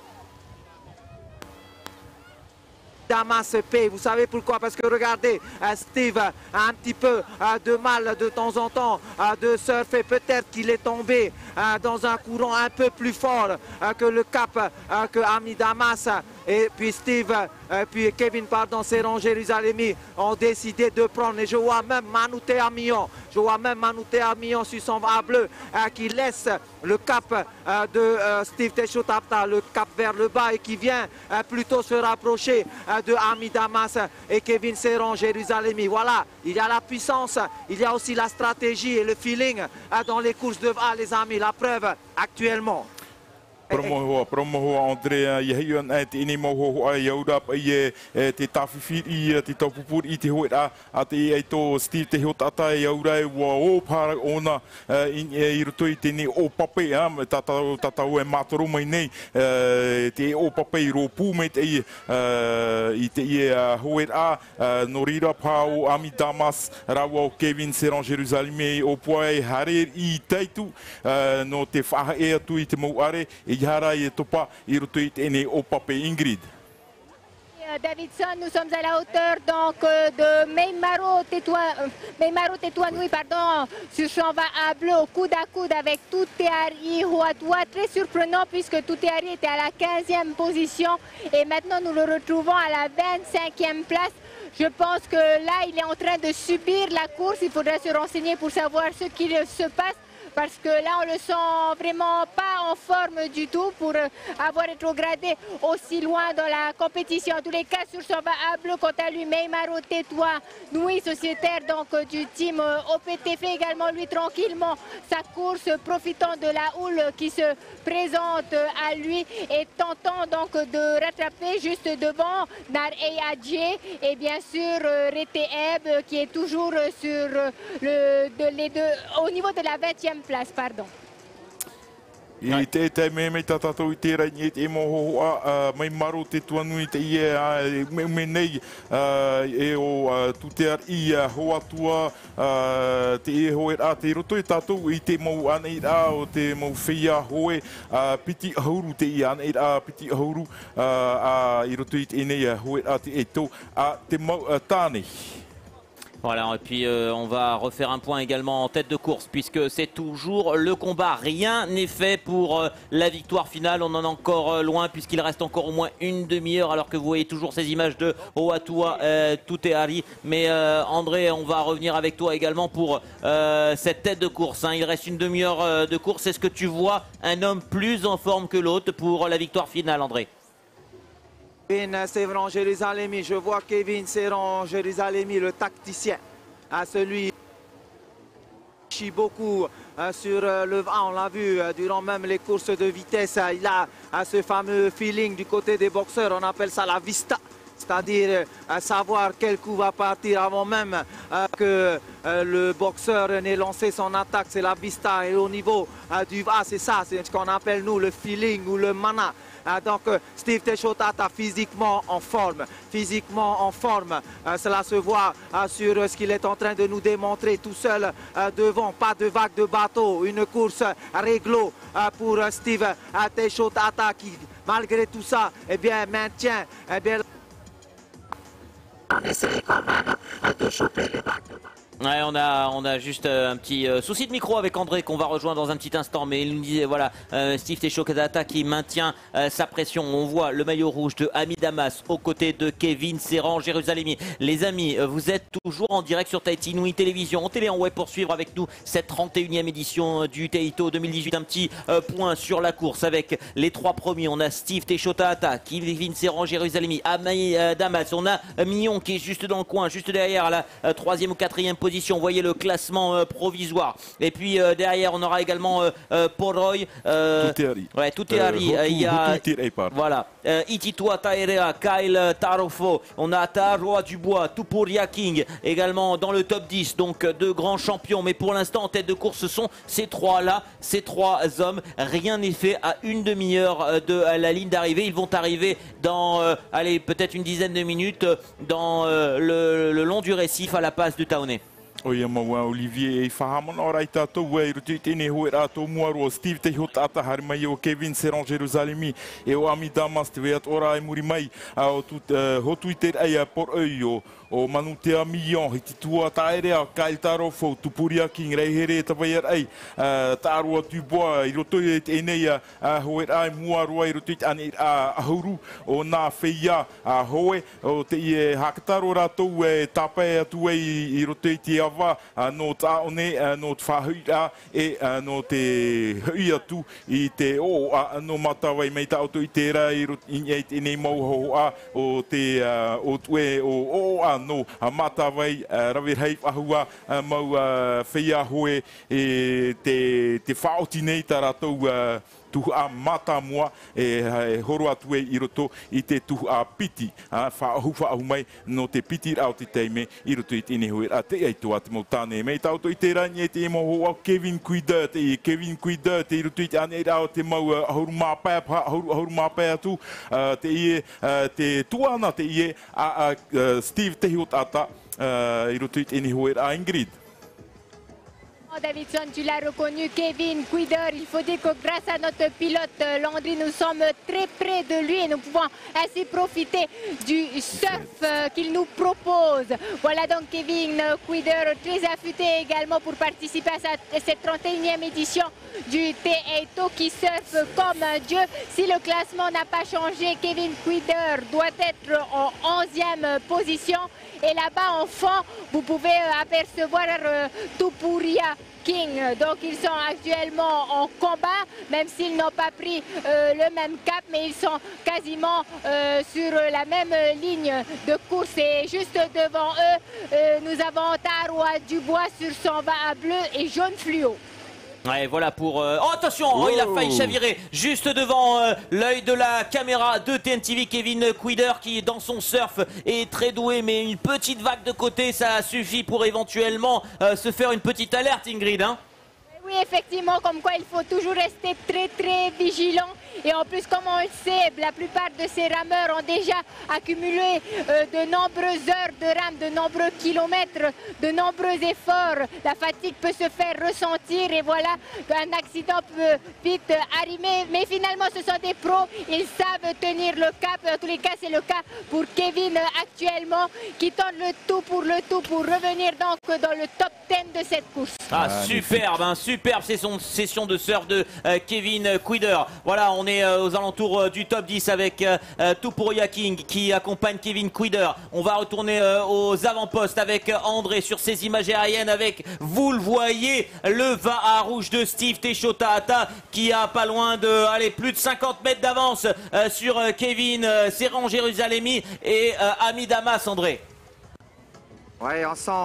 Damas paye. Vous savez pourquoi? Parce que regardez, Steve a un petit peu de mal de temps en temps de surfer. Peut-être qu'il est tombé dans un courant un peu plus fort que le cap que Ami Damas. Et puis Steve, puis Kevin, pardon, Serran Jérusalemi ont décidé de prendre. Et je vois même Manutea Mion, je vois même Manutea Mion sur son va bleu qui laisse le cap de Steve Teisho-Tahata, le cap vers le bas et qui vient plutôt se rapprocher de Ami Damas et Kevin Serran Jérusalemi. Voilà, il y a la puissance, il y a aussi la stratégie et le feeling dans les courses de V A, les amis. La preuve actuellement. Promohoa, promohoa Andrea, ia hiu an e te ini moho ai aura pa i te tawhiwhi i te taupupur i te hoe a a te i to Steve Teisho-Tahata i aura e ua o para ona i roto i te ni o pape a tatau tatau e matoro mai nei te o pape i ro pu me te i i te i hoe a no rira pa o Ami Damas rawa o Kevin Serran Jérusalemi o poe hare i teitu no te whaha e atu i te mauare Ingrid. Davidson, nous sommes à la hauteur donc de Meimaro Tetuanui, pardon, sur son va à bleu au coude à coude avec Tuteari Hoatua. Très surprenant puisque Tuteari était à la quinzième position et maintenant nous le retrouvons à la vingt-cinquième place. Je pense que là il est en train de subir la course. Il faudra se renseigner pour savoir ce qui se passe. Parce que là, on le sent vraiment pas en forme du tout pour avoir rétrogradé aussi loin dans la compétition. En tous les cas, sur son va à bleu, quant à lui, Meimaro Tetuanui, sociétaire donc du team O P T, fait également lui tranquillement sa course, profitant de la houle qui se présente à lui et tentant donc de rattraper juste devant Nar Eyadje et bien sûr Reteeb qui est toujours sur le, de, les deux, au niveau de la vingtième place, pardon. I te te me me tatatou I te rai ni te moho a Meimaro Tetuanui te ia me me nei e o tutear I Hoatua te e hoe a te roto I tatou I te mau ana I a o te mau whia hoe piti ahuru te I ana I a piti ahuru a I roto I te nei hoe a te e tau a te mau tāne. Voilà, et puis euh, on va refaire un point également en tête de course puisque c'est toujours le combat. Rien n'est fait pour euh, la victoire finale. On en est encore euh, loin puisqu'il reste encore au moins une demi-heure alors que vous voyez toujours ces images de Hoatua euh, Tuteari. Mais euh, André, on va revenir avec toi également pour euh, cette tête de course. Hein. Il reste une demi-heure euh, de course. Est-ce que tu vois un homme plus en forme que l'autre pour la victoire finale, André? Kevin Serran Jérusalemi, je vois Kevin Serran Jérusalemi, le tacticien, à celui réfléchit beaucoup euh, sur euh, le vent. On l'a vu euh, durant même les courses de vitesse. Euh, il a euh, ce fameux feeling du côté des boxeurs. On appelle ça la vista. C'est-à-dire euh, savoir quel coup va partir avant même euh, que euh, le boxeur n'ait lancé son attaque. C'est la vista. Et au niveau euh, du V A, c'est ça, c'est ce qu'on appelle nous le feeling ou le mana. Euh, donc euh, Steve Teishotata physiquement en forme, physiquement en forme. Euh, cela se voit euh, sur euh, ce qu'il est en train de nous démontrer tout seul euh, devant. Pas de vague de bateau, une course euh, réglo euh, pour euh, Steve euh, Teishotata qui malgré tout ça eh bien, maintient eh bien, on essaie quand même de choper les bacs de bateau. Ouais, on a, on a juste euh, un petit euh, souci de micro avec André qu'on va rejoindre dans un petit instant. Mais il nous disait, voilà, euh, Steve Teishotata qui maintient euh, sa pression. On voit le maillot rouge de Ami Damas aux côtés de Kevin Serran Jérusalemi. Les amis, euh, vous êtes toujours en direct sur Tahiti Nui Télévision, en télé, en web pour suivre avec nous cette trente et unième édition du Taito deux mille dix-huit. Un petit euh, point sur la course avec les trois premiers. On a Steve Teishotata, Kevin Serran Jérusalemi, Ami euh, Damas. On a euh, Mignon qui est juste dans le coin, juste derrière la euh, troisième ou quatrième position. Vous voyez le classement euh, provisoire. Et puis euh, derrière, on aura également euh, euh, Poroy. Euh, Tuteari. Ouais, Tuteari. Euh, il y a Hotu, voilà. Euh, Ititua Taerea, Kyle Tarofo. On a Taroa Dubois, Tupuria King également dans le top dix. Donc deux grands champions. Mais pour l'instant, en tête de course, ce sont ces trois-là, ces trois hommes. Rien n'est fait à une demi-heure de la ligne d'arrivée. Ils vont arriver dans, euh, allez, peut-être une dizaine de minutes dans euh, le, le long du récif à la passe de Taoné. Oia maua Olivier e whahamana o rai tātou e rutu tēnei hoe rātou muaro o Steve Teishotata hari mai o Kevin Serran Jérusalemi e o Ami Damas te weat ora e muri mai o tut hotu i te rei a por oi o o Manutea Million hiti tua taerea Kyle Tarofo Tupuria King rei here ta vai ai Tarua Dubois i roto i tēnei a hoe rai muaro i rotu i ane a ahuru o nā whia a hoe o te i e hakataro rātou e tapai atu e i roto i te no taone no whahuira e no te hui atu i te o no matawai mei tautu i te rai i nei mauho a o te o tue o o a no matawai rawi hei ahua mau whia hoe e te te whaoti nei taratou tuhu a mata mua e, e horo atu e i roto i te tuhu a piti a whaahu whaahu mai no te piti rao te teime i roto i tine hui a te ei toa te mau tāne mei tauto i te rangi e te moho au Kevin Cuider te i Kevin Cuider te i roto i te ane rao te mau ahuru māpai ahuru māpai atu te i te tuana te i a Steve Teishotata i roto i tine hui a Ingrid. Davidson, tu l'as reconnu, Kevin Cuider. Il faut dire que grâce à notre pilote Landry, nous sommes très près de lui et nous pouvons ainsi profiter du surf qu'il nous propose. Voilà donc Kevin Cuider, très affûté également pour participer à cette trente et unième édition du Taito qui surfe comme un dieu. Si le classement n'a pas changé, Kevin Cuider doit être en onzième position. Et là-bas, en fond, vous pouvez apercevoir euh, Tupuria King. Donc ils sont actuellement en combat, même s'ils n'ont pas pris euh, le même cap, mais ils sont quasiment euh, sur la même ligne de course. Et juste devant eux, euh, nous avons Taroa Dubois sur son va bleu et jaune fluo. Ouais, voilà pour... Euh... Oh, attention, oh, il a failli chavirer juste devant euh, l'œil de la caméra de T N T V. Kevin Cuider qui, dans son surf, est très doué, mais une petite vague de côté, ça suffit pour éventuellement euh, se faire une petite alerte, Ingrid. Hein. Oui, effectivement, comme quoi il faut toujours rester très très vigilant. Et en plus, comme on le sait, la plupart de ces rameurs ont déjà accumulé euh, de nombreuses heures de rame, de nombreux kilomètres, de nombreux efforts. La fatigue peut se faire ressentir et voilà qu'un accident peut vite arriver. Mais finalement, ce sont des pros, ils savent tenir le cap. En tous les cas, c'est le cas pour Kevin actuellement, qui tente le tout pour le tout pour revenir donc dans le top dix de cette course. Ah, superbe, hein, superbe session, session de surf de euh, Kevin Cuider. Voilà, on est euh, aux alentours euh, du top dix avec euh, euh, Tupuria King qui accompagne Kevin Cuider. On va retourner euh, aux avant-postes avec euh, André sur ces images aériennes avec, vous le voyez, le V A rouge de Steve Teishotata qui a pas loin de, allez, plus de cinquante mètres d'avance euh, sur euh, Kevin euh, Serran Jérusalemi et euh, Ami Damas, André. Ouais, on sent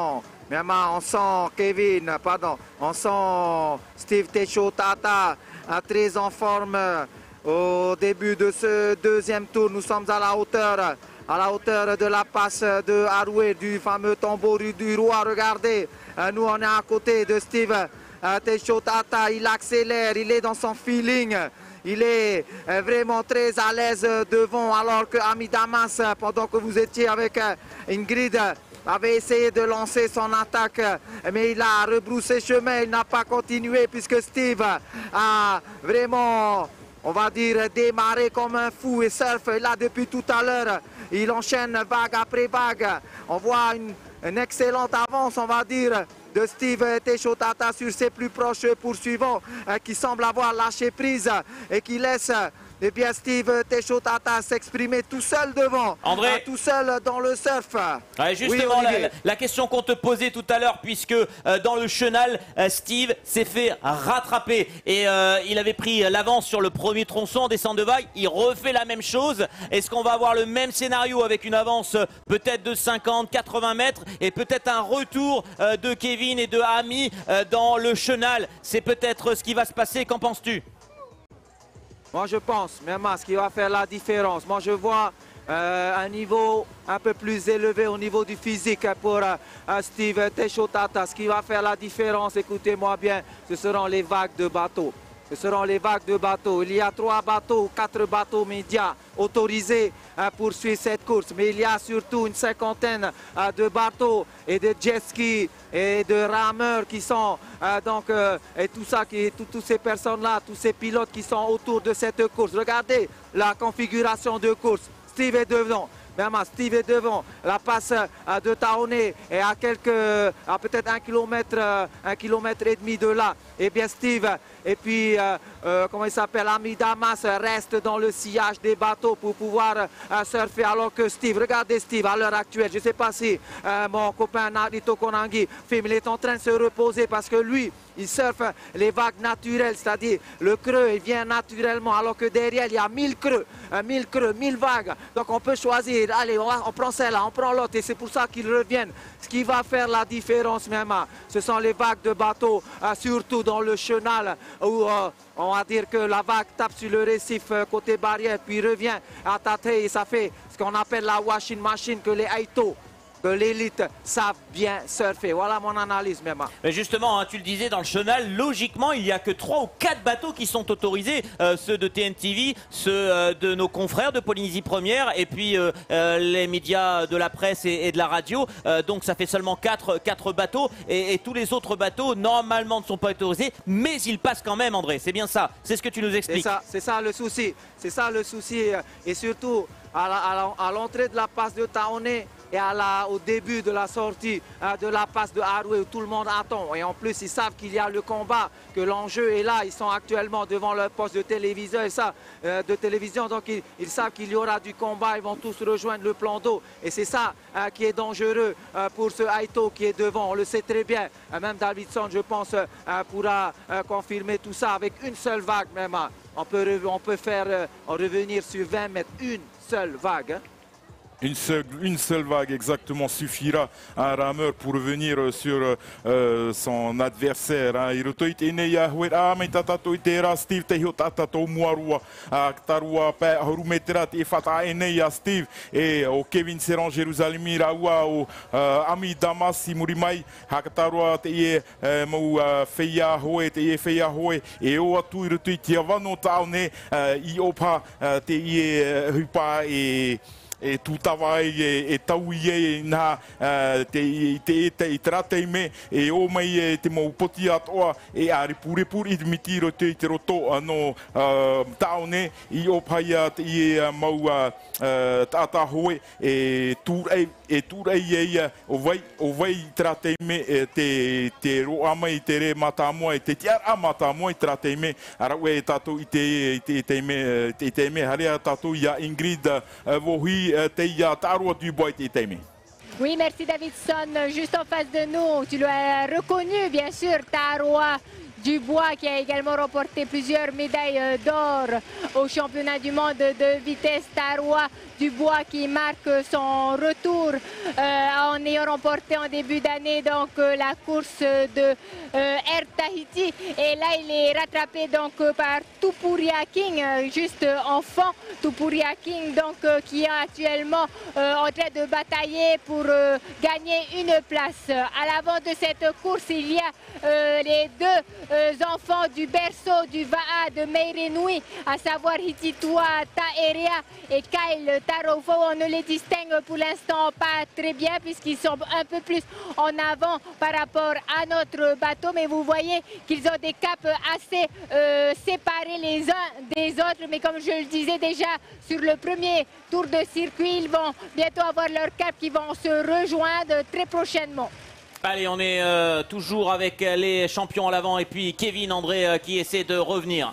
Même on sent Kevin, pardon, on sent Steve Techautata très en forme au début de ce deuxième tour. Nous sommes à la hauteur, à la hauteur de la passe de Haroué, du fameux tombeau du roi. Regardez, nous on est à côté de Steve Techautata, il accélère, il est dans son feeling. Il est vraiment très à l'aise devant, alors que Ami Damas, pendant que vous étiez avec Ingrid, avait essayé de lancer son attaque, mais il a rebroussé chemin, il n'a pas continué puisque Steve a vraiment, on va dire, démarré comme un fou et surfe là depuis tout à l'heure. Il enchaîne vague après vague. On voit une, une excellente avance, on va dire, de Steve Techautata sur ses plus proches poursuivants euh, qui semble avoir lâché prise et qui laisse eh bien, Steve Techautata s'exprimer tout seul devant, André, euh, tout seul dans le surf. Ouais, justement, oui, la, la question qu'on te posait tout à l'heure, puisque euh, dans le chenal, euh, Steve s'est fait rattraper et euh, il avait pris l'avance sur le premier tronçon en descente de vague. Il refait la même chose. Est-ce qu'on va avoir le même scénario avec une avance euh, peut-être de cinquante, quatre-vingts mètres et peut-être un retour euh, de Kevin et de Ami euh, dans le chenal? C'est peut-être ce qui va se passer. Qu'en penses-tu? Moi je pense, même ce qui va faire la différence. Moi je vois euh, un niveau un peu plus élevé au niveau du physique pour euh, Steve Techautata. Ce qui va faire la différence, écoutez-moi bien, ce seront les vagues de bateaux. Ce seront les vagues de bateaux. Il y a trois bateaux, quatre bateaux médias autorisés euh, pour suivre cette course. Mais il y a surtout une cinquantaine euh, de bateaux et de jet skis et de rameurs qui sont euh, donc euh, et tout ça, qui, tout, toutes ces personnes-là, tous ces pilotes qui sont autour de cette course. Regardez la configuration de course. Steve est devant. Même Steve est devant. La passe euh, de Taoné est à quelques, à peut-être un kilomètre, euh, un kilomètre et demi de là. Et bien Steve et puis euh, euh, comment il s'appelle, Ami Damas reste dans le sillage des bateaux pour pouvoir euh, surfer, alors que Steve, regardez Steve à l'heure actuelle. Je ne sais pas si euh, mon copain Narito Konangi filme, il est en train de se reposer parce que lui, il surfe les vagues naturelles, c'est-à-dire le creux, il vient naturellement, alors que derrière, il y a mille creux, mille creux, mille vagues. Donc on peut choisir, allez, on, on prend celle-là, on prend l'autre, et c'est pour ça qu'ils reviennent. Ce qui va faire la différence même, ce sont les vagues de bateaux, euh, surtout dans le chenal, où euh, on va dire que la vague tape sur le récif euh, côté barrière, puis revient à tâter, et ça fait ce qu'on appelle la washing machine, que les Aito, que l'élite savent bien surfer. Voilà mon analyse même. Mais justement, hein, tu le disais, dans le chenal, logiquement, il n'y a que trois ou quatre bateaux qui sont autorisés. Euh, ceux de T N T V, ceux euh, de nos confrères de Polynésie Première, et puis euh, euh, les médias de la presse et, et de la radio. Euh, donc ça fait seulement quatre, quatre bateaux. Et, et tous les autres bateaux, normalement, ne sont pas autorisés. Mais ils passent quand même, André. C'est bien ça. C'est ce que tu nous expliques. C'est ça, c'est ça le souci. C'est ça le souci. Et surtout, à l'entrée de la passe de Taoné, et à la, au début de la sortie euh, de la passe de Haroué, où tout le monde attend. Et en plus, ils savent qu'il y a le combat, que l'enjeu est là. Ils sont actuellement devant leur poste de télévision, et ça, euh, de télévision. Donc, ils, ils savent qu'il y aura du combat. Ils vont tous rejoindre le plan d'eau. Et c'est ça euh, qui est dangereux euh, pour ce Aito qui est devant. On le sait très bien. Euh, même Davidson, je pense, euh, pourra euh, confirmer tout ça avec une seule vague même. On peut, on peut faire euh, revenir sur vingt mètres une seule vague. Hein. Une seule, une seule vague exactement suffira à un rameur pour revenir sur euh, son adversaire. Steve Techautata Muarua, Tarua Harumetrat et Fata Eneya Steve et au Kevin Serran Jérusalem Rawa au Ami Damas Murimai Hakatarua Teye Mou Feia Hoe Teye Feia Hoe et au Atu Rutuiti Avano Taone Iopa Teye Hupa et e tutawai e, e tauie na uh, te te te tratei me e o mai e te mo poti atoa e ari pure pure i mitiro te te roto ano uh, taone I o paia te i mau uh, tata hoe e tur e e tur e o vai o vai tratei me e te te ro amai te re mata mo e te tia amata mo tratei me ara we tato I te te te me te te me haria tato ya Ingrid vohi. Oui, merci Davidson. Juste en face de nous, tu l'as reconnu, bien sûr, Taroa Dubois qui a également remporté plusieurs médailles d'or au championnat du monde de vitesse. Taroua Dubois qui marque son retour euh, en ayant remporté en début d'année donc euh, la course de euh, Air Tahiti. Et là il est rattrapé donc par Tupuria King, euh, juste enfant. Tupuria King donc euh, qui est actuellement euh, en train de batailler pour euh, gagner une place. À l'avant de cette course, il y a euh, les deux euh, enfants du berceau du V A de Meirenui, à savoir Hititua Taerea et Kyle Tarofo. On ne les distingue pour l'instant pas très bien puisqu'ils sont un peu plus en avant par rapport à notre bateau, mais vous voyez qu'ils ont des caps assez euh, séparés les uns des autres. Mais comme je le disais déjà sur le premier tour de circuit, ils vont bientôt avoir leurs caps qui vont se rejoindre très prochainement. Allez, on est euh, toujours avec les champions à l'avant et puis Kevin André euh, qui essaie de revenir.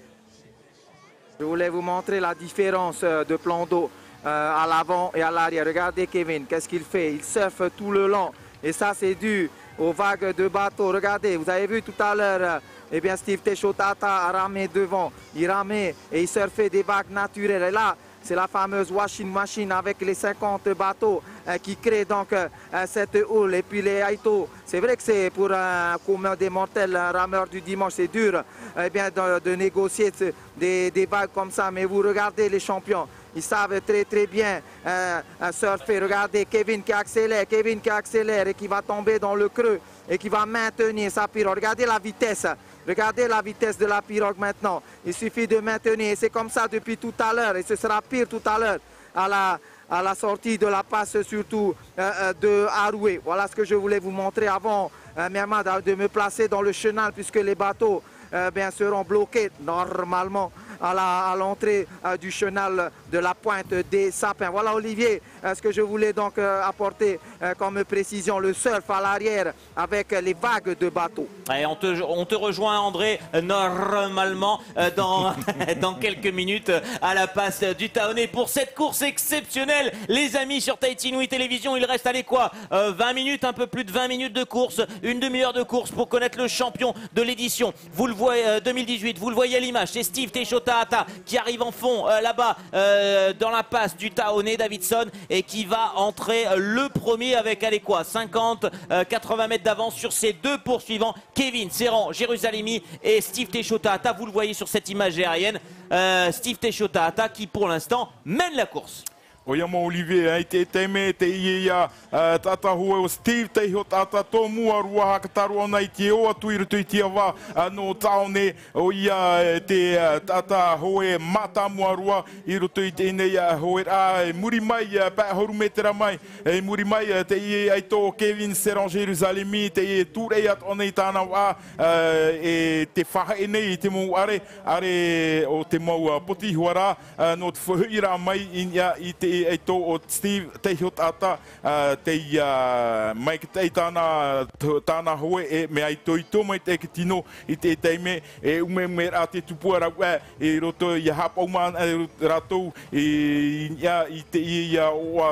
Je voulais vous montrer la différence de plan d'eau euh, à l'avant et à l'arrière. Regardez Kevin, qu'est-ce qu'il fait? Il surfe tout le long. Et ça, c'est dû aux vagues de bateau. Regardez, vous avez vu tout à l'heure, euh, eh bien Steve Techotata a ramé devant. Il ramait et il surfait des vagues naturelles. Et là, c'est la fameuse washing machine avec les cinquante bateaux euh, qui crée donc euh, cette houle. Et puis les Aito, c'est vrai que c'est pour un commun des mortels, un rameur du dimanche, c'est dur eh bien, de, de négocier des, des vagues comme ça. Mais vous regardez les champions, ils savent très très bien euh, surfer. Regardez Kevin qui accélère, Kevin qui accélère et qui va tomber dans le creux et qui va maintenir sa pirogue. Regardez la vitesse. Regardez la vitesse de la pirogue maintenant. Il suffit de maintenir. Et c'est comme ça depuis tout à l'heure. Et ce sera pire tout à l'heure à la, à la sortie de la passe surtout euh, de Haroué. Voilà ce que je voulais vous montrer avant euh, de me placer dans le chenal puisque les bateaux euh, bien, seront bloqués normalement à l'entrée euh, du chenal de la pointe des Sapins. Voilà Olivier, euh, ce que je voulais donc euh, apporter euh, comme précision, le surf à l'arrière avec les vagues de bateaux. Allez, on, te, on te rejoint André normalement euh, dans, dans quelques minutes à la passe du Taoné pour cette course exceptionnelle. Les amis sur Tahiti Nui Télévision, il reste allez quoi euh, vingt minutes, un peu plus de vingt minutes de course, une demi-heure de course pour connaître le champion de l'édition. Vous le voyez, euh, deux mille dix-huit, vous le voyez à l'image, c'est Steve Techotata qui arrive en fond euh, là-bas euh, dans la passe du Taoné Davidson et qui va entrer euh, le premier avec allez quoi cinquante à quatre-vingts mètres d'avance sur ses deux poursuivants, Kevin Serran Jérusalemi et Steve Techotata. Vous le voyez sur cette image aérienne, euh, Steve Techotata qui pour l'instant mène la course. Oyama Olivier, ai te teme te ia tata hua o Steve Techotata tō mua rua hakataru ana I te o atu I rutu I te awa no Taone o ia te tata hoe mata mua rua I rutu I te nei hoe a muri mai pa horu metera mai e muri mai te ia ai tō Kevin Serran Jérusalemi te ia tūrei at ona I tāna wa e te whaha e nei I te mou are are o te mau poti huara no te whahuira mai I te e tō o Steve Techotata te mai ki tei tāna tāna hoe e me ai tō I tō mai te ki tino I te teime e ume me rā te tupua rau e roto I hapa umana ratou I te ia o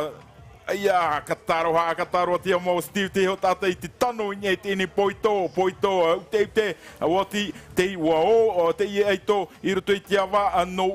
ia kataro ha kataro te mo Steve Techotata I te tano I te ni poito poito te te wati te wa o te ia to I roto I te ava no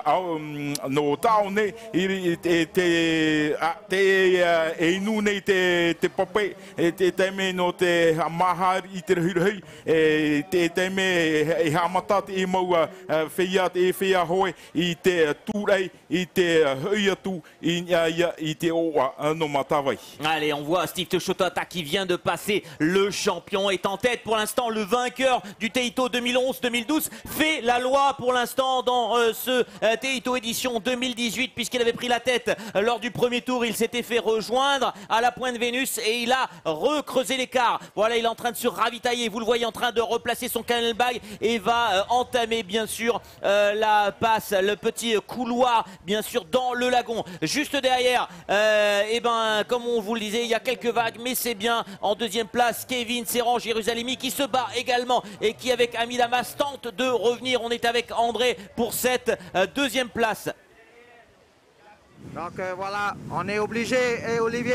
no Taone I te te te e nu nei te te pape te te me no te maha I te hirhi e te te me e hamata te mo feia te feia hoe I te turei I te hui atu I I te o Allez, on voit Steve Techotata qui vient de passer. Le champion est en tête. Pour l'instant, le vainqueur du Teito deux mille onze deux mille douze fait la loi pour l'instant dans euh, ce euh, Teito édition deux mille dix-huit puisqu'il avait pris la tête euh, lors du premier tour. Il s'était fait rejoindre à la pointe Vénus et il a recreusé l'écart. Voilà, il est en train de se ravitailler. Vous le voyez en train de replacer son canal bag et va euh, entamer bien sûr euh, la passe, le petit couloir bien sûr dans le lagon. Juste derrière, euh, et ben, comme on vous le disait, il y a quelques vagues, mais c'est bien. En deuxième place, Kevin Serran Jérusalemi qui se bat également et qui, avec Ami Damas, tente de revenir. On est avec André pour cette euh, deuxième place. Donc euh, voilà, on est obligé, et Olivier,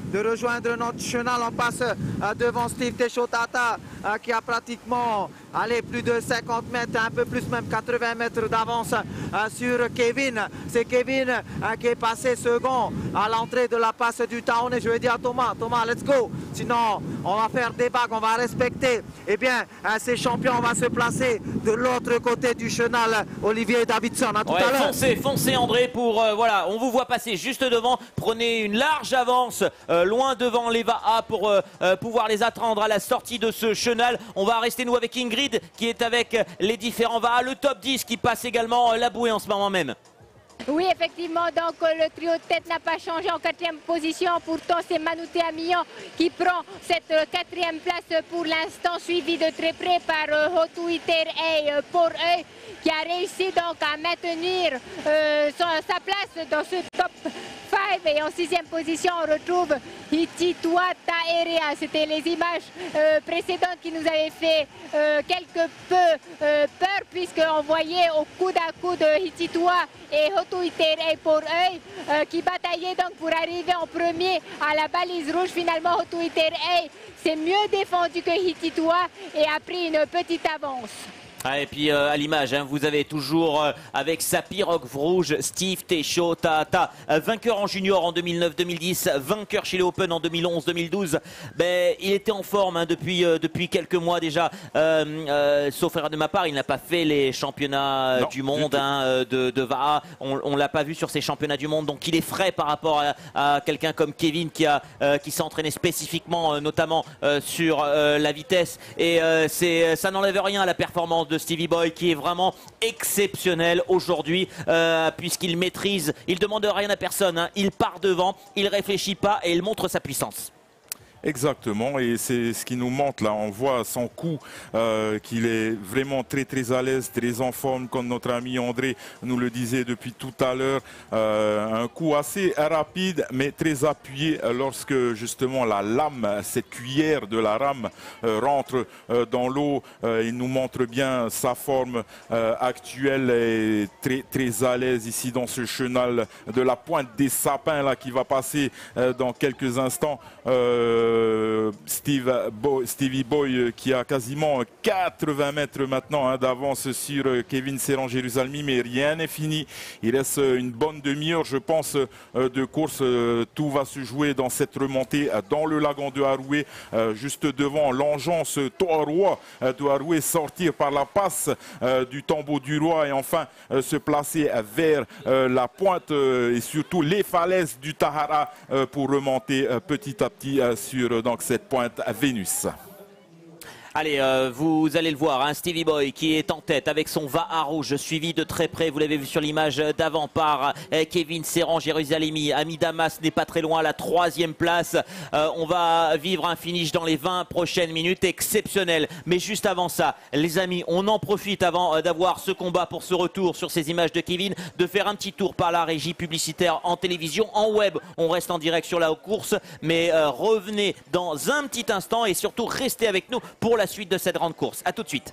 de rejoindre notre chenal. On passe euh, devant Steve Teshotata euh, qui a pratiquement allez, plus de cinquante mètres, un peu plus même quatre-vingts mètres d'avance euh, sur Kevin. C'est Kevin euh, qui est passé second à l'entrée de la passe du Taon. Et je vais dire à Thomas, Thomas, let's go. Sinon, on va faire des bagues, on va respecter. Eh bien, euh, ces champions vont se placer de l'autre côté du chenal. Olivier Davidson, à tout ouais, à l'heure. Foncez, foncez André pour, euh, voilà, on vous voit passer juste devant. Prenez une large avance, euh, loin devant les V A A pour euh, euh, pouvoir les attendre à la sortie de ce chenal. On va rester nous avec Ingrid qui est avec les différents V A A. Le top dix qui passe également euh, la bouée en ce moment même. Oui, effectivement, donc le trio de tête n'a pas changé en quatrième position. Pourtant, c'est Manouté Amillon qui prend cette quatrième place pour l'instant, suivi de très près par euh, Hotuiter et euh, Pour Eux, qui a réussi donc à maintenir euh, son, sa place dans ce top cinq. Et en sixième position, on retrouve Hititoa Taerea. C'était les images euh, précédentes qui nous avaient fait euh, quelque peu euh, peur, puisqu'on voyait au coude à coude Hititoa et Hotuiter et Pour Eux euh, qui bataillaient donc pour arriver en premier à la balise rouge. Finalement, Hotuiter s'est mieux défendu que Hititoa et a pris une petite avance. Ah, et puis euh, à l'image, hein, vous avez toujours euh, avec sa pirogue rouge Steve Teshotata, euh, vainqueur en junior en deux mille neuf deux mille dix, vainqueur chez les Open en deux mille onze deux mille douze. Ben, il était en forme hein, depuis, euh, depuis quelques mois déjà, euh, euh, sauf erreur de ma part, il n'a pas fait les championnats non, du monde du hein, de, de V A A. On ne l'a pas vu sur ces championnats du monde, donc il est frais par rapport à, à quelqu'un comme Kevin qui, a, euh, qui s'est entraîné spécifiquement, euh, notamment euh, sur euh, la vitesse. Et euh, ça n'enlève rien à la performance de Stevie Boy qui est vraiment exceptionnel aujourd'hui euh, puisqu'il maîtrise, il demande rien à personne, hein. Il part devant, il réfléchit pas et il montre sa puissance. Exactement, et c'est ce qui nous montre là. On voit son coup euh, qu'il est vraiment très très à l'aise, très en forme, comme notre ami André nous le disait depuis tout à l'heure. Euh, un coup assez rapide mais très appuyé lorsque justement la lame, cette cuillère de la rame euh, rentre euh, dans l'eau. Euh, il nous montre bien sa forme euh, actuelle et très très à l'aise ici dans ce chenal de la pointe des sapins là qui va passer euh, dans quelques instants. Euh, Steve Bo, Stevie Boy qui a quasiment quatre-vingts mètres maintenant hein, d'avance sur Kevin Serran-Jérusalemi, mais rien n'est fini. Il reste une bonne demi-heure, je pense, de course. Tout va se jouer dans cette remontée dans le lagon de Haroué, juste devant l'engeance Toa-Roi de Haroué, sortir par la passe du Tombeau du Roi et enfin se placer vers la pointe et surtout les falaises du Tahara pour remonter petit à petit sur donc cette pointe à Vénus. Allez, euh, vous allez le voir, hein, Stevie Boy qui est en tête avec son V A A rouge, suivi de très près, vous l'avez vu sur l'image d'avant, par euh, Kevin Serran-Jérusalemi. Ami Damas n'est pas très loin à la troisième place. Euh, on va vivre un finish dans les vingt prochaines minutes exceptionnel. Mais juste avant ça, les amis, on en profite avant euh, d'avoir ce combat pour ce retour sur ces images de Kevin, de faire un petit tour par la régie publicitaire en télévision, en web. On reste en direct sur la course, mais euh, revenez dans un petit instant et surtout restez avec nous pour la suite de cette grande course. A tout de suite.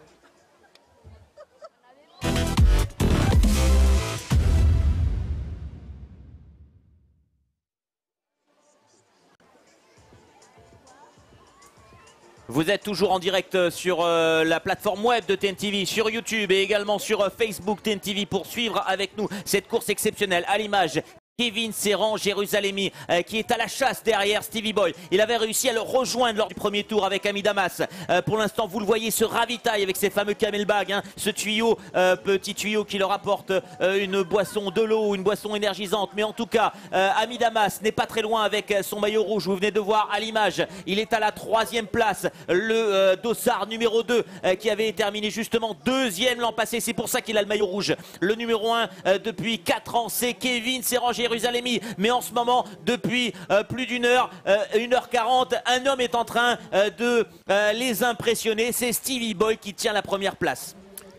Vous êtes toujours en direct sur euh, la plateforme web de T N T V, sur YouTube et également sur euh, Facebook T N T V pour suivre avec nous cette course exceptionnelle à l'image. Kevin Serran-Jérusalemi euh, qui est à la chasse derrière Stevie Boy. Il avait réussi à le rejoindre lors du premier tour avec Ami Damas. Euh, pour l'instant, vous le voyez, se ravitaille avec ses fameux camel bags. Hein, ce tuyau, euh, petit tuyau qui leur apporte euh, une boisson, de l'eau, une boisson énergisante. Mais en tout cas, euh, Ami Damas n'est pas très loin avec son maillot rouge. Vous venez de voir à l'image. Il est à la troisième place. Le euh, dossard numéro deux euh, qui avait terminé justement deuxième l'an passé. C'est pour ça qu'il a le maillot rouge. Le numéro un euh, depuis quatre ans, c'est Kevin Serran-Jérusalemi. Jérusalemi, mais en ce moment, depuis euh, plus d'une heure, euh, une heure quarante, un homme est en train euh, de euh, les impressionner. C'est Stevie Boy qui tient la première place.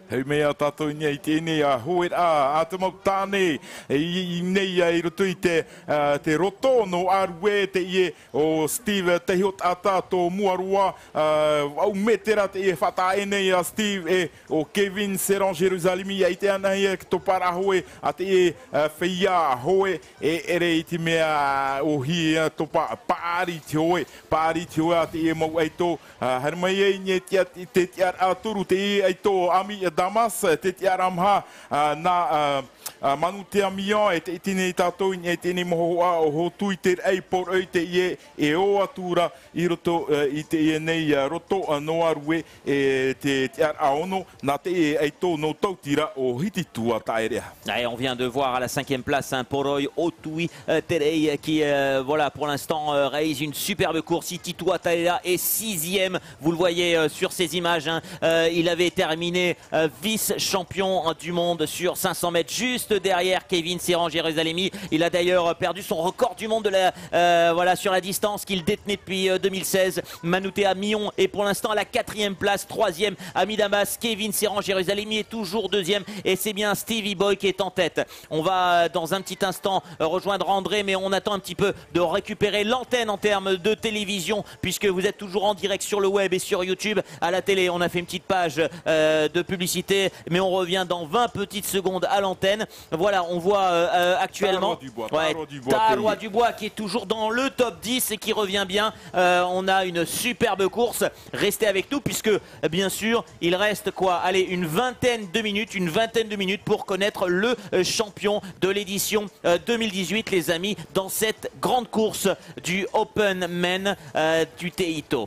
Hei mea tātou i nei tēnei a hoe a, a te mau tāne, i nei a i roto i te, uh, te roto no arue te ie o Steve Teihot ata tō muarua, uh, au metera te ie whata e nei a Steve e o Kevin Serran Jerusalemi, i te ana ia ki tō para hoe, a te ie uh, whia hoe, e ere i te mea o hi a tō pa, paari te hoe, paari te hoe a te ie mau eito, uh, harimai e nye te, te tiar a turu te ie eito ami a Damas, te te aramha na manu te amion e te tine i tātou e tēnei moho a o ho tui te ei por oi te ie e o atura i roto i te ie nei roto no arue e te te ar aono na te e ei tō no tautira o hiti tua taerea. Et on vient de voir à la cinquième place un Poroi Otui Terei qui euh, voilà pour l'instant euh, réalise une superbe course. Ititua Taerea est sixième, vous le voyez euh, sur ces images, hein. euh, il avait terminé euh, vice-champion du monde sur cinq cents mètres, juste derrière Kevin Serran Jerusalemi. Il a d'ailleurs perdu son record du monde de la, euh, voilà, sur la distance qu'il détenait depuis euh, deux mille seize. Manoutea Millon est pour l'instant à la quatrième place, troisième Ami Damas. Kevin Serran Jerusalemi est toujours deuxième et c'est bien Stevie Boy qui est en tête. On va dans un petit instant rejoindre André, mais on attend un petit peu de récupérer l'antenne en termes de télévision puisque vous êtes toujours en direct sur le web et sur YouTube. À la télé, on a fait une petite page euh, de publicité, mais on revient dans vingt petites secondes à l'antenne. Voilà, on voit euh, actuellement Tarois Dubois qui est toujours dans le top dix et qui revient bien. Euh, on a une superbe course. Restez avec nous puisque bien sûr il reste quoi? Allez, une vingtaine de minutes, une vingtaine de minutes pour connaître le champion de l'édition deux mille dix-huit, les amis, dans cette grande course du Open Men euh, du Teito.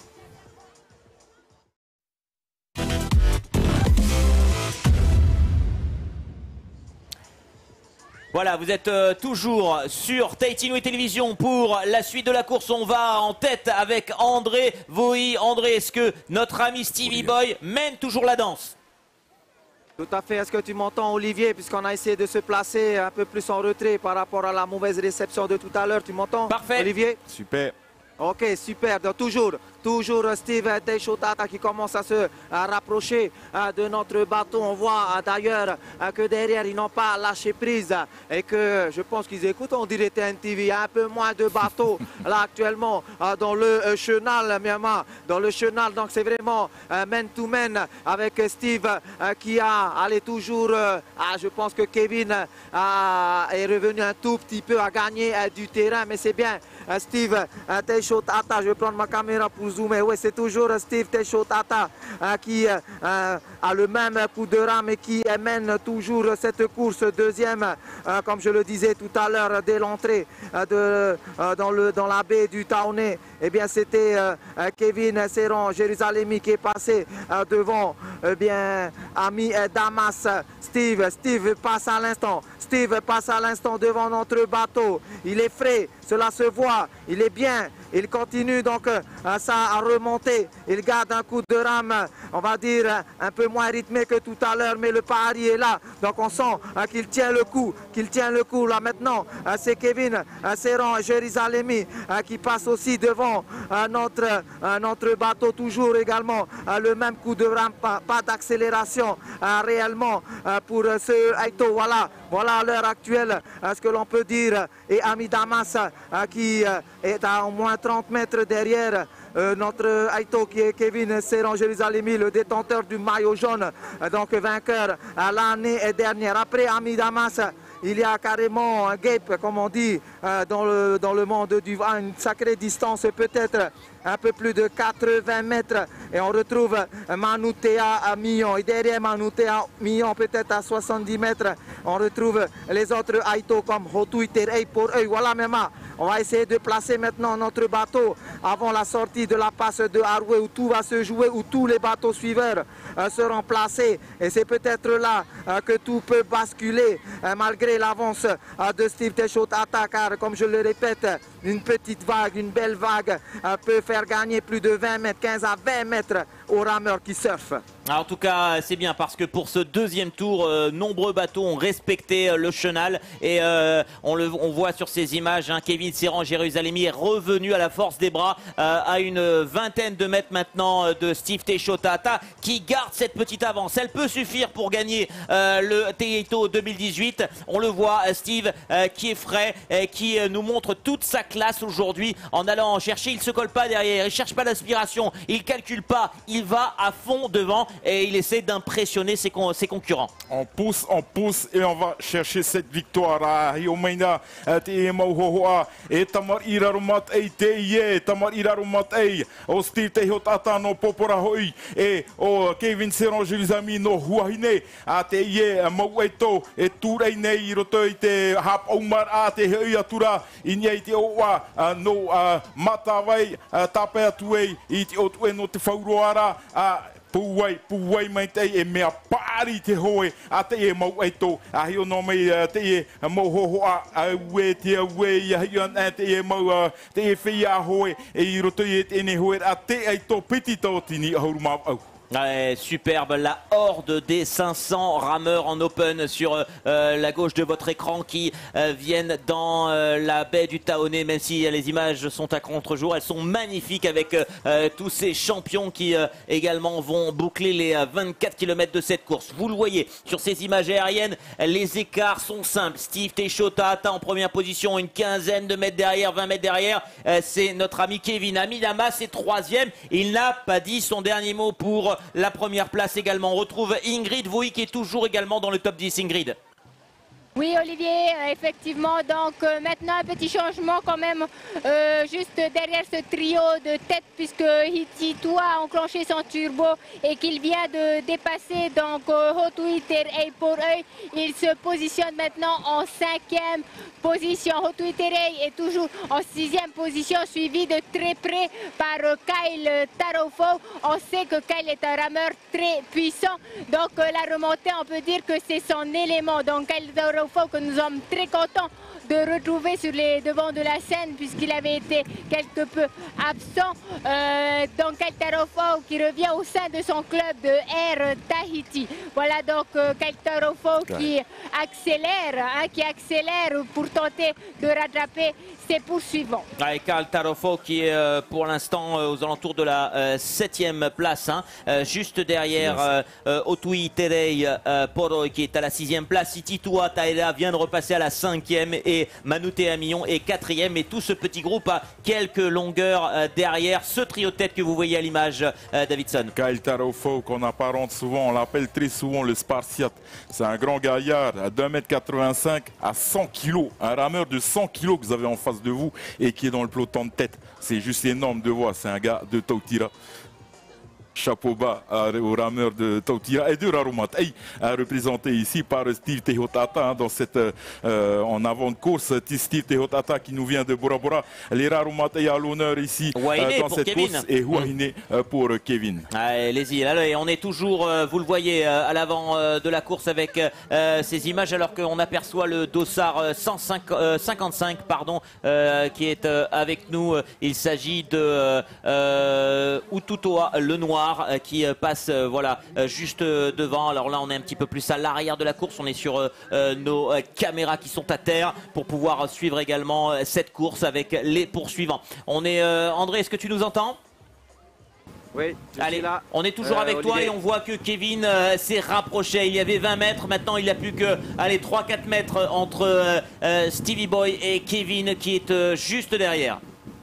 Voilà, vous êtes euh, toujours sur Tahiti Nui Télévision pour la suite de la course. On va en tête avec André Vohi. André, est-ce que notre ami Stevie Boy mène toujours la danse? Tout à fait. Est-ce que tu m'entends, Olivier? Puisqu'on a essayé de se placer un peu plus en retrait par rapport à la mauvaise réception de tout à l'heure. Tu m'entends? Parfait. Olivier? Super. Ok, super. Donc, toujours, toujours Steve Teihot ata qui commence à se à rapprocher à, de notre bateau. On voit d'ailleurs que derrière, ils n'ont pas lâché prise et que je pense qu'ils écoutent, on dirait T N T V. Il y a un peu moins de bateaux là actuellement dans le chenal, Myanmar, dans le chenal. Donc, c'est vraiment man-to-man avec Steve qui a allé toujours. Ah, je pense que Kevin a, est revenu un tout petit peu à gagner du terrain, mais c'est bien Steve Teihot ata. Je vais prendre ma caméra pour zoomer. Oui, c'est toujours Steve Teihot ata euh, qui euh, a le même coup de rame et qui mène toujours cette course deuxième, euh, comme je le disais tout à l'heure, dès l'entrée euh, euh, dans, dans la baie du Taoné. Eh bien, c'était euh, Kevin Serran Jerusalemi qui est passé euh, devant eh bien, Ami Damas. Steve, Steve passe à l'instant. Steve passe à l'instant devant notre bateau. Il est frais, cela se voit. Il est bien. Il continue donc euh, ça à remonter. Il garde un coup de rame, on va dire, un peu moins rythmé que tout à l'heure, mais le pari est là. Donc on sent euh, qu'il tient le coup, qu'il tient le coup. Là maintenant, euh, c'est Kevin euh, Serran Jerusalemi euh, qui passe aussi devant euh, notre, euh, notre bateau. Toujours également euh, le même coup de rame, pas, pas d'accélération euh, réellement euh, pour euh, ce Aito. Voilà, voilà à l'heure actuelle euh, ce que l'on peut dire. Et Ami Damas euh, qui euh, est à au moins trente mètres derrière euh, notre Aito qui est Kevin Serran Jerusalemi, le détenteur du maillot jaune, euh, donc vainqueur euh, l'année dernière. Après Ami Damas, il y a carrément un gap, comme on dit, euh, dans, le, dans le monde du vent, une sacrée distance, peut-être un peu plus de quatre-vingts mètres. Et on retrouve Manoutea Millon. Et derrière Manoutea Millon, peut-être à soixante-dix mètres, on retrouve les autres Aito comme Hotui Terei pour eux. Voilà, même. On va essayer de placer maintenant notre bateau avant la sortie de la passe de Haroué où tout va se jouer, où tous les bateaux suiveurs euh, seront placés. Et c'est peut-être là euh, que tout peut basculer euh, malgré l'avance euh, de Steve Teihot ata, car comme je le répète, une petite vague, une belle vague euh, peut faire gagner plus de vingt mètres, quinze à vingt mètres aux rameurs qui surfent. En tout cas, c'est bien parce que pour ce deuxième tour, euh, nombreux bateaux ont respecté euh, le chenal et euh, on, le, on voit sur ces images, hein, Kevin Serran Jerusalemi est revenu à la force des bras. sera euh, à une vingtaine de mètres maintenant de Steve Teihotahata qui garde cette petite avance. Elle peut suffire pour gagner euh, le Taito deux mille dix-huit. On le voit, Steve euh, qui est frais, euh, qui euh, nous montre toute sa classe aujourd'hui en allant en chercher. Il ne se colle pas derrière, il ne cherche pas l'aspiration, il ne calcule pas, il va à fond devant et il essaie d'impressionner ses, con ses concurrents. On pousse, on pousse et on va chercher cette victoire. Hiomaina, te mauhohoa, et tamar irarumat ei te ie, tamar irarumat ei, o Steve Teihotahata no popora hoi, e o Kevin Serong-Ilizami no huahine, a te ie mau eto, e turei nei roto i te hap Omar a te hei atura, i niei te oa, no matawai, tape atuei, i te otue no te whauroara, a Puai, puai mai te e mea pari te hoe a te e mau eito a hio no mai te e mau hoho a ue te a ue i a hio an te e mau te e whia hoe e i roto i e te ene hoe a te eito piti tau tini a hauru mau au. Ouais, superbe, la horde des cinq cents rameurs en open sur euh, la gauche de votre écran qui euh, viennent dans euh, la baie du Taoné, même si les images sont à contre-jour. Elles sont magnifiques avec euh, tous ces champions qui euh, également vont boucler les euh, vingt-quatre kilomètres de cette course. Vous le voyez sur ces images aériennes, les écarts sont simples. Steve Teihotahata en première position, une quinzaine de mètres derrière, vingt mètres derrière. Euh, C'est notre ami Kevin Amidama, c'est troisième. Il n'a pas dit son dernier mot pour la première place également. On retrouve Ingrid Voy qui est toujours également dans le top dix. Ingrid. Oui Olivier, euh, effectivement, donc euh, maintenant un petit changement quand même euh, juste derrière ce trio de tête puisque Hititoa a enclenché son turbo et qu'il vient de dépasser donc euh, Hotuiter et pour eux, il se positionne maintenant en cinquième position. Hotuiter est toujours en sixième position suivi de très près par euh, Kyle Tarofo. On sait que Kyle est un rameur très puissant, donc euh, la remontée on peut dire que c'est son élément. Donc Kyle Tarofo que nous sommes très contents de retrouver sur les devants de la scène puisqu'il avait été quelque peu absent. Euh, donc Kyle Tarofo qui revient au sein de son club de Air Tahiti. Voilà donc euh, Kyle Tarofo qui accélère, hein, qui accélère pour tenter de rattraper ses poursuivants. Ouais, Kyle Tarofo qui est euh, pour l'instant euh, aux alentours de la euh, septième place, hein, euh, juste derrière euh, euh, Otui Terei euh, Poro qui est à la sixième place. Hititoa Taira vient de repasser à la cinquième et Manute Amillon est quatrième. Et tout ce petit groupe a quelques longueurs euh, derrière ce trio de tête que vous voyez à l'image, euh, Davidson. Kyle Tarofo qu'on apparente souvent, on l'appelle très souvent le Spartiate. C'est un grand gaillard à deux mètres quatre-vingt-cinq à cent kilos. Un rameur de cent kilos que vous avez en face de vous et qui est dans le peloton de tête. C'est juste énorme de voir, c'est un gars de Tautira. Chapeau bas au rameur de Tautira et de Rarumatei, représenté ici par Steve Teihotahata, hein, dans cette euh, en avant de course. Steve Teihotahata qui nous vient de Bora Bora. Les Rarumatei à l'honneur ici euh, dans cette Kevin. course et Huahine euh, pour Kevin. Allez-y, allez, on est toujours, euh, vous le voyez, euh, à l'avant euh, de la course avec euh, ces images alors qu'on aperçoit le dossard euh, cent cinquante-cinq pardon, euh, qui est euh, avec nous. Il s'agit de euh, euh, Ututoa le Noir qui passe voilà juste devant. Alors là on est un petit peu plus à l'arrière de la course, on est sur euh, nos caméras qui sont à terre pour pouvoir suivre également cette course avec les poursuivants. On est euh, André, est-ce que tu nous entends? Oui, je Allez, suis là. on est toujours Euh, avec toi Olivier. et on voit que Kevin euh, s'est rapproché. Il y avait vingt mètres, maintenant il n'y a plus que allez, trois quatre mètres entre euh, euh, Stevie Boy et Kevin qui est euh, juste derrière.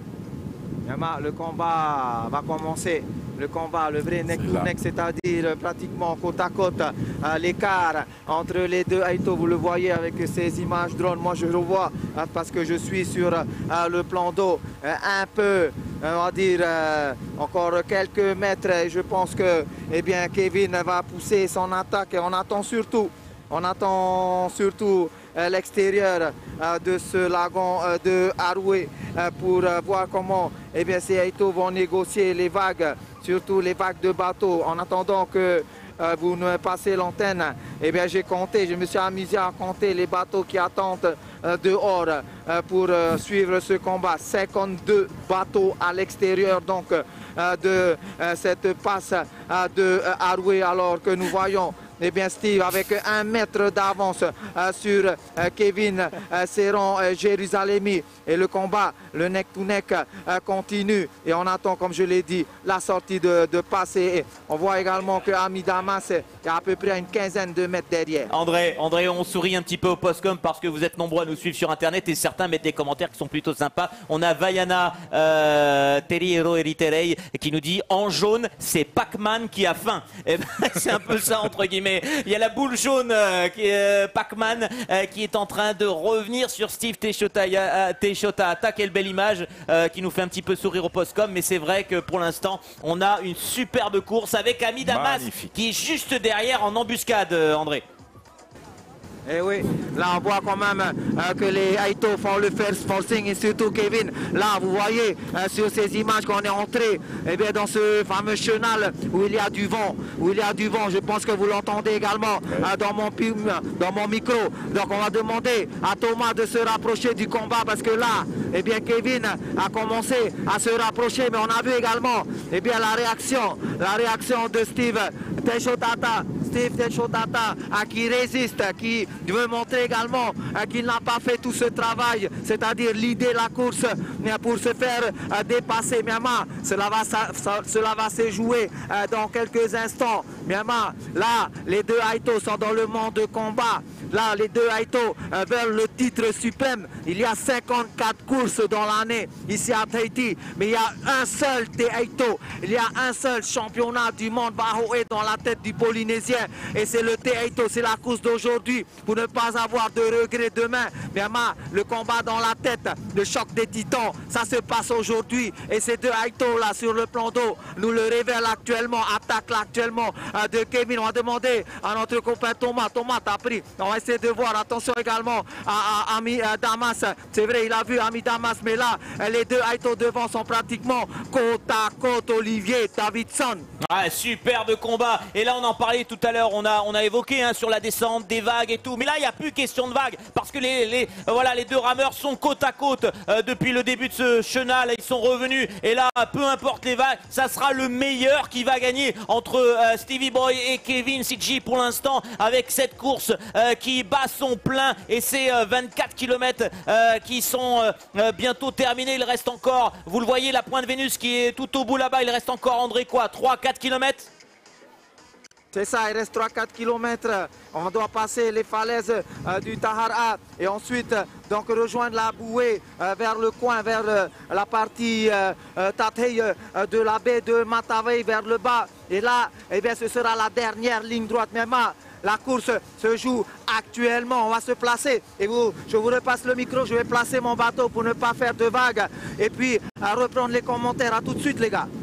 Yama, le combat va commencer. Le combat, le vrai neck to neck, c'est-à-dire pratiquement côte à côte, euh, l'écart entre les deux Aito, vous le voyez avec ces images drone. Moi je revois euh, parce que je suis sur euh, le plan d'eau euh, un peu, euh, on va dire euh, encore quelques mètres. Et je pense que eh bien, Kevin va pousser son attaque et on attend surtout, on attend surtout euh, l'extérieur euh, de ce lagon euh, de Haroué euh, pour euh, voir comment eh bien, ces Aito vont négocier les vagues, surtout les vagues de bateaux. En attendant que euh, vous ne passez l'antenne, eh bien j'ai compté, je me suis amusé à compter les bateaux qui attendent euh, dehors euh, pour euh, suivre ce combat. cinquante-deux bateaux à l'extérieur donc euh, de euh, cette passe euh, de euh, Haroué, alors que nous voyons eh bien Steve avec un mètre d'avance euh, sur euh, Kevin euh, Serron euh, Jérusalemi. Et le combat, le neck to neck euh, continue. Et on attend, comme je l'ai dit, la sortie de, de passe. Et on voit également que Ami Damas est à peu près à une quinzaine de mètres derrière. André, André, on sourit un petit peu au postcom parce que vous êtes nombreux à nous suivre sur internet et certains mettent des commentaires qui sont plutôt sympas. On a Vaiana euh, Teriero Eriterei qui nous dit en jaune, c'est Pac-Man qui a faim. Eh ben, c'est un peu ça entre guillemets. Il y a la boule jaune euh, qui est euh, Pac-Man euh, qui est en train de revenir sur Steve Teixeira. Euh, Teixeira, quelle belle image euh, qui nous fait un petit peu sourire au postcom. Mais c'est vrai que pour l'instant, on a une superbe course avec Ami Damas qui est juste derrière en embuscade, euh, André. Et oui, là on voit quand même euh, que les Aito font le first forcing et surtout Kevin. Là vous voyez euh, sur ces images qu'on est entré eh bien, dans ce fameux chenal où il y a du vent, où il y a du vent. Je pense que vous l'entendez également euh, dans, mon, dans mon micro. Donc on va demander à Thomas de se rapprocher du combat parce que là, eh bien, Kevin a commencé à se rapprocher. Mais on a vu également eh bien, la réaction, la réaction de Steve Teixeira. Steve Teixeira qui résiste, qui veut montrer également qu'il n'a pas fait tout ce travail, c'est-à-dire l'idée la course pour se faire dépasser. Myanmar, cela va, cela va se jouer dans quelques instants. Myanmar, là, les deux Aito sont dans le monde de combat. Là, les deux Aito veulent le titre suprême. Il y a cinquante-quatre courses dans l'année ici à Tahiti, mais il y a un seul Aito. Il y a un seul championnat du monde Bahoe dans la tête du Polynésien. Et c'est le Aito, c'est la course d'aujourd'hui pour ne pas avoir de regrets demain. Myanmar, le combat dans la tête, le choc des titans, ça se passe aujourd'hui. Et ces deux Aito là sur le plan d'eau nous le révèlent actuellement, attaque là actuellement euh, de Kevin. On va demander à notre copain Thomas. Thomas, t'as pris. On va essayer de voir. Attention également à, à Ami à Damas. C'est vrai, il a vu Ami Damas, mais là, les deux Aito devant sont pratiquement côte à côte. Olivier Davidson. Ah, superbe combat. Et là, on en parlait tout à l'heure. On a, on a évoqué hein, sur la descente des vagues et tout. Mais là, il n'y a plus question de vagues parce que les, les, euh, voilà, les deux rameurs sont côte à côte euh, depuis le début de ce chenal. Ils sont revenus. Et là, peu importe les vagues, ça sera le meilleur qui va gagner entre euh, Stevie Boy et Kevin Sitji pour l'instant avec cette course euh, qui bat son plein. Et ces euh, vingt-quatre kilomètres euh, qui sont euh, euh, bientôt terminés. Il reste encore, vous le voyez, la Pointe Vénus qui est tout au bout là-bas. Il reste encore, André, quoi, trois à quatre kilomètres? C'est ça, il reste trois à quatre kilomètres. On doit passer les falaises euh, du Tahara et ensuite donc rejoindre la bouée euh, vers le coin, vers euh, la partie euh, euh, Tatei euh, de la baie de Matavai vers le bas. Et là, eh bien, ce sera la dernière ligne droite. Même la course se joue actuellement. On va se placer. Et vous, je vous repasse le micro. Je vais placer mon bateau pour ne pas faire de vagues. Et puis à reprendre les commentaires. À tout de suite, les gars.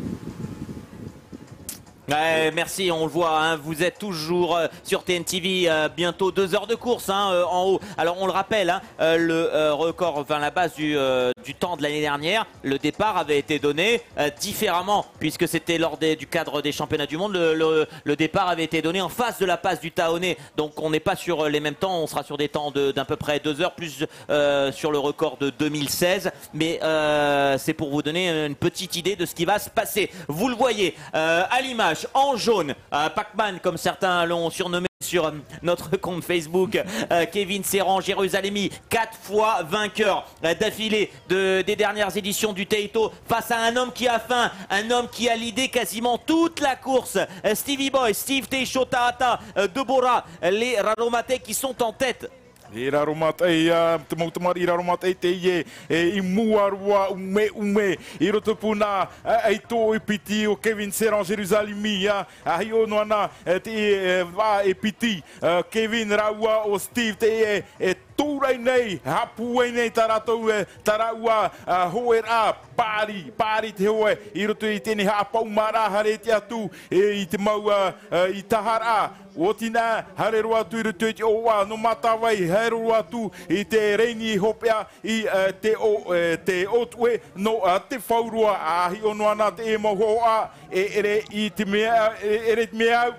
Ouais, merci, on le voit, hein, vous êtes toujours euh, sur T N T V, euh, bientôt deux heures de course hein, euh, en haut. Alors on le rappelle, hein, euh, le euh, record, enfin la base du, euh, du temps de l'année dernière, le départ avait été donné euh, différemment puisque c'était lors des, du cadre des championnats du monde. Le, le, le départ avait été donné en face de la passe du Taoné, donc on n'est pas sur les mêmes temps, on sera sur des temps d'à peu près deux heures plus euh, sur le record de deux mille seize. Mais euh, c'est pour vous donner une petite idée de ce qui va se passer. Vous le voyez euh, à l'image. En jaune, euh, Pac-Man comme certains l'ont surnommé sur euh, notre compte Facebook, euh, Kevin Serron Jérusalemi, quatre fois vainqueur euh, d'affilée de, des dernières éditions du Taito face à un homme qui a faim, un homme qui a l'idée quasiment toute la course. euh, Stevie Boy, Steve Teixeira, euh, Deborah, les Raromate qui sont en tête. Ira romat ai temo tomar ira romat ai te ye e i muarua ume ume i roto puna ai to e piti o Kevin Serron Jérusalemi a ai o no ana te va e piti Kevin raua o Steve te e e turai nei hapu nei taratou taraua hoera pari pari te hoe i roto i teni hapau mara hare te atu e i te mau i tahara o tina hare roa tu i roto i o wa no matawai hare roa tu i te reini hopea i te o te otue no te faurua ahi ono ana te e mohoa e ere i te mea ere te mea.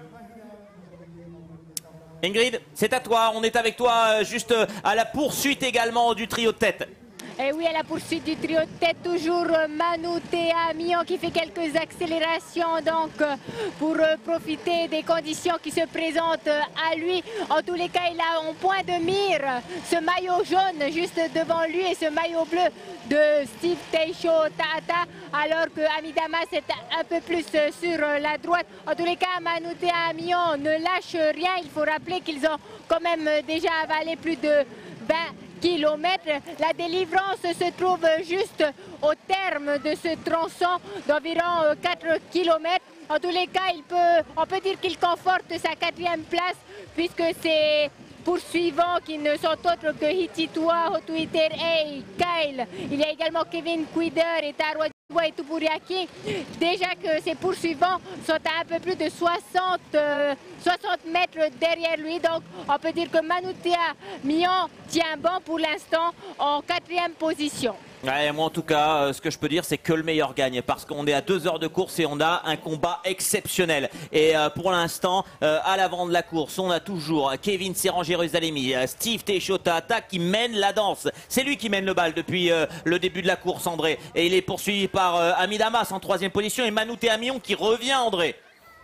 Ingrid, c'est à toi, on est avec toi juste à la poursuite également du trio de tête. Et oui, à la poursuite du trio de tête, toujours Manoutea Mion qui fait quelques accélérations donc pour profiter des conditions qui se présentent à lui. En tous les cas, il a en point de mire ce maillot jaune juste devant lui et ce maillot bleu de Steve Teisho Tata, alors que Ami Damas est un peu plus sur la droite. En tous les cas, Manoutea Mion ne lâche rien. Il faut rappeler qu'ils ont quand même déjà avalé plus de vingt kilomètres. La délivrance se trouve juste au terme de ce tronçon d'environ quatre kilomètres. En tous les cas, il peut, on peut dire qu'il conforte sa quatrième place puisque c'est poursuivants qui ne sont autres que Hititoa, Hotuiter et Kyle. Il y a également Kevin Quider et Tarwa et Tupuriaki. Déjà que ces poursuivants sont à un peu plus de soixante, euh, soixante mètres derrière lui. Donc on peut dire que Manoutea Mion tient bon pour l'instant en quatrième position. Ouais, moi en tout cas, euh, ce que je peux dire, c'est que le meilleur gagne parce qu'on est à deux heures de course et on a un combat exceptionnel. Et euh, pour l'instant, euh, à l'avant de la course, on a toujours Kevin Serran-Jérusalemi, euh, Steve Teisho Tata qui mène la danse. C'est lui qui mène le bal depuis euh, le début de la course, André. Et il est poursuivi par euh, Ami Damas en troisième position et Manoutea Mion qui revient, André.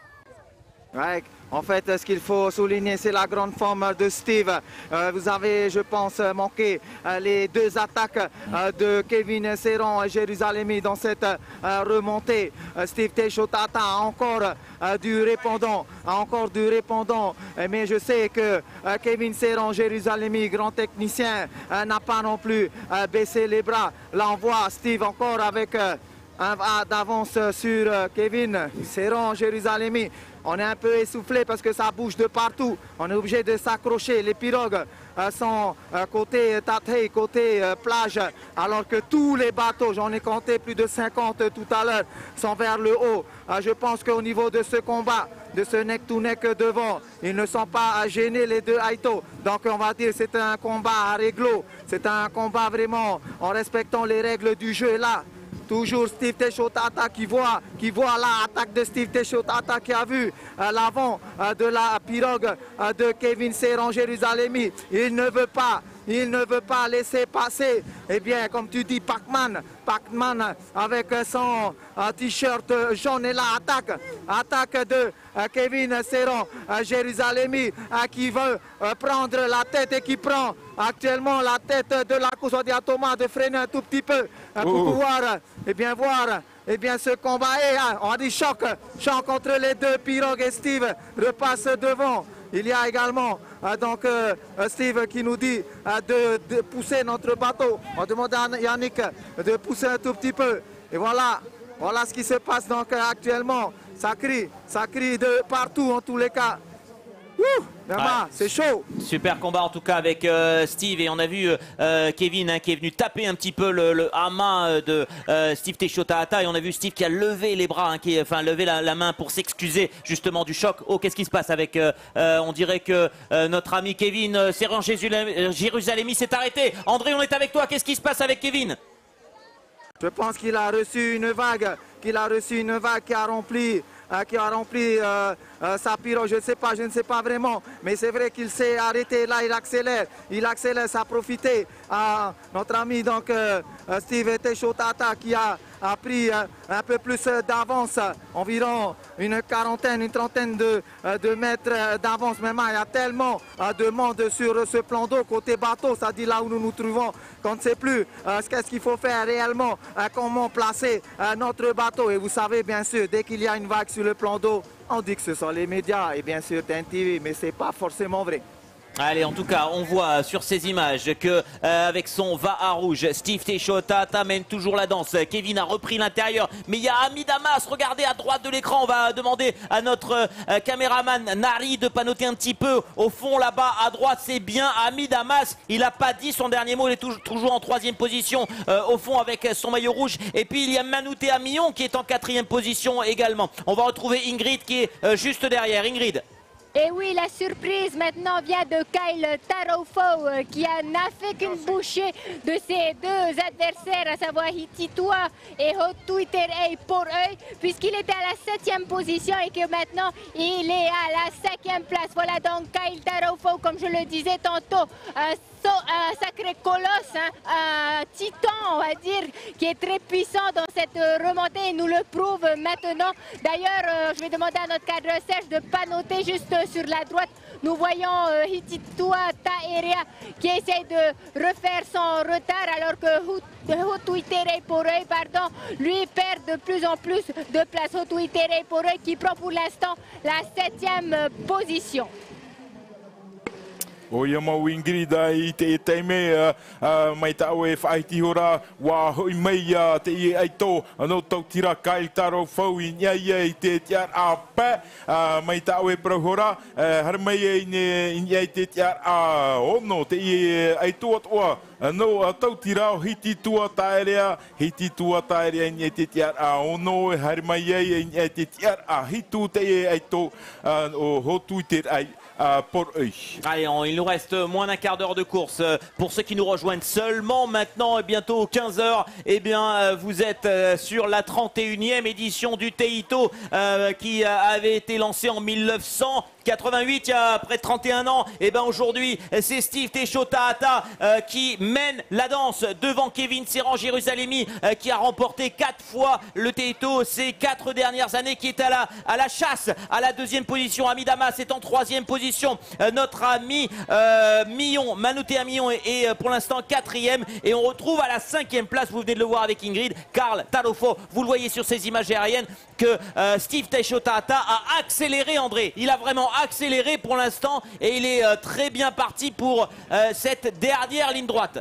Ouais. En fait, ce qu'il faut souligner, c'est la grande forme de Steve. Euh, vous avez, je pense, manqué euh, les deux attaques euh, de Kevin Serran-Jérusalemi dans cette euh, remontée. Euh, Steve Teisho Tata a encore euh, du répondant, a encore du répondant. Euh, mais je sais que euh, Kevin Serran-Jérusalemi, grand technicien, euh, n'a pas non plus euh, baissé les bras. Là, on voit Steve encore avec euh, un pas d'avance sur euh, Kevin Serran-Jérusalemi. On est un peu essoufflé parce que ça bouge de partout. On est obligé de s'accrocher. Les pirogues euh, sont euh, côté Tatei, côté euh, plage, alors que tous les bateaux, j'en ai compté plus de cinquante tout à l'heure, sont vers le haut. Euh, je pense qu'au niveau de ce combat, de ce neck-to-neck devant, ils ne sont pas gênés les deux Haito. Donc on va dire que c'est un combat à réglo. C'est un combat vraiment en respectant les règles du jeu. Et là, toujours Steve Teisho Tata qui voit, qui voit l'attaque de Steve Teisho Tata qui a vu euh, l'avant euh, de la pirogue euh, de Kevin Serran-Jérusalemi. Il ne veut pas, il ne veut pas laisser passer. Eh bien, comme tu dis, Pac-Man, Pac-Man avec son euh, t-shirt jaune et là, attaque, attaque de euh, Kevin Serran-Jérusalemi euh, qui veut euh, prendre la tête et qui prend actuellement la tête de la course. On dit à Thomas de freiner un tout petit peu euh, pour oh. pouvoir euh, eh bien, voir eh bien, ce combat. Et hein, on dit choc, choc entre les deux pirogues et Steve repasse devant. Il y a également euh, donc euh, Steve qui nous dit euh, de, de pousser notre bateau. On demande à Yannick de pousser un tout petit peu. Et voilà, voilà ce qui se passe donc euh, actuellement. Ça crie, ça crie de partout en tous les cas. Ouh, ouais. C'est chaud. Super combat en tout cas avec euh, Steve et on a vu euh, Kevin hein, qui est venu taper un petit peu le, le hama de euh, Steve Teisho Tata et on a vu Steve qui a levé les bras, hein, qui, enfin levé la, la main pour s'excuser justement du choc. Oh, qu'est-ce qui se passe avec euh, euh, on dirait que euh, notre ami Kevin euh, Serran-Jérusalemi s'est arrêté. André, on est avec toi. Qu'est-ce qui se passe avec Kevin? Je pense qu'il a reçu une vague, qu'il a reçu une vague qui a rempli. Euh, qui a rempli euh, euh, sa pirogue, je ne sais pas, je ne sais pas vraiment, mais c'est vrai qu'il s'est arrêté, là il accélère, il accélère, ça a profité à notre ami donc euh, Steve Teisho Tata qui a, a pris euh, un peu plus d'avance, environ une quarantaine, une trentaine de, de mètres d'avance, même il y a tellement euh, de monde sur ce plan d'eau côté bateau, ça dit là où nous nous trouvons, qu'on ne sait plus euh, ce qu'est-ce qu'il faut faire réellement, euh, comment placer euh, notre bateau, et vous savez bien sûr, dès qu'il y a une vague sur le plan d'eau, on dit que ce sont les médias et bien sûr T N T V, mais ce n'est pas forcément vrai. Allez, en tout cas, on voit sur ces images que euh, avec son va à rouge, Steve Teisho Tata mène toujours la danse. Kevin a repris l'intérieur, mais il y a Ami Damas. Regardez à droite de l'écran, on va demander à notre euh, caméraman Nari de panoter un petit peu. Au fond, là-bas, à droite, c'est bien Ami Damas. Il n'a pas dit son dernier mot, il est toujours, toujours en troisième position, euh, au fond avec son maillot rouge. Et puis, il y a Manoutea Mion qui est en quatrième position également. On va retrouver Ingrid qui est euh, juste derrière. Ingrid. Et oui, la surprise maintenant vient de Kyle Tarofo qui n'a fait qu'une bouchée de ses deux adversaires, à savoir Hititoa et Hotuiterei pour eux, puisqu'il était à la septième position et que maintenant il est à la cinquième place. Voilà donc Kyle Tarofo, comme je le disais tantôt, un, so, un sacré colosse, hein, un titan, on va dire, qui est très puissant dans cette remontée et nous le prouve maintenant. D'ailleurs, euh, je vais demander à notre cadre sèche de ne pas noter juste sur la droite. Nous voyons euh, Hititoa Taerea qui essaye de refaire son retard alors que Hotuiterei Poroi, pardon, lui perd de plus en plus de place. Hotuiterei Poroi qui prend pour l'instant la septième position. O ia mau Ingrid i te e teime mai tau e whaitihora wā hoi mai te i aito anō tau tira Kyle Tarofo i nia ia i te tiar a pē mai tau e prauhora har mai e i nia i te tiar a ono te i aito atua anō tau tira o Hititoa Taerea Hititoa Taerea i nia i te tiar a ono e har mai e i nia i te tiar a hitu te i aito o Hotuiterei pour eux. Allez, on, il nous reste moins d'un quart d'heure de course. Pour ceux qui nous rejoignent seulement maintenant, et bientôt quinze heures, eh bien, vous êtes sur la trente et unième édition du Teito euh, qui avait été lancé en mille neuf cent quatre-vingt-huit, il y a près de trente et un ans. Et bien aujourd'hui, c'est Steve Teisho-Tahata euh, qui mène la danse devant Kevin Serran-Jérusalemi euh, qui a remporté quatre fois le Teito ces quatre dernières années, qui est à la, à la chasse à la deuxième position. Ami Damas est en troisième position. Euh, notre ami euh, Millon, Manotea Millon est, est pour l'instant quatrième. Et on retrouve à la cinquième place, vous venez de le voir avec Ingrid, Kyle Tarofo. Vous le voyez sur ces images aériennes que euh, Steve Teisho-Tahata a accéléré, André. Il a vraiment accéléré pour l'instant et il est euh, très bien parti pour euh, cette dernière ligne droite.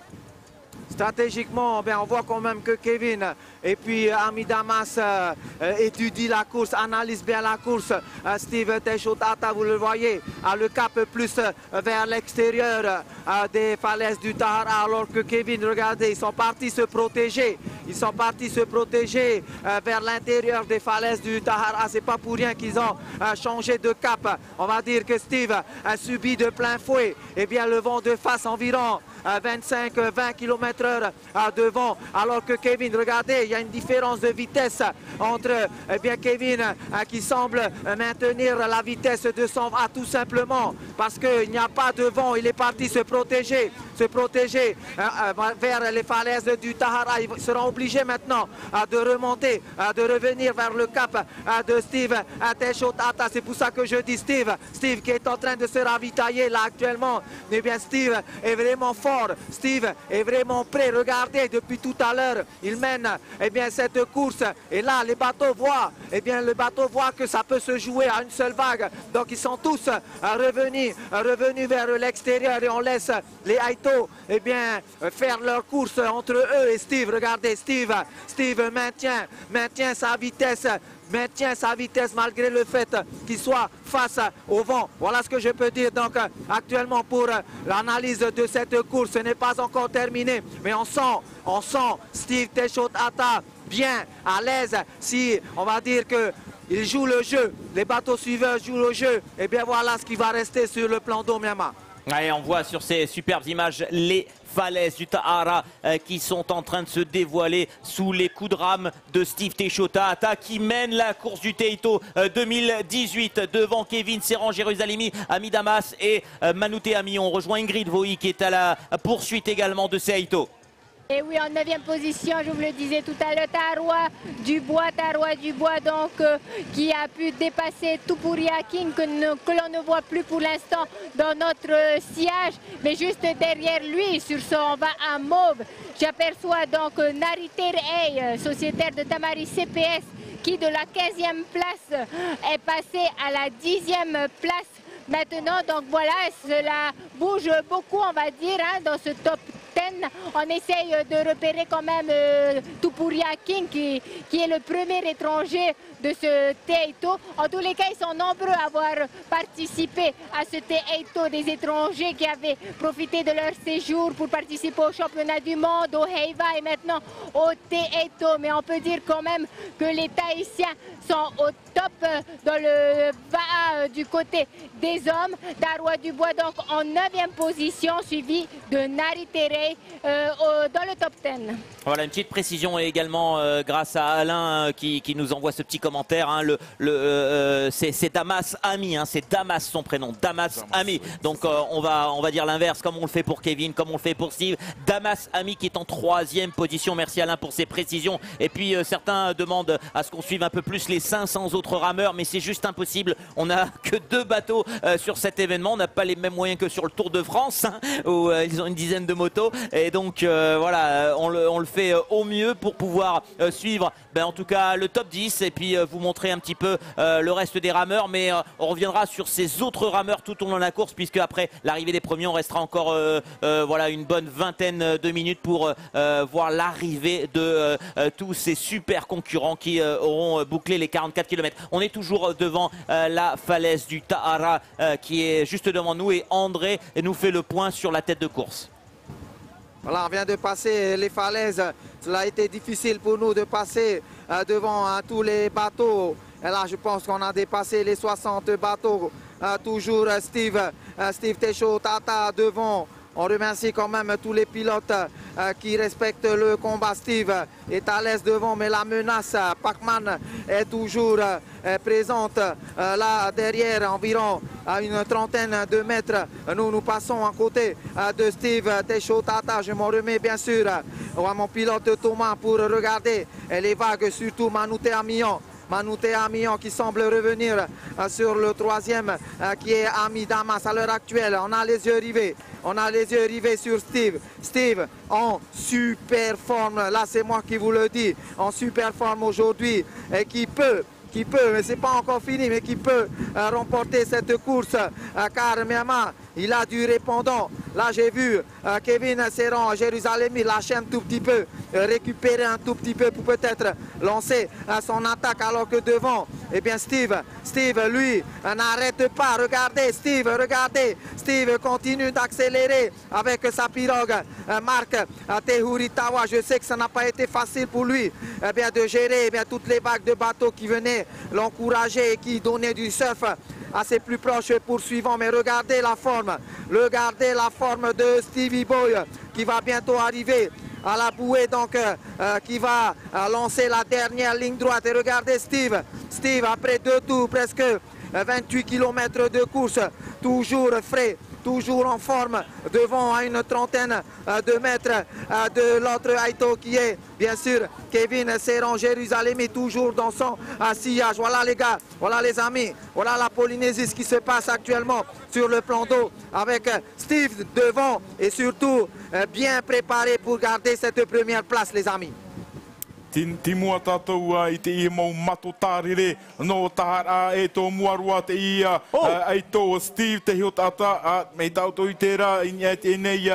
Stratégiquement, ben, on voit quand même que Kevin et puis Ami Damas euh, étudie la course, analyse bien la course. Euh, Steve Teisho-Tahata, vous le voyez, a le cap plus euh, vers l'extérieur euh, des falaises du Tahara, alors que Kevin, regardez, ils sont partis se protéger. Ils sont partis se protéger euh, vers l'intérieur des falaises du Tahara. C'est pas pour rien qu'ils ont euh, changé de cap. On va dire que Steve a subi de plein fouet et bien le vent de face environ à vingt-cinq à vingt kilomètres heure devant, alors que Kevin, regardez, il y a une différence de vitesse entre eh bien, Kevin euh, qui semble maintenir la vitesse de son A tout simplement parce qu'il n'y a pas de vent. Il est parti se protéger, se protéger euh, euh, vers les falaises du Tahara. Ils seront obligés maintenant euh, de remonter, euh, de revenir vers le cap euh, de Steve euh, Teisho-Tahata. C'est pour ça que je dis Steve, Steve qui est en train de se ravitailler là actuellement. Eh bien, Steve est vraiment fort, Steve est vraiment prêt. Regardez, depuis tout à l'heure, il mène eh bien, cette course. Et là, les bateaux voient, eh bien, le bateau voit que ça peut se jouer à une seule vague. Donc, ils sont tous euh, revenus, euh, revenus vers l'extérieur et on laisse les Aito eh bien, faire leur course entre eux et Steve. Regardez, Steve, Steve maintient, maintient sa vitesse. maintient sa vitesse malgré le fait qu'il soit face au vent. Voilà ce que je peux dire. Donc actuellement pour l'analyse de cette course, ce n'est pas encore terminé, mais on sent, on sent Steve Teisho-Tahata bien à l'aise. Si on va dire que il joue le jeu, les bateaux suiveurs jouent le jeu, et bien voilà ce qui va rester sur le plan d'eau, Myanmar. Allez, on voit sur ces superbes images les falaises du Tahara euh, qui sont en train de se dévoiler sous les coups de rame de Steve Teisho-Tahata qui mène la course du Teito euh, deux mille dix-huit devant Kevin Serran-Jérusalemi, Ami Damas et euh, Manotea Millon. On rejoint Ingrid Vohi qui est à la poursuite également de Teito. Et oui, en neuvième position, je vous le disais tout à l'heure, Taroa Dubois, Taroa Dubois donc euh, qui a pu dépasser Tupuria King que, que l'on ne voit plus pour l'instant dans notre euh, sillage, mais juste derrière lui, sur son va à mauve, j'aperçois donc euh, Nariterei, euh, sociétaire de Tamari C P S, qui de la quinzième place est passé à la dixième place maintenant. Donc voilà, cela bouge beaucoup, on va dire, hein, dans ce top dix. On essaye de repérer quand même euh, Tupuria King qui, qui est le premier étranger de ce Taito. En tous les cas, ils sont nombreux à avoir participé à ce Taito, des étrangers qui avaient profité de leur séjour pour participer au championnat du monde, au Heiva et maintenant au Taito. Mais on peut dire quand même que les Tahitiens sont au top dans le V A A du côté des hommes. Darwa Dubois donc en neuvième position, suivi de Nari Terei euh, au, dans le top dix. Voilà une petite précision également euh, grâce à Alain euh, qui, qui nous envoie ce petit commentaire. Hein, le, le, euh, c'est Damas Ami, hein, c'est Damas son prénom, Damas, Damas Ami. Donc euh, on, va, on va dire l'inverse comme on le fait pour Kevin, comme on le fait pour Steve. Damas Ami qui est en troisième position. Merci Alain pour ces précisions. Et puis euh, certains demandent à ce qu'on suive un peu plus les cinq cents autres rameurs, mais c'est juste impossible. On n'a que deux bateaux euh, sur cet événement. On n'a pas les mêmes moyens que sur le Tour de France, hein, où euh, ils ont une dizaine de motos. Et donc euh, voilà, on le, on le fait euh, au mieux pour pouvoir euh, suivre ben, en tout cas le top dix et puis euh, vous montrer un petit peu euh, le reste des rameurs. Mais euh, on reviendra sur ces autres rameurs tout au long de la course, puisque après l'arrivée des premiers, on restera encore euh, euh, voilà, une bonne vingtaine de minutes pour euh, voir l'arrivée de euh, euh, tous ces super concurrents qui euh, auront bouclé les quarante-quatre kilomètres. On est toujours devant euh, la falaise du Tahara euh, qui est juste devant nous et André nous fait le point sur la tête de course. Voilà, on vient de passer les falaises. Cela a été difficile pour nous de passer euh, devant euh, tous les bateaux. Et là, je pense qu'on a dépassé les soixante bateaux. Euh, toujours euh, Steve, euh, Steve Techo Tata devant. On remercie quand même tous les pilotes euh, qui respectent le combat. Steve est à l'aise devant, mais la menace, Pacman est toujours euh, présente euh, là derrière, environ à une trentaine de mètres. Nous, nous passons à côté euh, de Steve Techo-Tata. Je m'en remets bien sûr euh, à mon pilote Thomas pour regarder euh, les vagues, surtout Manouté Amillon. Manouté Amillon qui semble revenir euh, sur le troisième euh, qui est Ami Damas à l'heure actuelle. On a les yeux rivés. On a les yeux rivés sur Steve. Steve en super forme. Là, c'est moi qui vous le dis. En super forme aujourd'hui. Et qui peut, qui peut, mais c'est pas encore fini, mais qui peut euh, remporter cette course. Euh, car Myanmar, il a du répondant. Là, j'ai vu euh, Kevin Serran, Jérusalem, il lâche un tout petit peu, euh, récupérer un tout petit peu pour peut-être lancer euh, son attaque. Alors que devant, eh bien Steve, Steve, lui, euh, n'arrête pas. Regardez, Steve, regardez. Steve continue d'accélérer avec sa pirogue. Euh, Marc euh, Tehuritawa, je sais que ça n'a pas été facile pour lui eh bien, de gérer eh bien, toutes les vagues de bateaux qui venaient l'encourager et qui donnaient du surf à ses plus proches poursuivants. Mais regardez la forme, regardez la forme de Stevie Boy qui va bientôt arriver à la bouée, donc euh, euh, qui va euh, lancer la dernière ligne droite. Et regardez Steve, Steve après deux tours, presque vingt-huit kilomètres de course, toujours frais, toujours en forme, devant à une trentaine de mètres de l'autre Aito qui est bien sûr Kevin Serran, Jérusalem, toujours dans son sillage. Voilà les gars, voilà les amis, voilà la Polynésie, ce qui se passe actuellement sur le plan d'eau avec Steve devant et surtout bien préparé pour garder cette première place les amis. Timua tātou i te i mau mato tārere no tahara e tō muarua te ia ai tō Steve te hio tata mei tātou i tērā i nei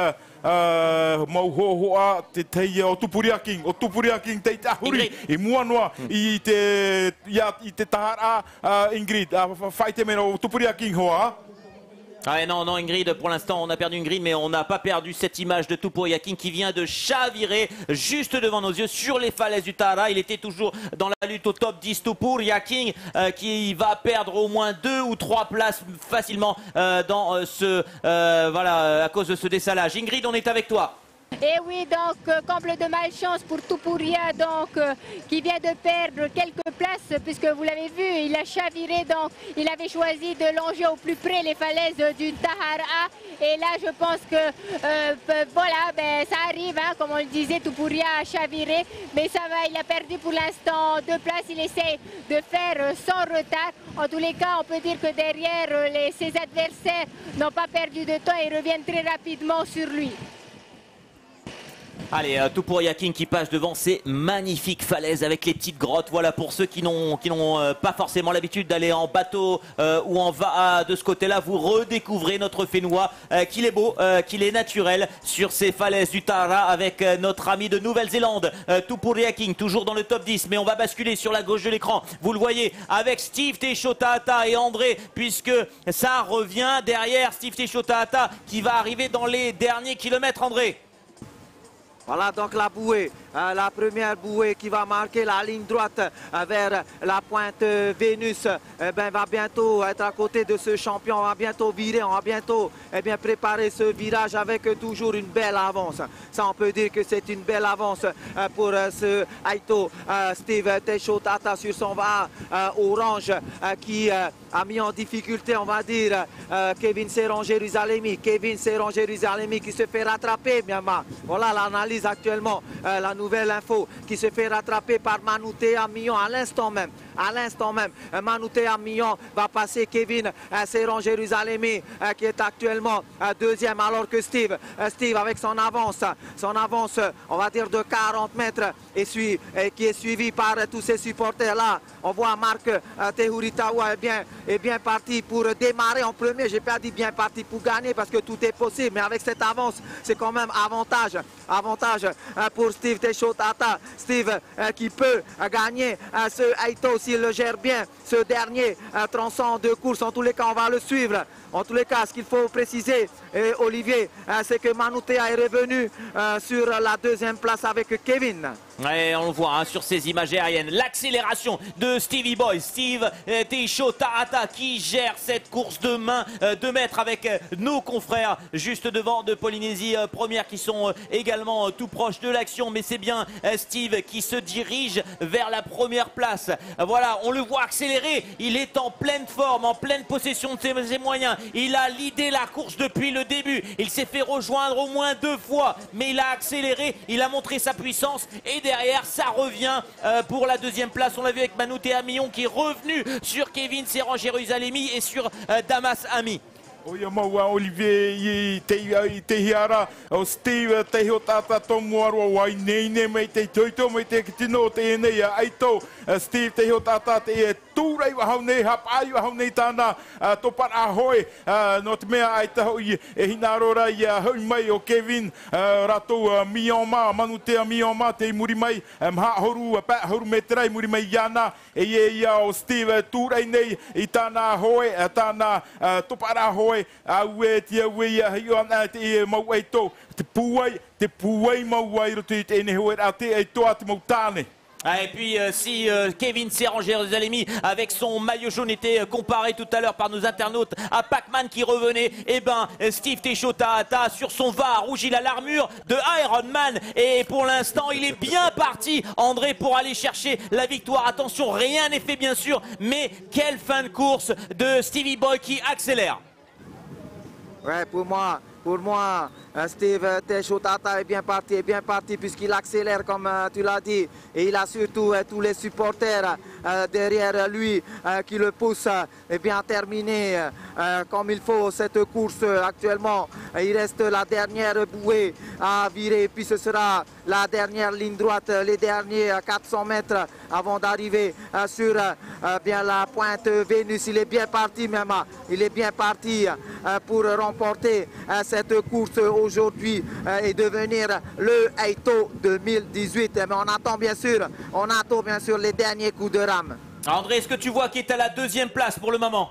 mau hohoa te teia o Tupuria King, o Tupuria King te tahuri i muanoa i te i te tahara Ingrid, whai te mena o Tupuria King hoa. Ah non, non Ingrid, pour l'instant on a perdu Ingrid, mais on n'a pas perdu cette image de Tupuria King qui vient de chavirer juste devant nos yeux sur les falaises du Tahara. Il était toujours dans la lutte au top dix. Tupuria King euh, qui va perdre au moins deux ou trois places facilement euh, dans euh, ce euh, voilà à cause de ce dessalage. Ingrid, on est avec toi. Et oui, donc, euh, comble de malchance pour Tupuria, donc, euh, qui vient de perdre quelques places, puisque vous l'avez vu, il a chaviré, donc, il avait choisi de longer au plus près les falaises du Tahara. Et là, je pense que, euh, voilà, ben, ça arrive, hein, comme on le disait, Tupuria a chaviré, mais ça va, il a perdu pour l'instant deux places, il essaie de faire sans retard. En tous les cas, on peut dire que derrière, les, ses adversaires n'ont pas perdu de temps et reviennent très rapidement sur lui. Allez, euh, tout pour Yakin qui passe devant ces magnifiques falaises avec les petites grottes. Voilà pour ceux qui n'ont qui n'ont euh, pas forcément l'habitude d'aller en bateau euh, ou en va de ce côté-là. Vous redécouvrez notre Fénois, euh, qu'il est beau, euh, qu'il est naturel sur ces falaises du Tara avec euh, notre ami de Nouvelle-Zélande. Euh, tout pour Yakin, toujours dans le top dix, mais on va basculer sur la gauche de l'écran. Vous le voyez avec Steve Teisho-Tahata et André, puisque ça revient derrière Steve Teisho-Tahata qui va arriver dans les derniers kilomètres, André. Voilà donc la bouée, euh, la première bouée qui va marquer la ligne droite euh, vers la pointe euh, Vénus, eh ben, va bientôt être à côté de ce champion, on va bientôt virer, on va bientôt eh bien, préparer ce virage avec euh, toujours une belle avance. Ça on peut dire que c'est une belle avance euh, pour euh, ce Aito euh, Steve Teisho-Tahata sur son va euh, orange euh, qui euh, a mis en difficulté, on va dire, euh, Kevin Serron-Jérusalemi. Kevin Serron-Jérusalemi qui se fait rattraper, Myanmar. Voilà l'analyse actuellement, euh, la nouvelle info qui se fait rattraper par Manoutea Millon à l'instant même. À l'instant même, euh, Manoutea Millon va passer Kevin euh, Serron-Jérusalemi euh, qui est actuellement euh, deuxième, alors que Steve, euh, Steve avec son avance, son avance, euh, on va dire de quarante mètres, et, suit, et qui est suivi par euh, tous ces supporters là. On voit Marc euh, Tehuritawa est bien, est bien parti pour démarrer en premier. J'ai pas dit bien parti pour gagner parce que tout est possible, mais avec cette avance, c'est quand même avantage. Avantage euh, pour Steve Teisho-Tahata. Steve euh, qui peut euh, gagner euh, ce Aito s'il le gère bien, ce dernier euh, tronçon de course. En tous les cas, on va le suivre. En tous les cas, ce qu'il faut préciser, euh, Olivier, euh, c'est que Manoutea est revenu euh, sur la deuxième place avec Kevin. Ouais, on le voit hein, sur ces images aériennes. L'accélération de Stevie Boy, Steve euh, Teisho-Tahata qui gère cette course de main euh, de mètres avec euh, nos confrères juste devant de Polynésie euh, Première qui sont euh, également euh, tout proches de l'action. Mais c'est bien euh, Steve qui se dirige vers la première place. Euh, voilà, on le voit accélérer. Il est en pleine forme, en pleine possession de ses, ses moyens. Il a l'idée la course depuis le début. Il s'est fait rejoindre au moins deux fois, mais il a accéléré. Il a montré sa puissance et derrière, ça revient euh, pour la deuxième place. On l'a vu avec Manoutea Millon qui est revenu sur Kevin Serron-Jérusalemi et sur euh, Damas Ami. Oia maua Olivier i te i te hiara o Steve Teisho-Tahata tomuaro wai nei nei mai te toito mai te kitino te nei Aito Steve Teisho-Tahata te turai wa haunei hapai wa haunei tana topa ahoe no te mea ai taho i e hinarora i hui mai o Kevin rato Mioma Manoutea Mioma te muri mai ha horu pa horu metrai muri mai yana e ia o Steve turai nei i tana ahoe tana topa ahoe aue tia wea hiona te mau Aito te puai te puai mau ai roto i te ne hoe ate Aito ate mau tane. Et puis euh, si euh, Kevin Serron-Jérusalemi avec son maillot jaune était euh, comparé tout à l'heure par nos internautes à Pac-Man qui revenait, et ben Steve Teisho-Tahata sur son va rouge, il a l'armure de Iron Man et pour l'instant il est bien parti, André, pour aller chercher la victoire. Attention, rien n'est fait bien sûr, mais quelle fin de course de Stevie Boy qui accélère. Ouais, pour moi, pour moi, Steve Teisho-Tahata est bien parti, est bien parti puisqu'il accélère comme tu l'as dit. Et il a surtout tous les supporters derrière lui qui le poussent et bien à terminer comme il faut cette course actuellement. Il reste la dernière bouée à virer, puis ce sera la dernière ligne droite, les derniers quatre cents mètres avant d'arriver sur bien la pointe Vénus. Il est bien parti même, il est bien parti pour remporter cette course aujourd'hui et devenir le Aito deux mille dix-huit. Mais on attend bien sûr, on attend bien sûr les derniers coups de rame. André, est-ce que tu vois qui est à la deuxième place pour le moment?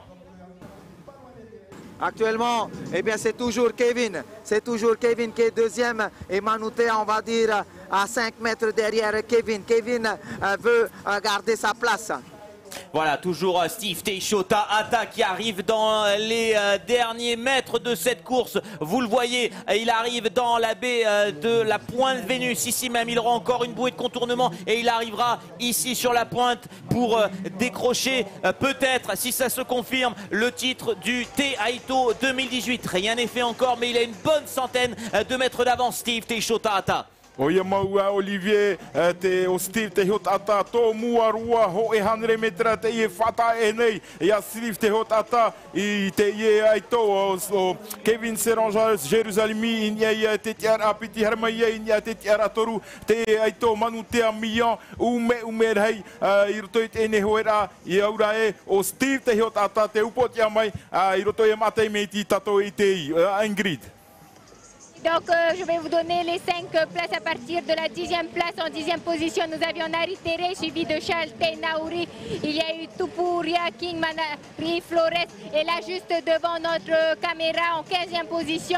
Actuellement, eh bien c'est toujours Kevin, c'est toujours Kevin qui est deuxième et Manoutea, on va dire, à cinq mètres derrière Kevin. Kevin euh, veut euh, garder sa place. Voilà, toujours Steve Teisho-Tahata qui arrive dans les euh, derniers mètres de cette course. Vous le voyez, il arrive dans la baie euh, de la pointe Vénus. Ici même, il aura encore une bouée de contournement et il arrivera ici sur la pointe pour euh, décrocher euh, peut-être, si ça se confirme, le titre du T Aito deux mille dix-huit. Rien n'est fait encore, mais il a une bonne centaine de mètres d'avance, Steve Teisho-Tahata. Oia maua Olivier te o Steve te hot ata tō mua rua ho e hanre metra te ie whata e nei ia Steve te hot ata i te ie ai tō o Kevin Serrangel Jerusalemi inia ia te tiara apiti harma ia inia te tiara toru te ai tō manu te amian ume ume rei i roto i te ene hoera i aura e o Steve te hot ata te upoti amai i roto i matei me ti tato i te i Ingrid. Donc euh, je vais vous donner les cinq places à partir de la dixième place. En dixième position, nous avions Nari Tere, suivi de Charles Naouri. Il y a eu Tupuria, King Manari, Flores. Et là, juste devant notre caméra, en quinzième position,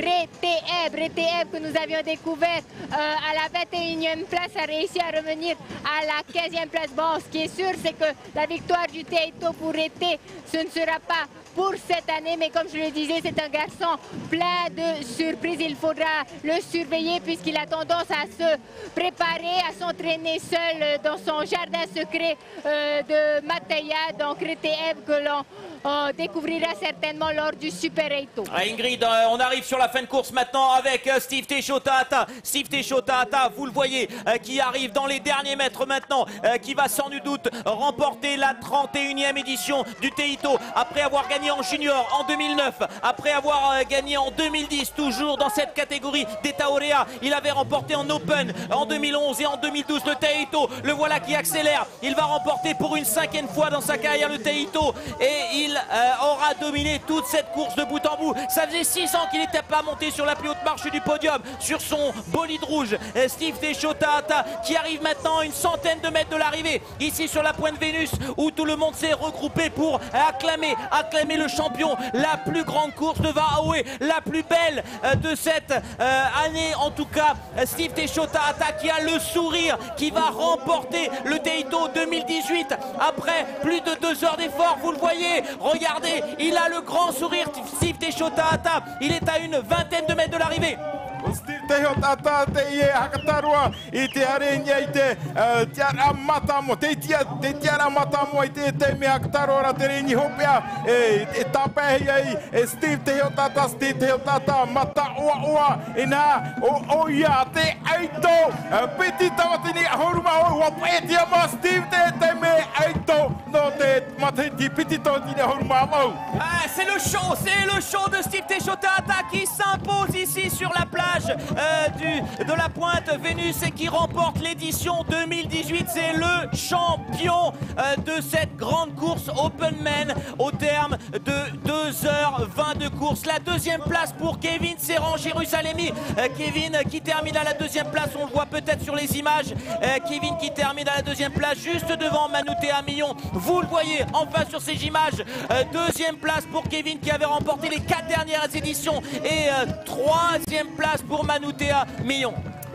Reteeb. Reteeb que nous avions découvert euh, à la vingt et unième place a réussi à revenir à la quinzième place. Bon, ce qui est sûr, c'est que la victoire du Teito pour Rete, ce ne sera pas pour cette année. Mais comme je le disais, c'est un garçon plein de surprises. Il faudra le surveiller puisqu'il a tendance à se préparer, à s'entraîner seul dans son jardin secret euh, de Mataya. Donc Reteeb que l'on euh, découvrira certainement lors du Super Eito. Ingrid, euh, on arrive sur la fin de course maintenant avec euh, Steve Techotaata. Steve Techotaata, vous le voyez, euh, qui arrive dans les derniers mètres maintenant, euh, qui va sans nul doute remporter la trente et unième édition du Teito après avoir gagné en junior en deux mille neuf, après avoir euh, gagné en deux mille dix, toujours dans cette catégorie des Taorea. Il avait remporté en Open en deux mille onze et en deux mille douze le Teito. Le voilà qui accélère. Il va remporter pour une cinquième fois dans sa carrière le Teito et il euh, aura dominé toute cette course de bout en bout. Ça faisait six ans qu'il n'était pas monté sur la plus haute marche du podium sur son bolide rouge. Steve Techotaata qui arrive maintenant à une centaine de mètres de l'arrivée ici sur la Pointe Vénus où tout le monde s'est regroupé pour acclamer, acclamer le champion. La plus grande course de Vahaoe, la plus belle euh, de cette euh, année en tout cas. Steve Techotaata qui a le sourire, qui va remporter le Teito deux mille dix-huit après plus de deux heures d'effort. Vous le voyez, regardez, il a le grand sourire. Steve Techotaata, il est à une vingtaine de mètres de l'arrivée. Steve Techotaata te ie hakatarua i te areña i te tiara matamo te tia te tiara matamo i te te me hakatarora te reñi hopea e e tapehi ai e Steve Techotaata Steve Techotaata mata oa oa e nā o o ia te aito piti tawatini horuma o wa petia ma Steve te te me aito no te matiti piti tawatini horuma mau. Ah, c'est le show, c'est le show de Steve Techotaata qui s'impose ici sur la plage Euh, du, de la Pointe Vénus et qui remporte l'édition deux mille dix-huit. C'est le champion euh, de cette grande course Openman au terme de deux heures vingt de course. La deuxième place pour Kevin Serran Jérusalemi. Euh, Kevin qui termine à la deuxième place, on le voit peut-être sur les images. Euh, Kevin qui termine à la deuxième place juste devant Manoutea Millon. Vous le voyez enfin sur ces images. Euh, deuxième place pour Kevin qui avait remporté les quatre dernières éditions et euh, troisième place pour Manoutea Millon.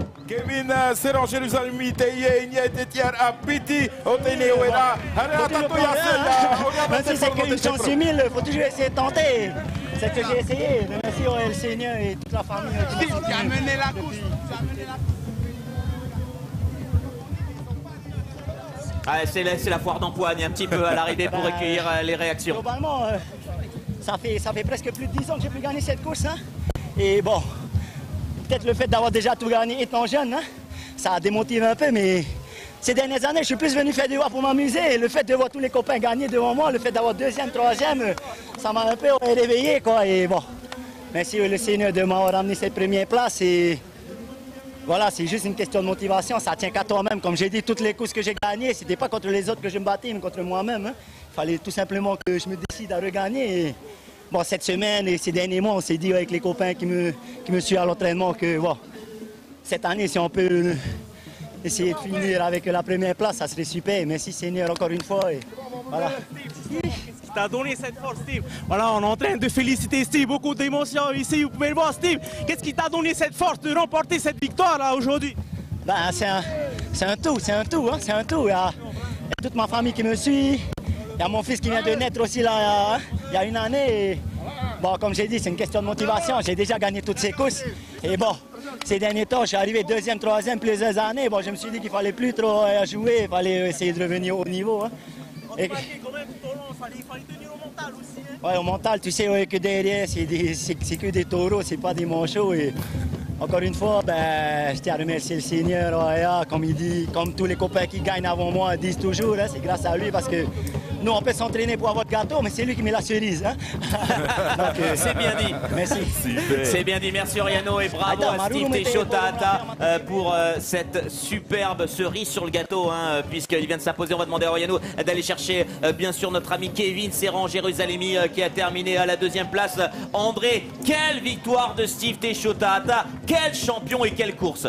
Kevin Serran Jérusalemi te ie inia te tiara apiti o te ne oera. Même si c'est qu'une chance mille, il faut toujours essayer de tenter. C'est ce que j'ai essayé. Merci au El Seigneur et toute la famille. Tu as mené la course. Ah, c'est la, la foire d'empoigne un petit peu à l'arrivée pour recueillir euh, les réactions. Globalement, euh, ça, fait, ça fait presque plus de dix ans que j'ai pu gagner cette course. Hein. Et bon, peut-être le fait d'avoir déjà tout gagné étant jeune, hein, ça a démotivé un peu, mais ces dernières années, je suis plus venu faire des voix pour m'amuser. Le fait de voir tous les copains gagner devant moi, le fait d'avoir deuxième, troisième, ça m'a un peu réveillé, quoi. Et bon, merci le Seigneur de m'avoir ramené cette première place. Et voilà, c'est juste une question de motivation, ça tient qu'à toi-même. Comme j'ai dit, toutes les courses que j'ai gagnées, c'était pas contre les autres que je me battais, mais contre moi-même. Hein. Il fallait tout simplement que je me décide à regagner. Et bon, cette semaine et ces derniers mois, on s'est dit avec les copains qui me, qui me suivent à l'entraînement que bon, cette année, si on peut essayer de finir avec la première place, ça serait super. Merci Seigneur encore une fois. Et voilà. Qui t'a donné cette force, Steve? Voilà, on est en train de féliciter Steve, beaucoup d'émotions ici, vous pouvez le voir, Steve. Qu'est-ce qui t'a donné cette force de remporter cette victoire là aujourd'hui? Ben, c'est un, un tout, c'est un tout, hein, c'est un tout. Il y, a, il y a toute ma famille qui me suit. Il y a mon fils qui vient de naître aussi là, il y a une année. Et, bon, comme j'ai dit, c'est une question de motivation. J'ai déjà gagné toutes ces courses. Et bon, ces derniers temps, je suis arrivé deuxième, troisième plusieurs années. Bon, je me suis dit qu'il ne fallait plus trop jouer, il fallait essayer de revenir au niveau. Hein. Et, Il fallait tenir au mental aussi. Hein? Ouais, au mental, tu sais, ouais, que derrière, c'est que des taureaux, c'est pas des manchots. Et Encore une fois, ben, je tiens à remercier le Seigneur, O E A, comme il dit, comme tous les copains qui gagnent avant moi disent toujours, hein, c'est grâce à lui parce que nous on peut s'entraîner pour avoir le gâteau, mais c'est lui qui met la cerise. Hein. Donc, euh, c'est bien dit. Merci. C'est bien dit, merci Oriano et bravo Attends, à Steve Marou, Teixeira euh, pour euh, cette superbe cerise sur le gâteau, hein, puisqu'il vient de s'imposer. On va demander à Oriano d'aller chercher euh, bien sûr notre ami Kevin Serran-Jérusalemi euh, qui a terminé à la deuxième place. André, quelle victoire de Steve Teixeira, quel champion et quelle course.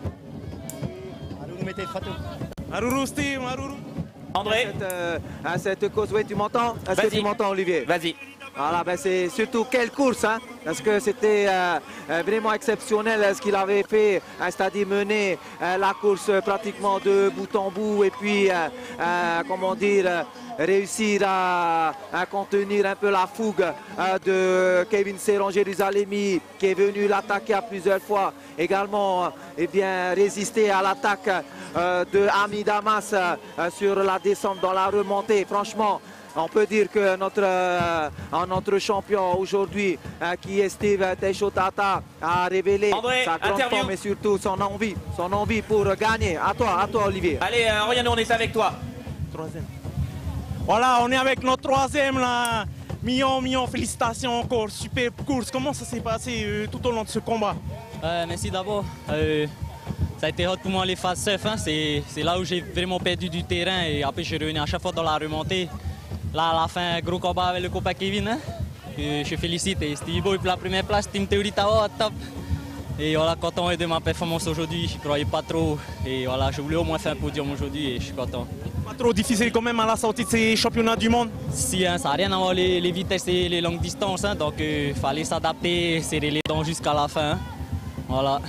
Maruru, Steve, Maruru. André, à cette, euh, à cette course, oui, tu m'entends? Est-ce que tu m'entends, Olivier? Vas-y. Voilà, ben c'est surtout quelle course, hein, parce que c'était euh, vraiment exceptionnel ce qu'il avait fait, hein, c'est-à-dire mener euh, la course pratiquement de bout en bout et puis, euh, euh, comment dire, euh, réussir à, à contenir un peu la fougue euh, de Kevin Serran-Jérusalemi qui est venu l'attaquer à plusieurs fois, également euh, eh bien, résister à l'attaque euh, de Ami Damas euh, sur la descente dans la remontée. Franchement, on peut dire que notre, euh, notre champion aujourd'hui, euh, qui est Steve Teixeira, a révélé André, sa grande interview. forme et surtout son envie, son envie pour gagner. À toi, à toi Olivier. Allez, euh, Oriano, on est avec toi. Troisième. Voilà, on est avec notre troisième là. Million, million, félicitations encore. Super course. Comment ça s'est passé euh, tout au long de ce combat? euh, Merci d'abord. Euh, ça a été hot pour moi les phases surf. Hein. C'est là où j'ai vraiment perdu du terrain et après je suis revenu à chaque fois dans la remontée. Là, à la fin, gros combat avec le copain Kevin. Hein. Et je félicite. Et Stevie Boy pour la première place, Team Théorie Tao, top. Et voilà, content de ma performance aujourd'hui. Je ne croyais pas trop. Et voilà, je voulais au moins faire un podium aujourd'hui et je suis content. Pas trop difficile quand même à la sortie de ces championnats du monde? Si, hein, ça n'a rien à voir les, les vitesses et les longues distances. Hein, donc, il euh, fallait s'adapter, serrer les dents jusqu'à la fin. Hein. Voilà.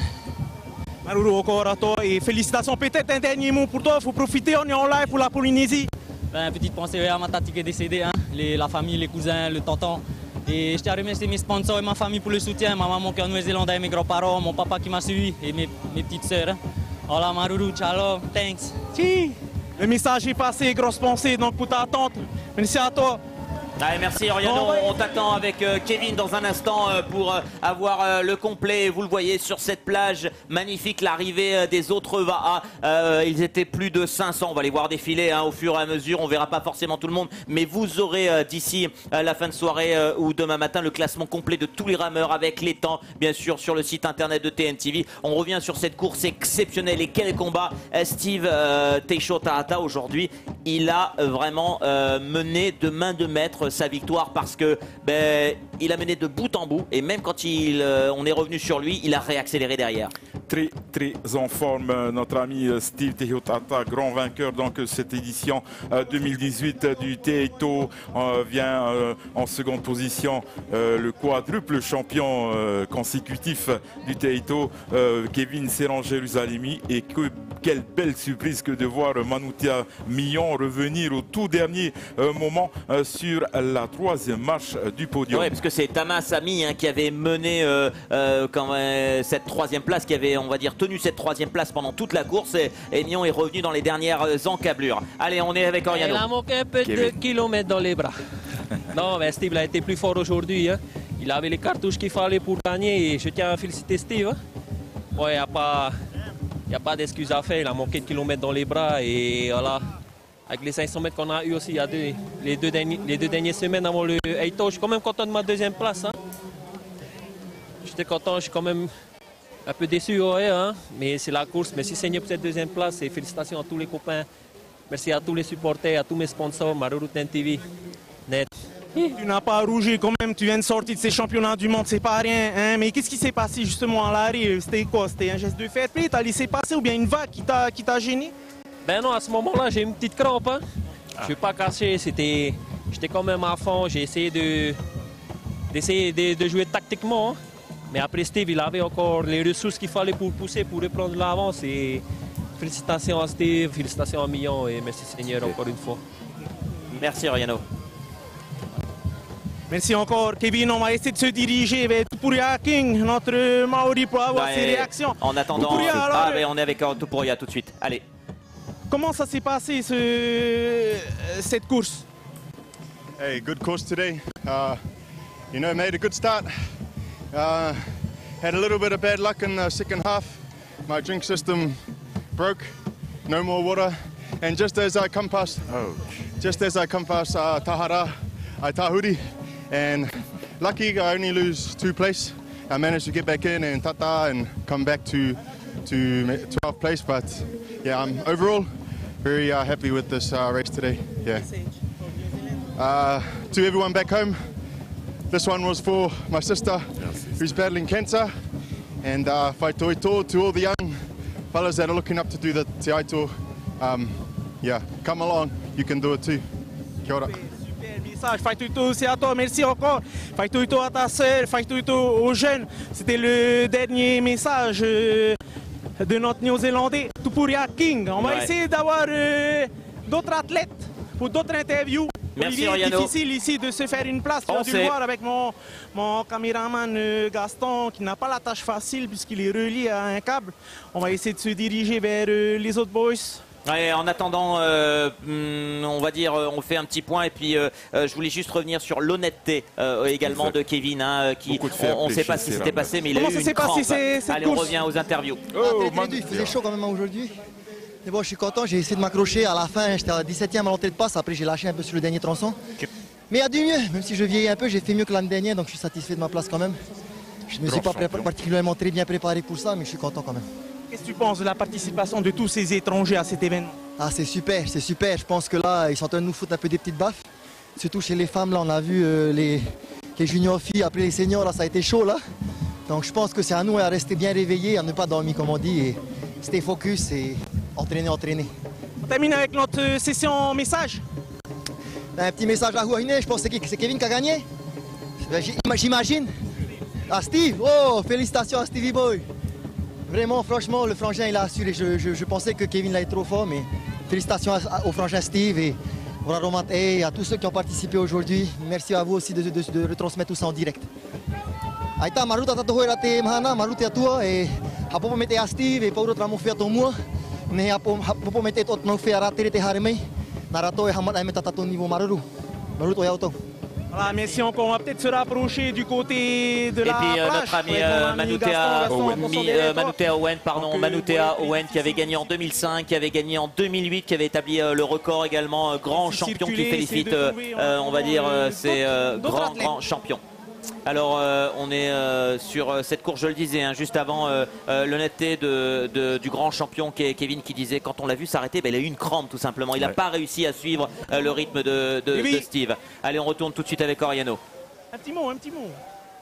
Maruru, encore à toi et félicitations. Peut-être un dernier mot pour toi. Il faut profiter, on est en live pour la Polynésie. Ben, petite pensée à ma tante qui est décédée, hein. les, la famille, les cousins, le tonton. Et je tiens à remercier mes sponsors et ma famille pour le soutien. Ma maman qui est en Nouvelle-Zélande et mes grands-parents, mon papa qui m'a suivi et mes, mes petites sœurs. Hein. Voilà, Maruru, ciao, thanks. Si. Le message est passé, grosse pensée donc pour ta tante. Merci à toi. Allez, merci Oriano, on t'attend avec euh, Kevin dans un instant euh, pour euh, avoir euh, le complet. Vous le voyez sur cette plage magnifique, l'arrivée euh, des autres V A A. Euh, ils étaient plus de cinq cents, on va les voir défiler hein, au fur et à mesure. On verra pas forcément tout le monde, mais vous aurez euh, d'ici euh, la fin de soirée euh, ou demain matin le classement complet de tous les rameurs avec les temps, bien sûr, sur le site internet de T N T V. On revient sur cette course exceptionnelle et quel combat. euh, Steve euh, Teixeira aujourd'hui, il a euh, vraiment euh, mené de main de maître sa victoire parce que ben, il a mené de bout en bout et même quand il, euh, on est revenu sur lui, il a réaccéléré derrière. Très très en forme notre ami Steve Teixeira, grand vainqueur donc cette édition euh, deux mille dix-huit du Teito, euh, vient euh, en seconde position euh, le quadruple champion euh, consécutif du Teito, euh, Kevin Serran-Jérusalemi, et que quelle belle surprise que de voir Manoutia Millon revenir au tout dernier euh, moment euh, sur la troisième marche euh, du podium. Oui, parce que c'est Tamas Ami hein, qui avait mené euh, euh, quand, euh, cette troisième place, qui avait, on va dire, tenu cette troisième place pendant toute la course. Et, et Millon est revenu dans les dernières encablures. Allez, on est avec Oriano. Il a manqué un peu Kevin. de kilomètres dans les bras. Non, mais Steve a été plus fort aujourd'hui. Hein. Il avait les cartouches qu'il fallait pour gagner et je tiens à féliciter Steve. Hein. Ouais, il n'y a pas, y a pas d'excuse à faire. Il a manqué de kilomètres dans les bras et voilà. Avec les cinq cents mètres qu'on a eu aussi il y a deux, les, deux derniers, les deux dernières semaines avant le Eito, je suis quand même content de ma deuxième place. Hein. J'étais content, je suis quand même un peu déçu, ouais, hein, mais c'est la course. Merci Seigneur pour cette deuxième place et félicitations à tous les copains. Merci à tous les supporters, à tous mes sponsors, Maruru T N T V, Net. Tu n'as pas rougé quand même, tu viens de sortir de ces championnats du monde, c'est pas rien. Hein? Mais qu'est-ce qui s'est passé justement à l'arrêt? C'était quoi? C'était un geste de fair play? T'as laissé passer ou bien une vague qui t'a gêné? Ben non, à ce moment-là, j'ai une petite crampe. Hein. Ah. Je ne vais pas cacher, c'était, j'étais quand même à fond. J'ai essayé de, d'essayer de, de jouer tactiquement. Hein. Mais après, Steve, il avait encore les ressources qu'il fallait pour pousser, pour reprendre l'avance. Et félicitations à Steve, félicitations à Millon et merci Seigneur encore une fois. Merci Oriano. Merci encore Kevin, on va essayer de se diriger vers Tupuria King, notre Maori, pour avoir Ouais, ses réactions. En attendant, Tupuria, alors, ah, mais on est avec Tupuria tout de suite. Allez. Comment ça s'est passé ce, cette course? Hey, good course today. Uh, you know, made a good start. Uh, had a little bit of bad luck in the second half. My drink system broke, no more water. And just as I come past, oh. just as I come past uh, Tahara, I tahuri, and lucky I only lose two place. I managed to get back in and tata and come back to to twelfth place. But yeah, I'm overall very uh, happy with this uh, race today. Yeah. Uh, to everyone back home, this one was for my sister who's battling cancer, and uh, whai toi tō to all the young fellas that are looking up to do the Te Aito. Um, yeah, come along, you can do it too. Kia ora. Super message, fai tuito aussi à toi, merci encore. Fai tuito à ta sœur, fai tuito aux jeunes. C'était le dernier message euh, de notre Néo-Zélandais, Tupuria King. On va ouais. essayer d'avoir euh, d'autres athlètes pour d'autres interviews. Merci, Il est Oriano. difficile ici de se faire une place. Tu as dû le voir avec mon, mon caméraman euh, Gaston qui n'a pas la tâche facile puisqu'il est relié à un câble. On va essayer de se diriger vers euh, les autres boys. Ouais, en attendant, euh, on va dire, on fait un petit point et puis euh, je voulais juste revenir sur l'honnêteté euh, également de Kevin, hein, qui on ne sait pas ce qui s'était passé, mais il a eu une crampe. Allez, on revient aux interviews. Oh, ah, il faisait chaud quand même aujourd'hui. Mais bon, je suis content, j'ai essayé de m'accrocher. À la fin, j'étais à dix-septième à l'entrée de passe. Après, j'ai lâché un peu sur le dernier tronçon. Mais il y a du mieux, même si je vieillis un peu, j'ai fait mieux que l'année dernière, donc je suis satisfait de ma place quand même. Je ne me suis pas particulièrement très bien préparé pour ça, mais je suis content quand même. Qu'est-ce que tu penses de la participation de tous ces étrangers à cet événement? Ah, c'est super, c'est super. Je pense que là, ils sont en train de nous foutre un peu des petites baffes. Surtout chez les femmes, là, on a vu euh, les, les juniors filles, après les seniors, là, ça a été chaud, là. Donc je pense que c'est à nous à rester bien réveillés, à ne pas dormir, comme on dit, et rester focus et entraîner, entraîner. On termine avec notre session message. Un petit message à Huahine, je pense que c'est Kevin qui a gagné. J'imagine. Ah, Steve, oh, félicitations à Stevie Boy. Vraiment, franchement, le frangin, il a assuré. Je, je, je pensais que Kevin là est trop fort, mais félicitations à, au frangin Steve et au Raromat et à tous ceux qui ont participé aujourd'hui. Merci à vous aussi de, de, de, de retransmettre tout ça en direct. Aïta, maruta tatohoera te mahana, maruta atua et hapopo mete a Steve et pauro tramofia tomua. Ne hapopo mete tot mofia ratere te haremei. Narato e hamat aimeta tato niveau maruru. Maruto yauto. Voilà, merci encore. On va peut-être se rapprocher du côté de la plage. Et puis euh, notre ami euh, Manutea Owen, euh, Manutea Owen, pardon, Donc, Manutea euh, Owen qui avait gagné en deux mille cinq, qui avait gagné en deux mille huit, qui avait établi euh, le record également, euh, grand champion qui félicite, euh, euh, on va dire, euh, c'est euh, grand, grand champion. Alors euh, on est euh, sur euh, cette course, je le disais, hein, juste avant euh, euh, l'honnêteté de, de, du grand champion Kevin qui disait quand on l'a vu s'arrêter, ben, il a eu une crampe tout simplement. Il n'a ouais. pas réussi à suivre euh, le rythme de, de, oui. de Steve. Allez, on retourne tout de suite avec Oriano. Un petit mot, un petit mot.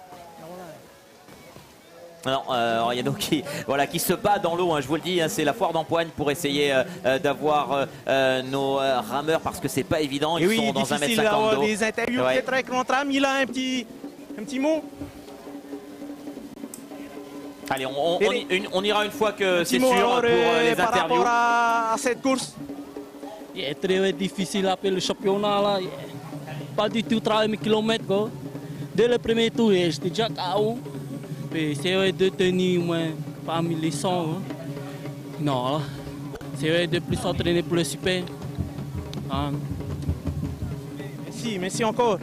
Non, euh, Oriano qui, voilà, qui se bat dans l'eau, hein, je vous le dis, hein, c'est la foire d'empoigne pour essayer euh, d'avoir euh, nos euh, rameurs parce que c'est pas évident, ils Et oui, sont dans un mètre cinquante d'avoir d'eau. Des interviews ouais. peut-être avec notre ami, il a un petit... Un petit mot. Allez, on, on, on, une, on ira une fois que c'est sûr alors, pour euh, les par interviews. Par rapport à, à cette course. Yeah, très difficile après le championnat là. Yeah. Pas du tout travailler mes kilomètres quoi. Dès le premier tour, j'étais déjà K O. C'est de tenir moins parmi les cent. Hein. Non, c'est de plus s'entraîner pour le super. Hein. Merci, merci encore.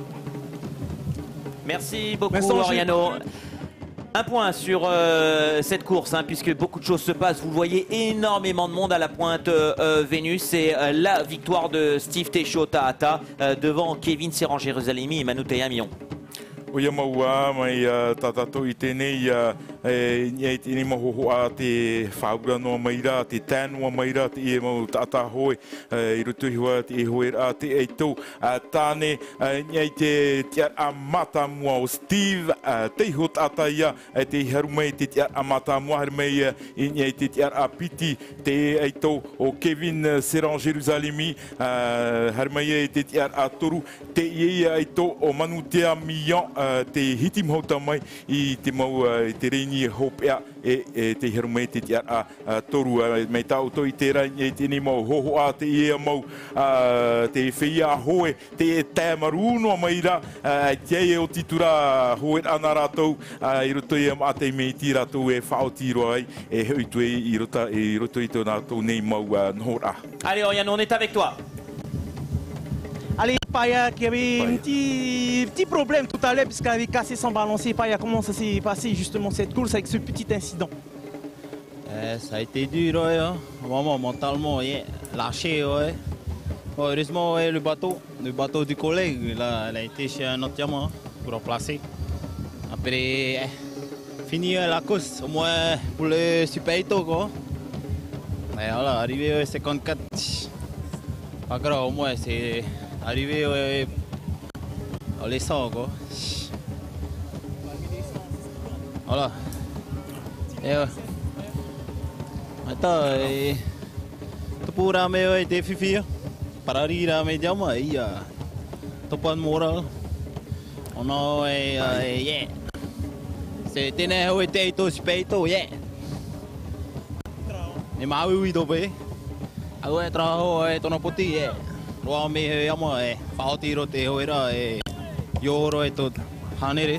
Merci beaucoup Oriano. Un point sur euh, cette course, hein, puisque beaucoup de choses se passent. Vous voyez énormément de monde à la pointe euh, Vénus. C'est euh, la victoire de Steve Tesho Ta'ata euh, devant Kevin Serran-Jérusalemi et Manutea Mion. Oia maua mai tatato I tēnei i tēnei mahoho a te whaura noa maira, te tēnua maira, te e mau tata hoi, I rutu hua te e hoi a te eitou. Tāne i te te a mata mua o Steve, teiho tata ia, te harumei te te a mata mua harumei i te te a piti, te eitou o Kevin Serran-Jérusalemi, harumei te te a toru, te i eitou o Manutea Mion, te hiti mhauta mai I te mau te reini hopea e, e te herumei te te a, a toru mei tau toi te rai e te ni mau hoho a te ia mau a, te whia hoe te e tēmaru noa mai ra te e o titura hoe ana rātou I roto i a te mei ti rātou e whaotiro ai e hui tue I rota I roto I tō rātou nei mau nohora. Allez Oriano, on est avec toi. Allez. Paya qui avait un petit, petit problème tout à l'heure puisqu'il avait cassé son balancier. Paya, comment ça s'est passé justement cette course avec ce petit incident? Euh, ça a été dur, ouais, hein. Vraiment, mentalement, ouais. Lâché, ouais. Bon, heureusement, ouais, le bateau, le bateau du collègue, il a, il a été chez un autre diamant pour remplacer. Après, eh, fini la course, au moins pour le Super Ito, quoi. Et voilà, arrivé au cinquante-quatre, pas grave, au moins c'est arrivé ouais, dans les cent, quoi. Voilà. Et ouais. Maintenant, eh, tout pour ramener ouais, des filles, para ramener des hommes, il y a tout pas de moral. On a, ouais, ouais, yeah. C'est tenir au Ito, Super Ito, yeah. Et ma oui oui dobe. Ah ouais trabajo ouais tono poti eh. Lo me amo eh. Fao tiro te hoera eh. Yoro et tout. Hanere.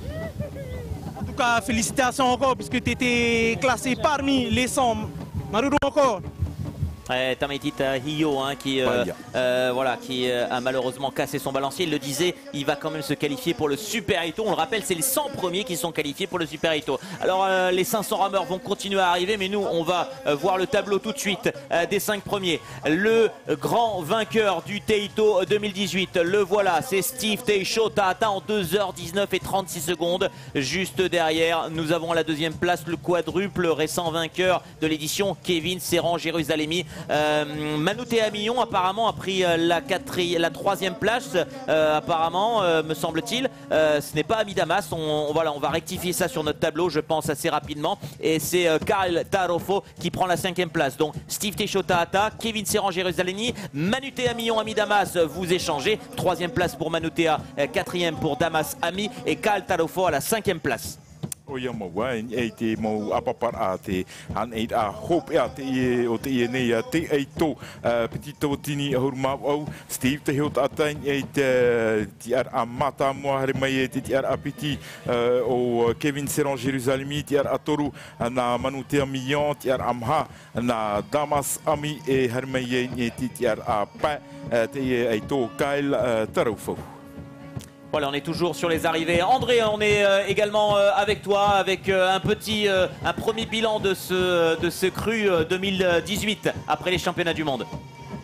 En tout cas, félicitations encore puisque tu étais classé parmi les cent. Maruru encore. Ouais, Tametit Hiyo hein, qui, euh, euh, voilà, qui euh, a malheureusement cassé son balancier. Il le disait, il va quand même se qualifier pour le Super Ito. On le rappelle, c'est les cent premiers qui sont qualifiés pour le Super Ito. Alors euh, les cinq cents rameurs vont continuer à arriver, mais nous on va euh, voir le tableau tout de suite euh, des cinq premiers. Le grand vainqueur du Teito deux mille dix-huit, le voilà, c'est Steve Teisho Tahata en deux heures dix-neuf et trente-six secondes. Juste derrière, nous avons à la deuxième place le quadruple récent vainqueur de l'édition, Kevin Serran Jérusalemi. Euh, Manouté Amillon apparemment a pris euh, la, la troisième place euh, apparemment euh, me semble-t-il. Euh, ce n'est pas Ami Damas, on, on, voilà, on va rectifier ça sur notre tableau je pense assez rapidement et c'est euh, Karl Tarofo qui prend la cinquième place. Donc Steve Teisho Tahata, Kevin Serran Jérusalemi, Manouté Amillon, Ami Damas, vous échangez. Troisième place pour Manouté, euh, quatrième pour Damas Ami et Karl Tarofo à la cinquième place. Oia mo wai e te mo apapar a te an e a hope a te e o te e nei a te e to petit to tini hurma o Steve te hot atain e te ti ar amata mo har mai e ti ar apiti o Kevin Serran Jérusalemi ti ar atoru na Manouté Amillon ti ar amha na Damas Ami e har mai e ti ar a pa te e to Kyle Tarofo. Voilà, on est toujours sur les arrivées. André, on est euh, également euh, avec toi, avec euh, un petit, euh, un premier bilan de ce, de ce cru euh, deux mille dix-huit, après les championnats du monde.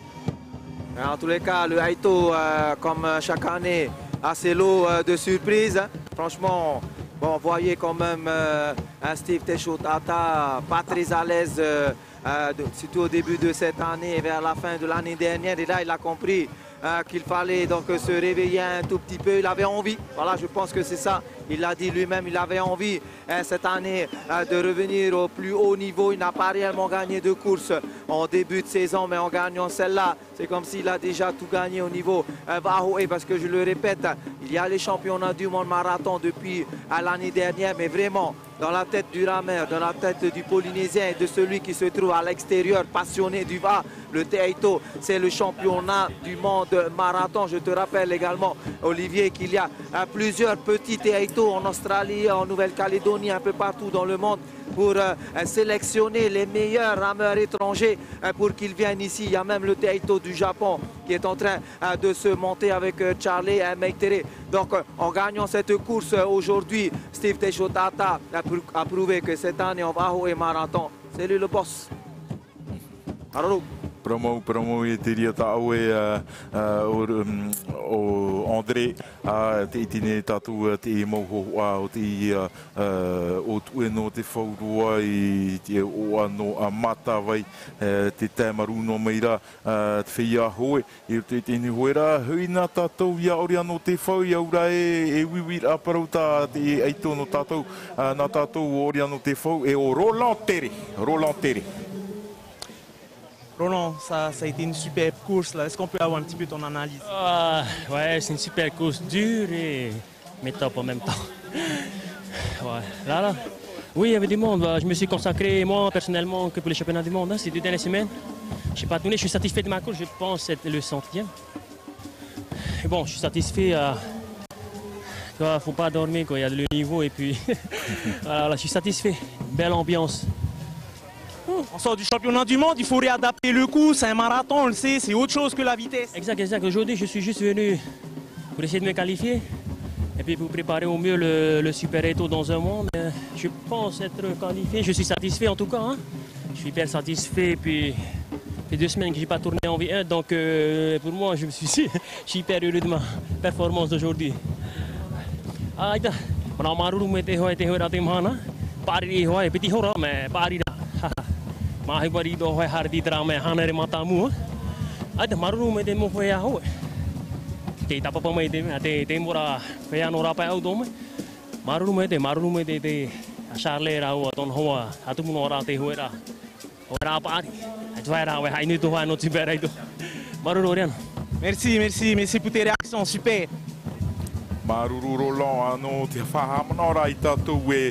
En tous les cas, le Ito, euh, comme chaque année, a ses lots euh, de surprises. Franchement, bon, vous voyez quand même euh, un Steve Teisho Tahata pas très à l'aise, euh, euh, surtout au début de cette année et vers la fin de l'année dernière. Et là, il a compris Euh, qu'il fallait donc se réveiller un tout petit peu. Il avait envie, voilà, je pense que c'est ça. Il l'a dit lui-même, il avait envie hein, cette année euh, de revenir au plus haut niveau. Il n'a pas réellement gagné de course en début de saison, mais en gagnant celle-là, c'est comme s'il a déjà tout gagné au niveau euh, Baho. Et parce que je le répète, il y a les championnats du monde marathon depuis euh, l'année dernière, mais vraiment dans la tête du rameur, dans la tête du Polynésien et de celui qui se trouve à l'extérieur, passionné du V A, le Teito, c'est le championnat du monde marathon. Je te rappelle également, Olivier, qu'il y a euh, plusieurs petits Teito en Australie, en Nouvelle-Calédonie, un peu partout dans le monde pour euh, sélectionner les meilleurs rameurs étrangers euh, pour qu'ils viennent ici. Il y a même le Teito du Japon qui est en train euh, de se monter avec euh, Charlie euh, Meitere. Donc euh, en gagnant cette course euh, aujourd'hui, Steve Teisho Tahata a, pr a prouvé que cette année en Baho et marathon, c'est lui le boss. Aroro. Promo promo e te ria tau e o André te itine tatu te moho o te o tu no te whaurua i te o ano a mata vai te tamaru no meira te whia hoe i te tini hoera huina tatou ia ori ano te whau i aura e wiwira parauta te eito no tatou na tatou ori ano te whau e o Roland Tere Roland Tere. Roland, ça, ça a été une superbe course. Est-ce qu'on peut avoir un petit peu ton analyse? Ah, ouais, c'est une super course dure et mais top en même temps. Ouais, là, là. Oui, il y avait du monde. Je me suis consacré, moi, personnellement, que pour les championnats du monde. Hein, ces deux dernières semaines. Je n'ai pas tourné, je suis satisfait de ma course. Je pense que c'était le centième. Et bon, je suis satisfait. Euh, il ne faut pas dormir, quoi. Il y a le niveau et puis. Voilà, là, je suis satisfait. Belle ambiance. On sort du championnat du monde, il faut réadapter le coup, c'est un marathon, on le sait, c'est autre chose que la vitesse. Exact, exact. Aujourd'hui, je suis juste venu pour essayer de me qualifier et puis pour préparer au mieux le, le Super Eto dans un mois. Mais je pense être qualifié, je suis satisfait en tout cas. Hein. Je suis hyper satisfait, puis ça fait deux semaines que je n'ai pas tourné en V un, donc euh, pour moi, je, me suis, je suis hyper heureux de ma performance d'aujourd'hui. Ah, itu, mana maru rumah teh hoi teh hoi datang mana, pari hoi peti hora, mais pari dah. Mahi pari do hoi hardi terang mais hanare matamu. Ah, itu maru rumah teh mau hoi hoi. Kita apa pemain teh, teh teh mora hoi anora pa au dom. Maru rumah teh, maru rumah teh teh, Charles rau aton hoa, atu munora teh hoi dah. Ora pari. Ajwa rau hoi ini tu hoi no super itu. Maru Rorian. Merci, merci, merci pour tes réactions, super. Maruru Roland ano te whahamanora I tātou e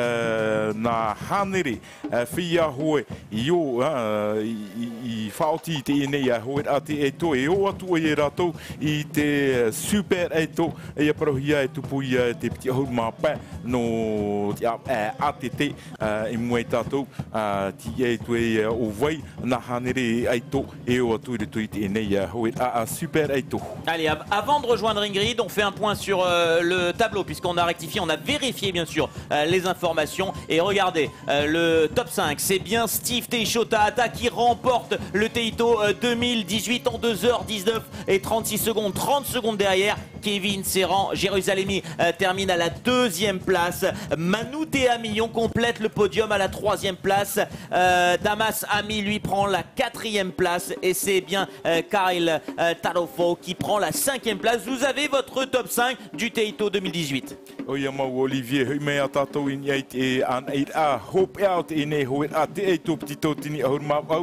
uh, nā hanere uh, whia hoe I o uh, I, I whaoti te enei a hoe a te eto e o atu e ratou I te super eto e a parohia e tupu ia te piti ahur mā pē no te a, a te te uh, I mua tātou uh, ti e tu e o vai nā hanere eto e o atu e tu I te enei a hoe a, a super eto. Allez, avant de rejoindre Ingrid, on fait un point sur Euh, le tableau puisqu'on a rectifié, on a vérifié bien sûr euh, les informations et regardez euh, le top cinq, c'est bien Steve Teixeira qui remporte le Teito euh, deux mille dix-huit en deux heures dix-neuf et trente-six secondes, trente secondes derrière. Kevin Serran, Jérusalemi euh, termine à la deuxième place. Manu Teamillon complète le podium à la troisième place. Euh, Damas Ami lui prend la quatrième place et c'est bien euh, Kyle euh, Tarofo qui prend la cinquième place. Vous avez votre top cinq du Teito deux mille dix-huit. Oia mau Olivier, hui mea tātou I ni ait e an e a hope out e ne hoe a te eito piti tōtini ahur mau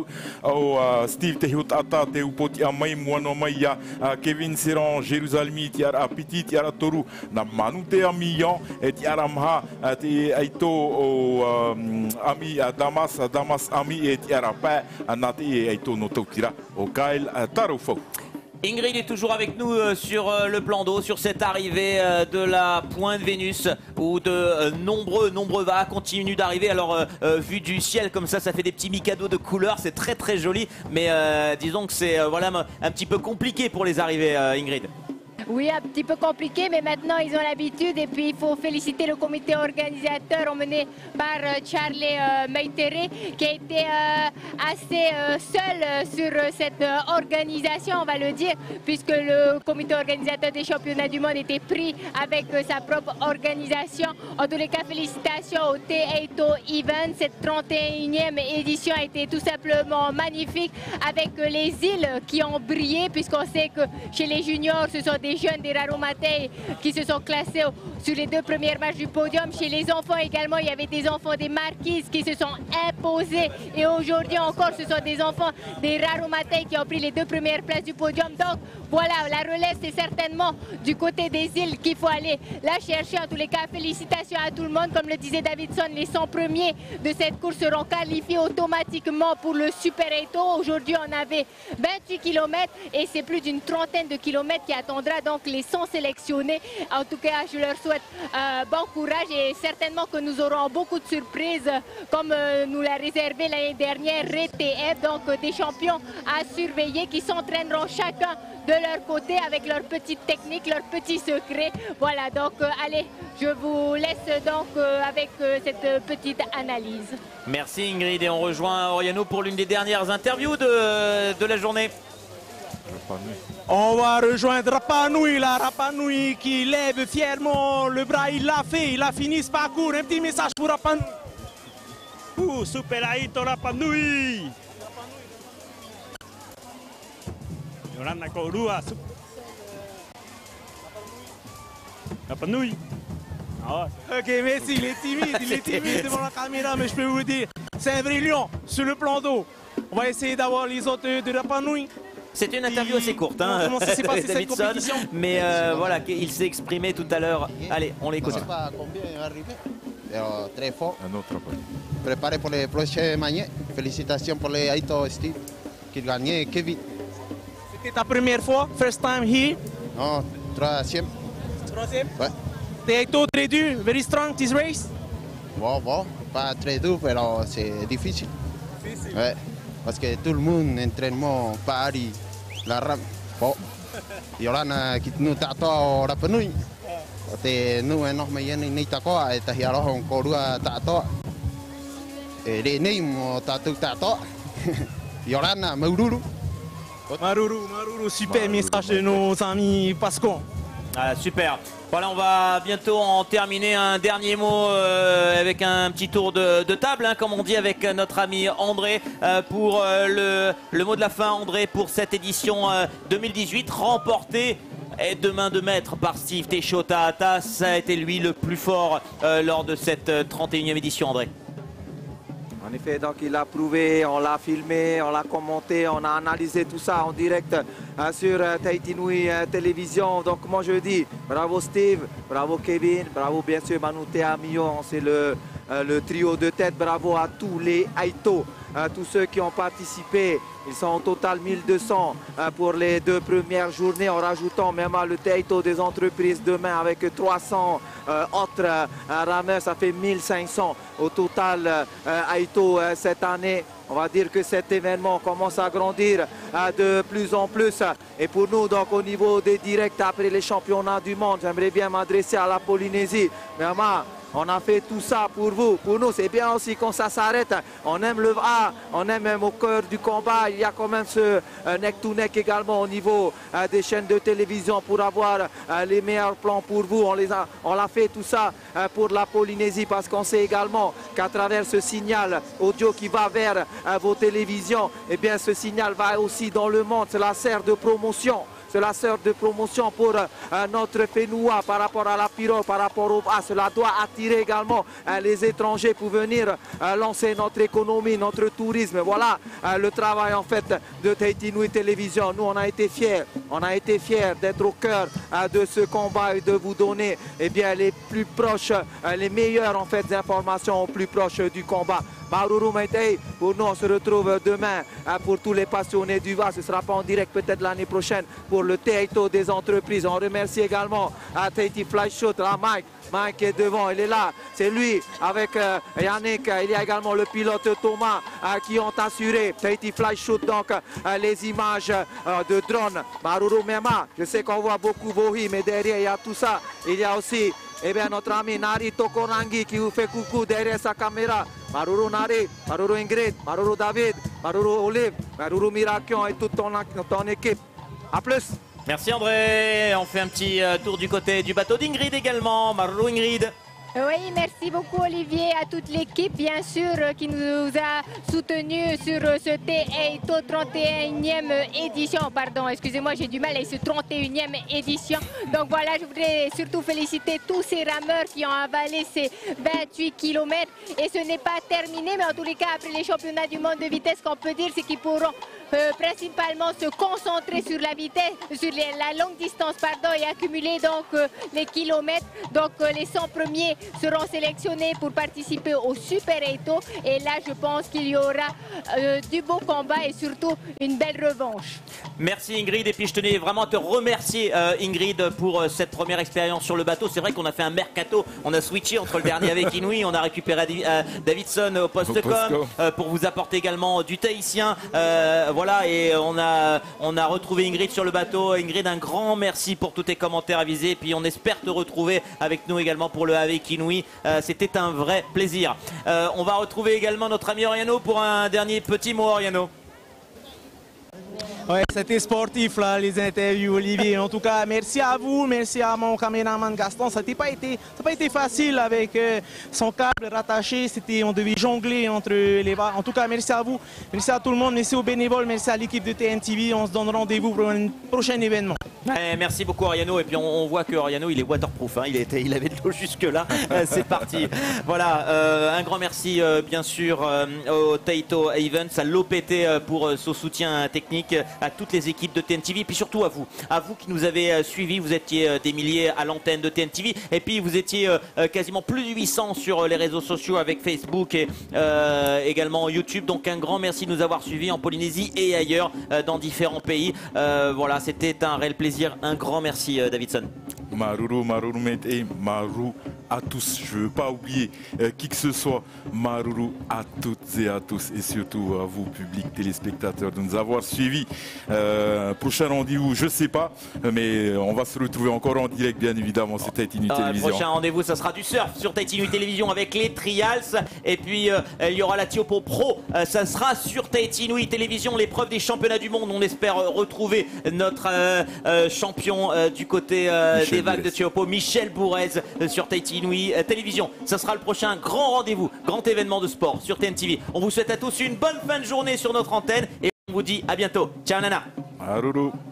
au Steve te hiut ata te upoti a mai muano mai a Kevin Serran, Jérusalemi ti ara piti ti ara toru na Manu Teamillon e ti ara maha te eito o um, ami a Damas, Damas ami e ti ara pē na te eito no tautira o Kyle Tarofo. Ingrid est toujours avec nous euh, sur euh, le plan d'eau, sur cette arrivée euh, de la Pointe Vénus où de euh, nombreux, nombreux V A continuent d'arriver. Alors, euh, euh, vu du ciel comme ça, ça fait des petits micados de couleurs, c'est très très joli. Mais euh, disons que c'est euh, voilà, un petit peu compliqué pour les arrivées, euh, Ingrid. Oui, un petit peu compliqué, mais maintenant ils ont l'habitude. Et puis il faut féliciter le comité organisateur emmené par euh, Charlie euh, Meitere qui a été euh, assez euh, seul euh, sur euh, cette euh, organisation, on va le dire, puisque le comité organisateur des championnats du monde était pris avec euh, sa propre organisation. En tous les cas, félicitations au Teito Event. Cette trente et unième édition a été tout simplement magnifique avec euh, les îles qui ont brillé, puisqu'on sait que chez les juniors, ce sont des jeunes des Raromatei qui se sont classés sur les deux premières marches du podium. Chez les enfants également, il y avait des enfants des Marquises qui se sont imposés. Et aujourd'hui encore, ce sont des enfants des Raromatei qui ont pris les deux premières places du podium. Donc voilà, la relève, c'est certainement du côté des îles qu'il faut aller la chercher. En tous les cas, félicitations à tout le monde. Comme le disait Davidson, les cent premiers de cette course seront qualifiés automatiquement pour le Super Eto. Aujourd'hui, on avait vingt-huit kilomètres et c'est plus d'une trentaine de kilomètres qui attendra donc les cent sélectionnés. En tout cas, je leur souhaite euh, bon courage et certainement que nous aurons beaucoup de surprises comme euh, nous l'a réservé l'année dernière R T F. Donc euh, des champions à surveiller qui s'entraîneront chacun de leur côté avec leurs petites techniques, leurs petits secrets. Voilà, donc euh, allez, je vous laisse donc euh, avec euh, cette petite analyse. Merci Ingrid et on rejoint Oriano pour l'une des dernières interviews de, de la journée. On va rejoindre Rapanui, la Rapanui qui lève fièrement le bras, il l'a fait, il a fini ce parcours. Un petit message pour Rapanui. Ouh, super Aito Rapanui. Yolanda Korua. Rapanui. Ok, merci, il est timide, il est timide devant la caméra, mais je peux vous dire, c'est un vrai lion sur le plan d'eau. On va essayer d'avoir les autres de Rapanui. C'est une interview assez courte, hein, comment ça s'est passé cette Davidson, compétition? mais euh, voilà, il s'est exprimé tout à l'heure. Allez, on l'écoute. Je ne sais pas combien il va arriver, mais très fort. Un autre préparé pour les prochaines manières. Félicitations pour les Aito Steve qui gagnait Kevin. C'était ta première fois, first time here? Non, troisième. Troisième? Ouais. T'es Aito très dur, very strong this race? Bon, bon, pas très dur, mais c'est difficile. Ouais, parce que tout le monde entraînement Paris, la rame, bon, Yorana qui nous t'attend au Rapanui. Et nous, on a mis une itakoa et tahiaro on korua tato. Et les nims tatu tato. Yorana Maruru. Maruru, Maruru, super message de nos amis Pasco. Ah, super. Voilà, on va bientôt en terminer. Un dernier mot euh, avec un petit tour de, de table, hein, comme on dit, avec notre ami André euh, pour euh, le, le mot de la fin. André, pour cette édition euh, deux mille dix-huit, remportée et de main de maître par Steve Teishota. Ça a été lui le plus fort euh, lors de cette euh, trente et unième édition, André. En effet, donc il a prouvé, on l'a filmé, on l'a commenté, on a analysé tout ça en direct euh, sur euh, Tahiti Nui euh, Télévision. Donc moi je dis bravo Steve, bravo Kevin, bravo bien sûr Manute Amion, c'est le, euh, le trio de tête. Bravo à tous les Aito, euh, tous ceux qui ont participé. Ils sont au total mille deux cents euh, pour les deux premières journées, en rajoutant même le Taito des entreprises demain avec trois cents euh, autres euh, rameurs. Ça fait mille cinq cents au total euh, Aito euh, cette année. On va dire que cet événement commence à grandir euh, de plus en plus. Et pour nous, donc au niveau des directs après les championnats du monde, j'aimerais bien m'adresser à la Polynésie. Mais on a fait tout ça pour vous, pour nous. C'est bien aussi quand ça s'arrête. On aime le V A, on aime même au cœur du combat. Il y a quand même ce euh, neck-to-neck également au niveau euh, des chaînes de télévision pour avoir euh, les meilleurs plans pour vous. On les a, on l'a fait tout ça euh, pour la Polynésie parce qu'on sait également qu'à travers ce signal audio qui va vers euh, vos télévisions, eh bien ce signal va aussi dans le monde. Cela sert de promotion. Cela sert de promotion pour euh, notre Fénoua par rapport à la Pyro, par rapport au A. Cela doit attirer également euh, les étrangers pour venir euh, lancer notre économie, notre tourisme. Voilà euh, le travail en fait de Tahiti Nui Télévision. Nous, on a été fiers, on a été fiers d'être au cœur euh, de ce combat et de vous donner eh bien, les plus proches, euh, les meilleures en fait informations au plus proche du combat. Maruru Meitei, pour nous on se retrouve demain hein, pour tous les passionnés du V A. Ce ne sera pas en direct, peut-être l'année prochaine pour le Taito des entreprises. On remercie également à Tahiti Fly Shoot, à Mike. Mike est devant, il est là, c'est lui avec euh, Yannick. Il y a également le pilote Thomas euh, qui ont assuré Tahiti Fly Shoot, donc euh, les images euh, de drone. Maruru Mema, je sais qu'on voit beaucoup Vohi, mais derrière il y a tout ça. Il y a aussi eh bien, notre ami Nari Tokorangi qui vous fait coucou derrière sa caméra. Maruru Nari, Maruru Ingrid, Maruru David, Maruru Olive, Maruru Mirakion et toute ton, ton équipe. A plus. Merci André. On fait un petit tour du côté du bateau d'Ingrid également. Maruru Ingrid. Oui, merci beaucoup Olivier, à toute l'équipe bien sûr qui nous a soutenus sur ce Taito trente et unième édition. Pardon, excusez-moi, j'ai du mal avec ce trente et unième édition. Donc voilà, je voudrais surtout féliciter tous ces rameurs qui ont avalé ces vingt-huit kilomètres. Et ce n'est pas terminé, mais en tous les cas, après les championnats du monde de vitesse, qu'on peut dire, c'est qu'ils pourront Euh, principalement se concentrer sur la vitesse, sur les, la longue distance pardon, et accumuler donc euh, les kilomètres. Donc euh, les cent premiers seront sélectionnés pour participer au Super Taito. Et là, je pense qu'il y aura euh, du beau combat et surtout une belle revanche. Merci Ingrid. Et puis je tenais vraiment à te remercier euh, Ingrid pour euh, cette première expérience sur le bateau. C'est vrai qu'on a fait un mercato, on a switché entre le dernier avec Inouï, on a récupéré euh, Davidson au post-com euh, pour vous apporter également du tahitien. Euh, Voilà, et on a, on a retrouvé Ingrid sur le bateau. Ingrid, un grand merci pour tous tes commentaires avisés. Puis on espère te retrouver avec nous également pour le avec Inouï. Euh, C'était un vrai plaisir. Euh, on va retrouver également notre ami Oriano pour un dernier petit mot, Oriano. Ouais, c'était sportif là, les interviews, Olivier. En tout cas, merci à vous, merci à mon caméraman Gaston. Ça n'a pas été, ça pas été facile avec euh, son câble rattaché. C'était, on devait jongler entre les barres. En tout cas, merci à vous, merci à tout le monde, merci aux bénévoles, merci à l'équipe de T N T V. On se donne rendez-vous pour un prochain événement. Ouais, merci beaucoup Oriano. Et puis on, on voit que Oriano, il est waterproof. Hein. Il, était, il avait de l'eau jusque là. C'est parti. Voilà, euh, un grand merci euh, bien sûr euh, au Taito Events, à l'O P T euh, pour euh, son soutien technique, à toutes les équipes de T N T V, et puis surtout à vous, à vous qui nous avez euh, suivis. Vous étiez euh, des milliers à l'antenne de T N T V, et puis vous étiez euh, quasiment plus de huit cents sur euh, les réseaux sociaux avec Facebook et euh, également YouTube. Donc un grand merci de nous avoir suivis en Polynésie et ailleurs euh, dans différents pays. Euh, voilà, c'était un réel plaisir. Un grand merci euh, Davidson. Maruru, Maruru, Mete, Maru. à tous. Je ne veux pas oublier euh, qui que ce soit. Maruru à toutes et à tous et surtout à vous, public téléspectateurs, de nous avoir suivis. Euh, prochain rendez-vous, je ne sais pas, mais on va se retrouver encore en direct, bien évidemment, sur Tahiti Nui Euh, Télévision. prochain rendez-vous, ça sera du surf sur Tahiti Nui Télévision avec les Trials. Et puis euh, il y aura la Tiopo Pro. Euh, ça sera sur Tahiti Nui Télévision, l'épreuve des championnats du monde. On espère euh, retrouver notre euh, euh, champion euh, du côté euh, des vagues de Tiopo, Michel Bourrez, euh, sur Tahiti Nui euh, Télévision. Ça sera le prochain grand rendez-vous, grand événement de sport sur T N T V. On vous souhaite à tous une bonne fin de journée sur notre antenne et on vous dit à bientôt. Ciao Nana. Maruru.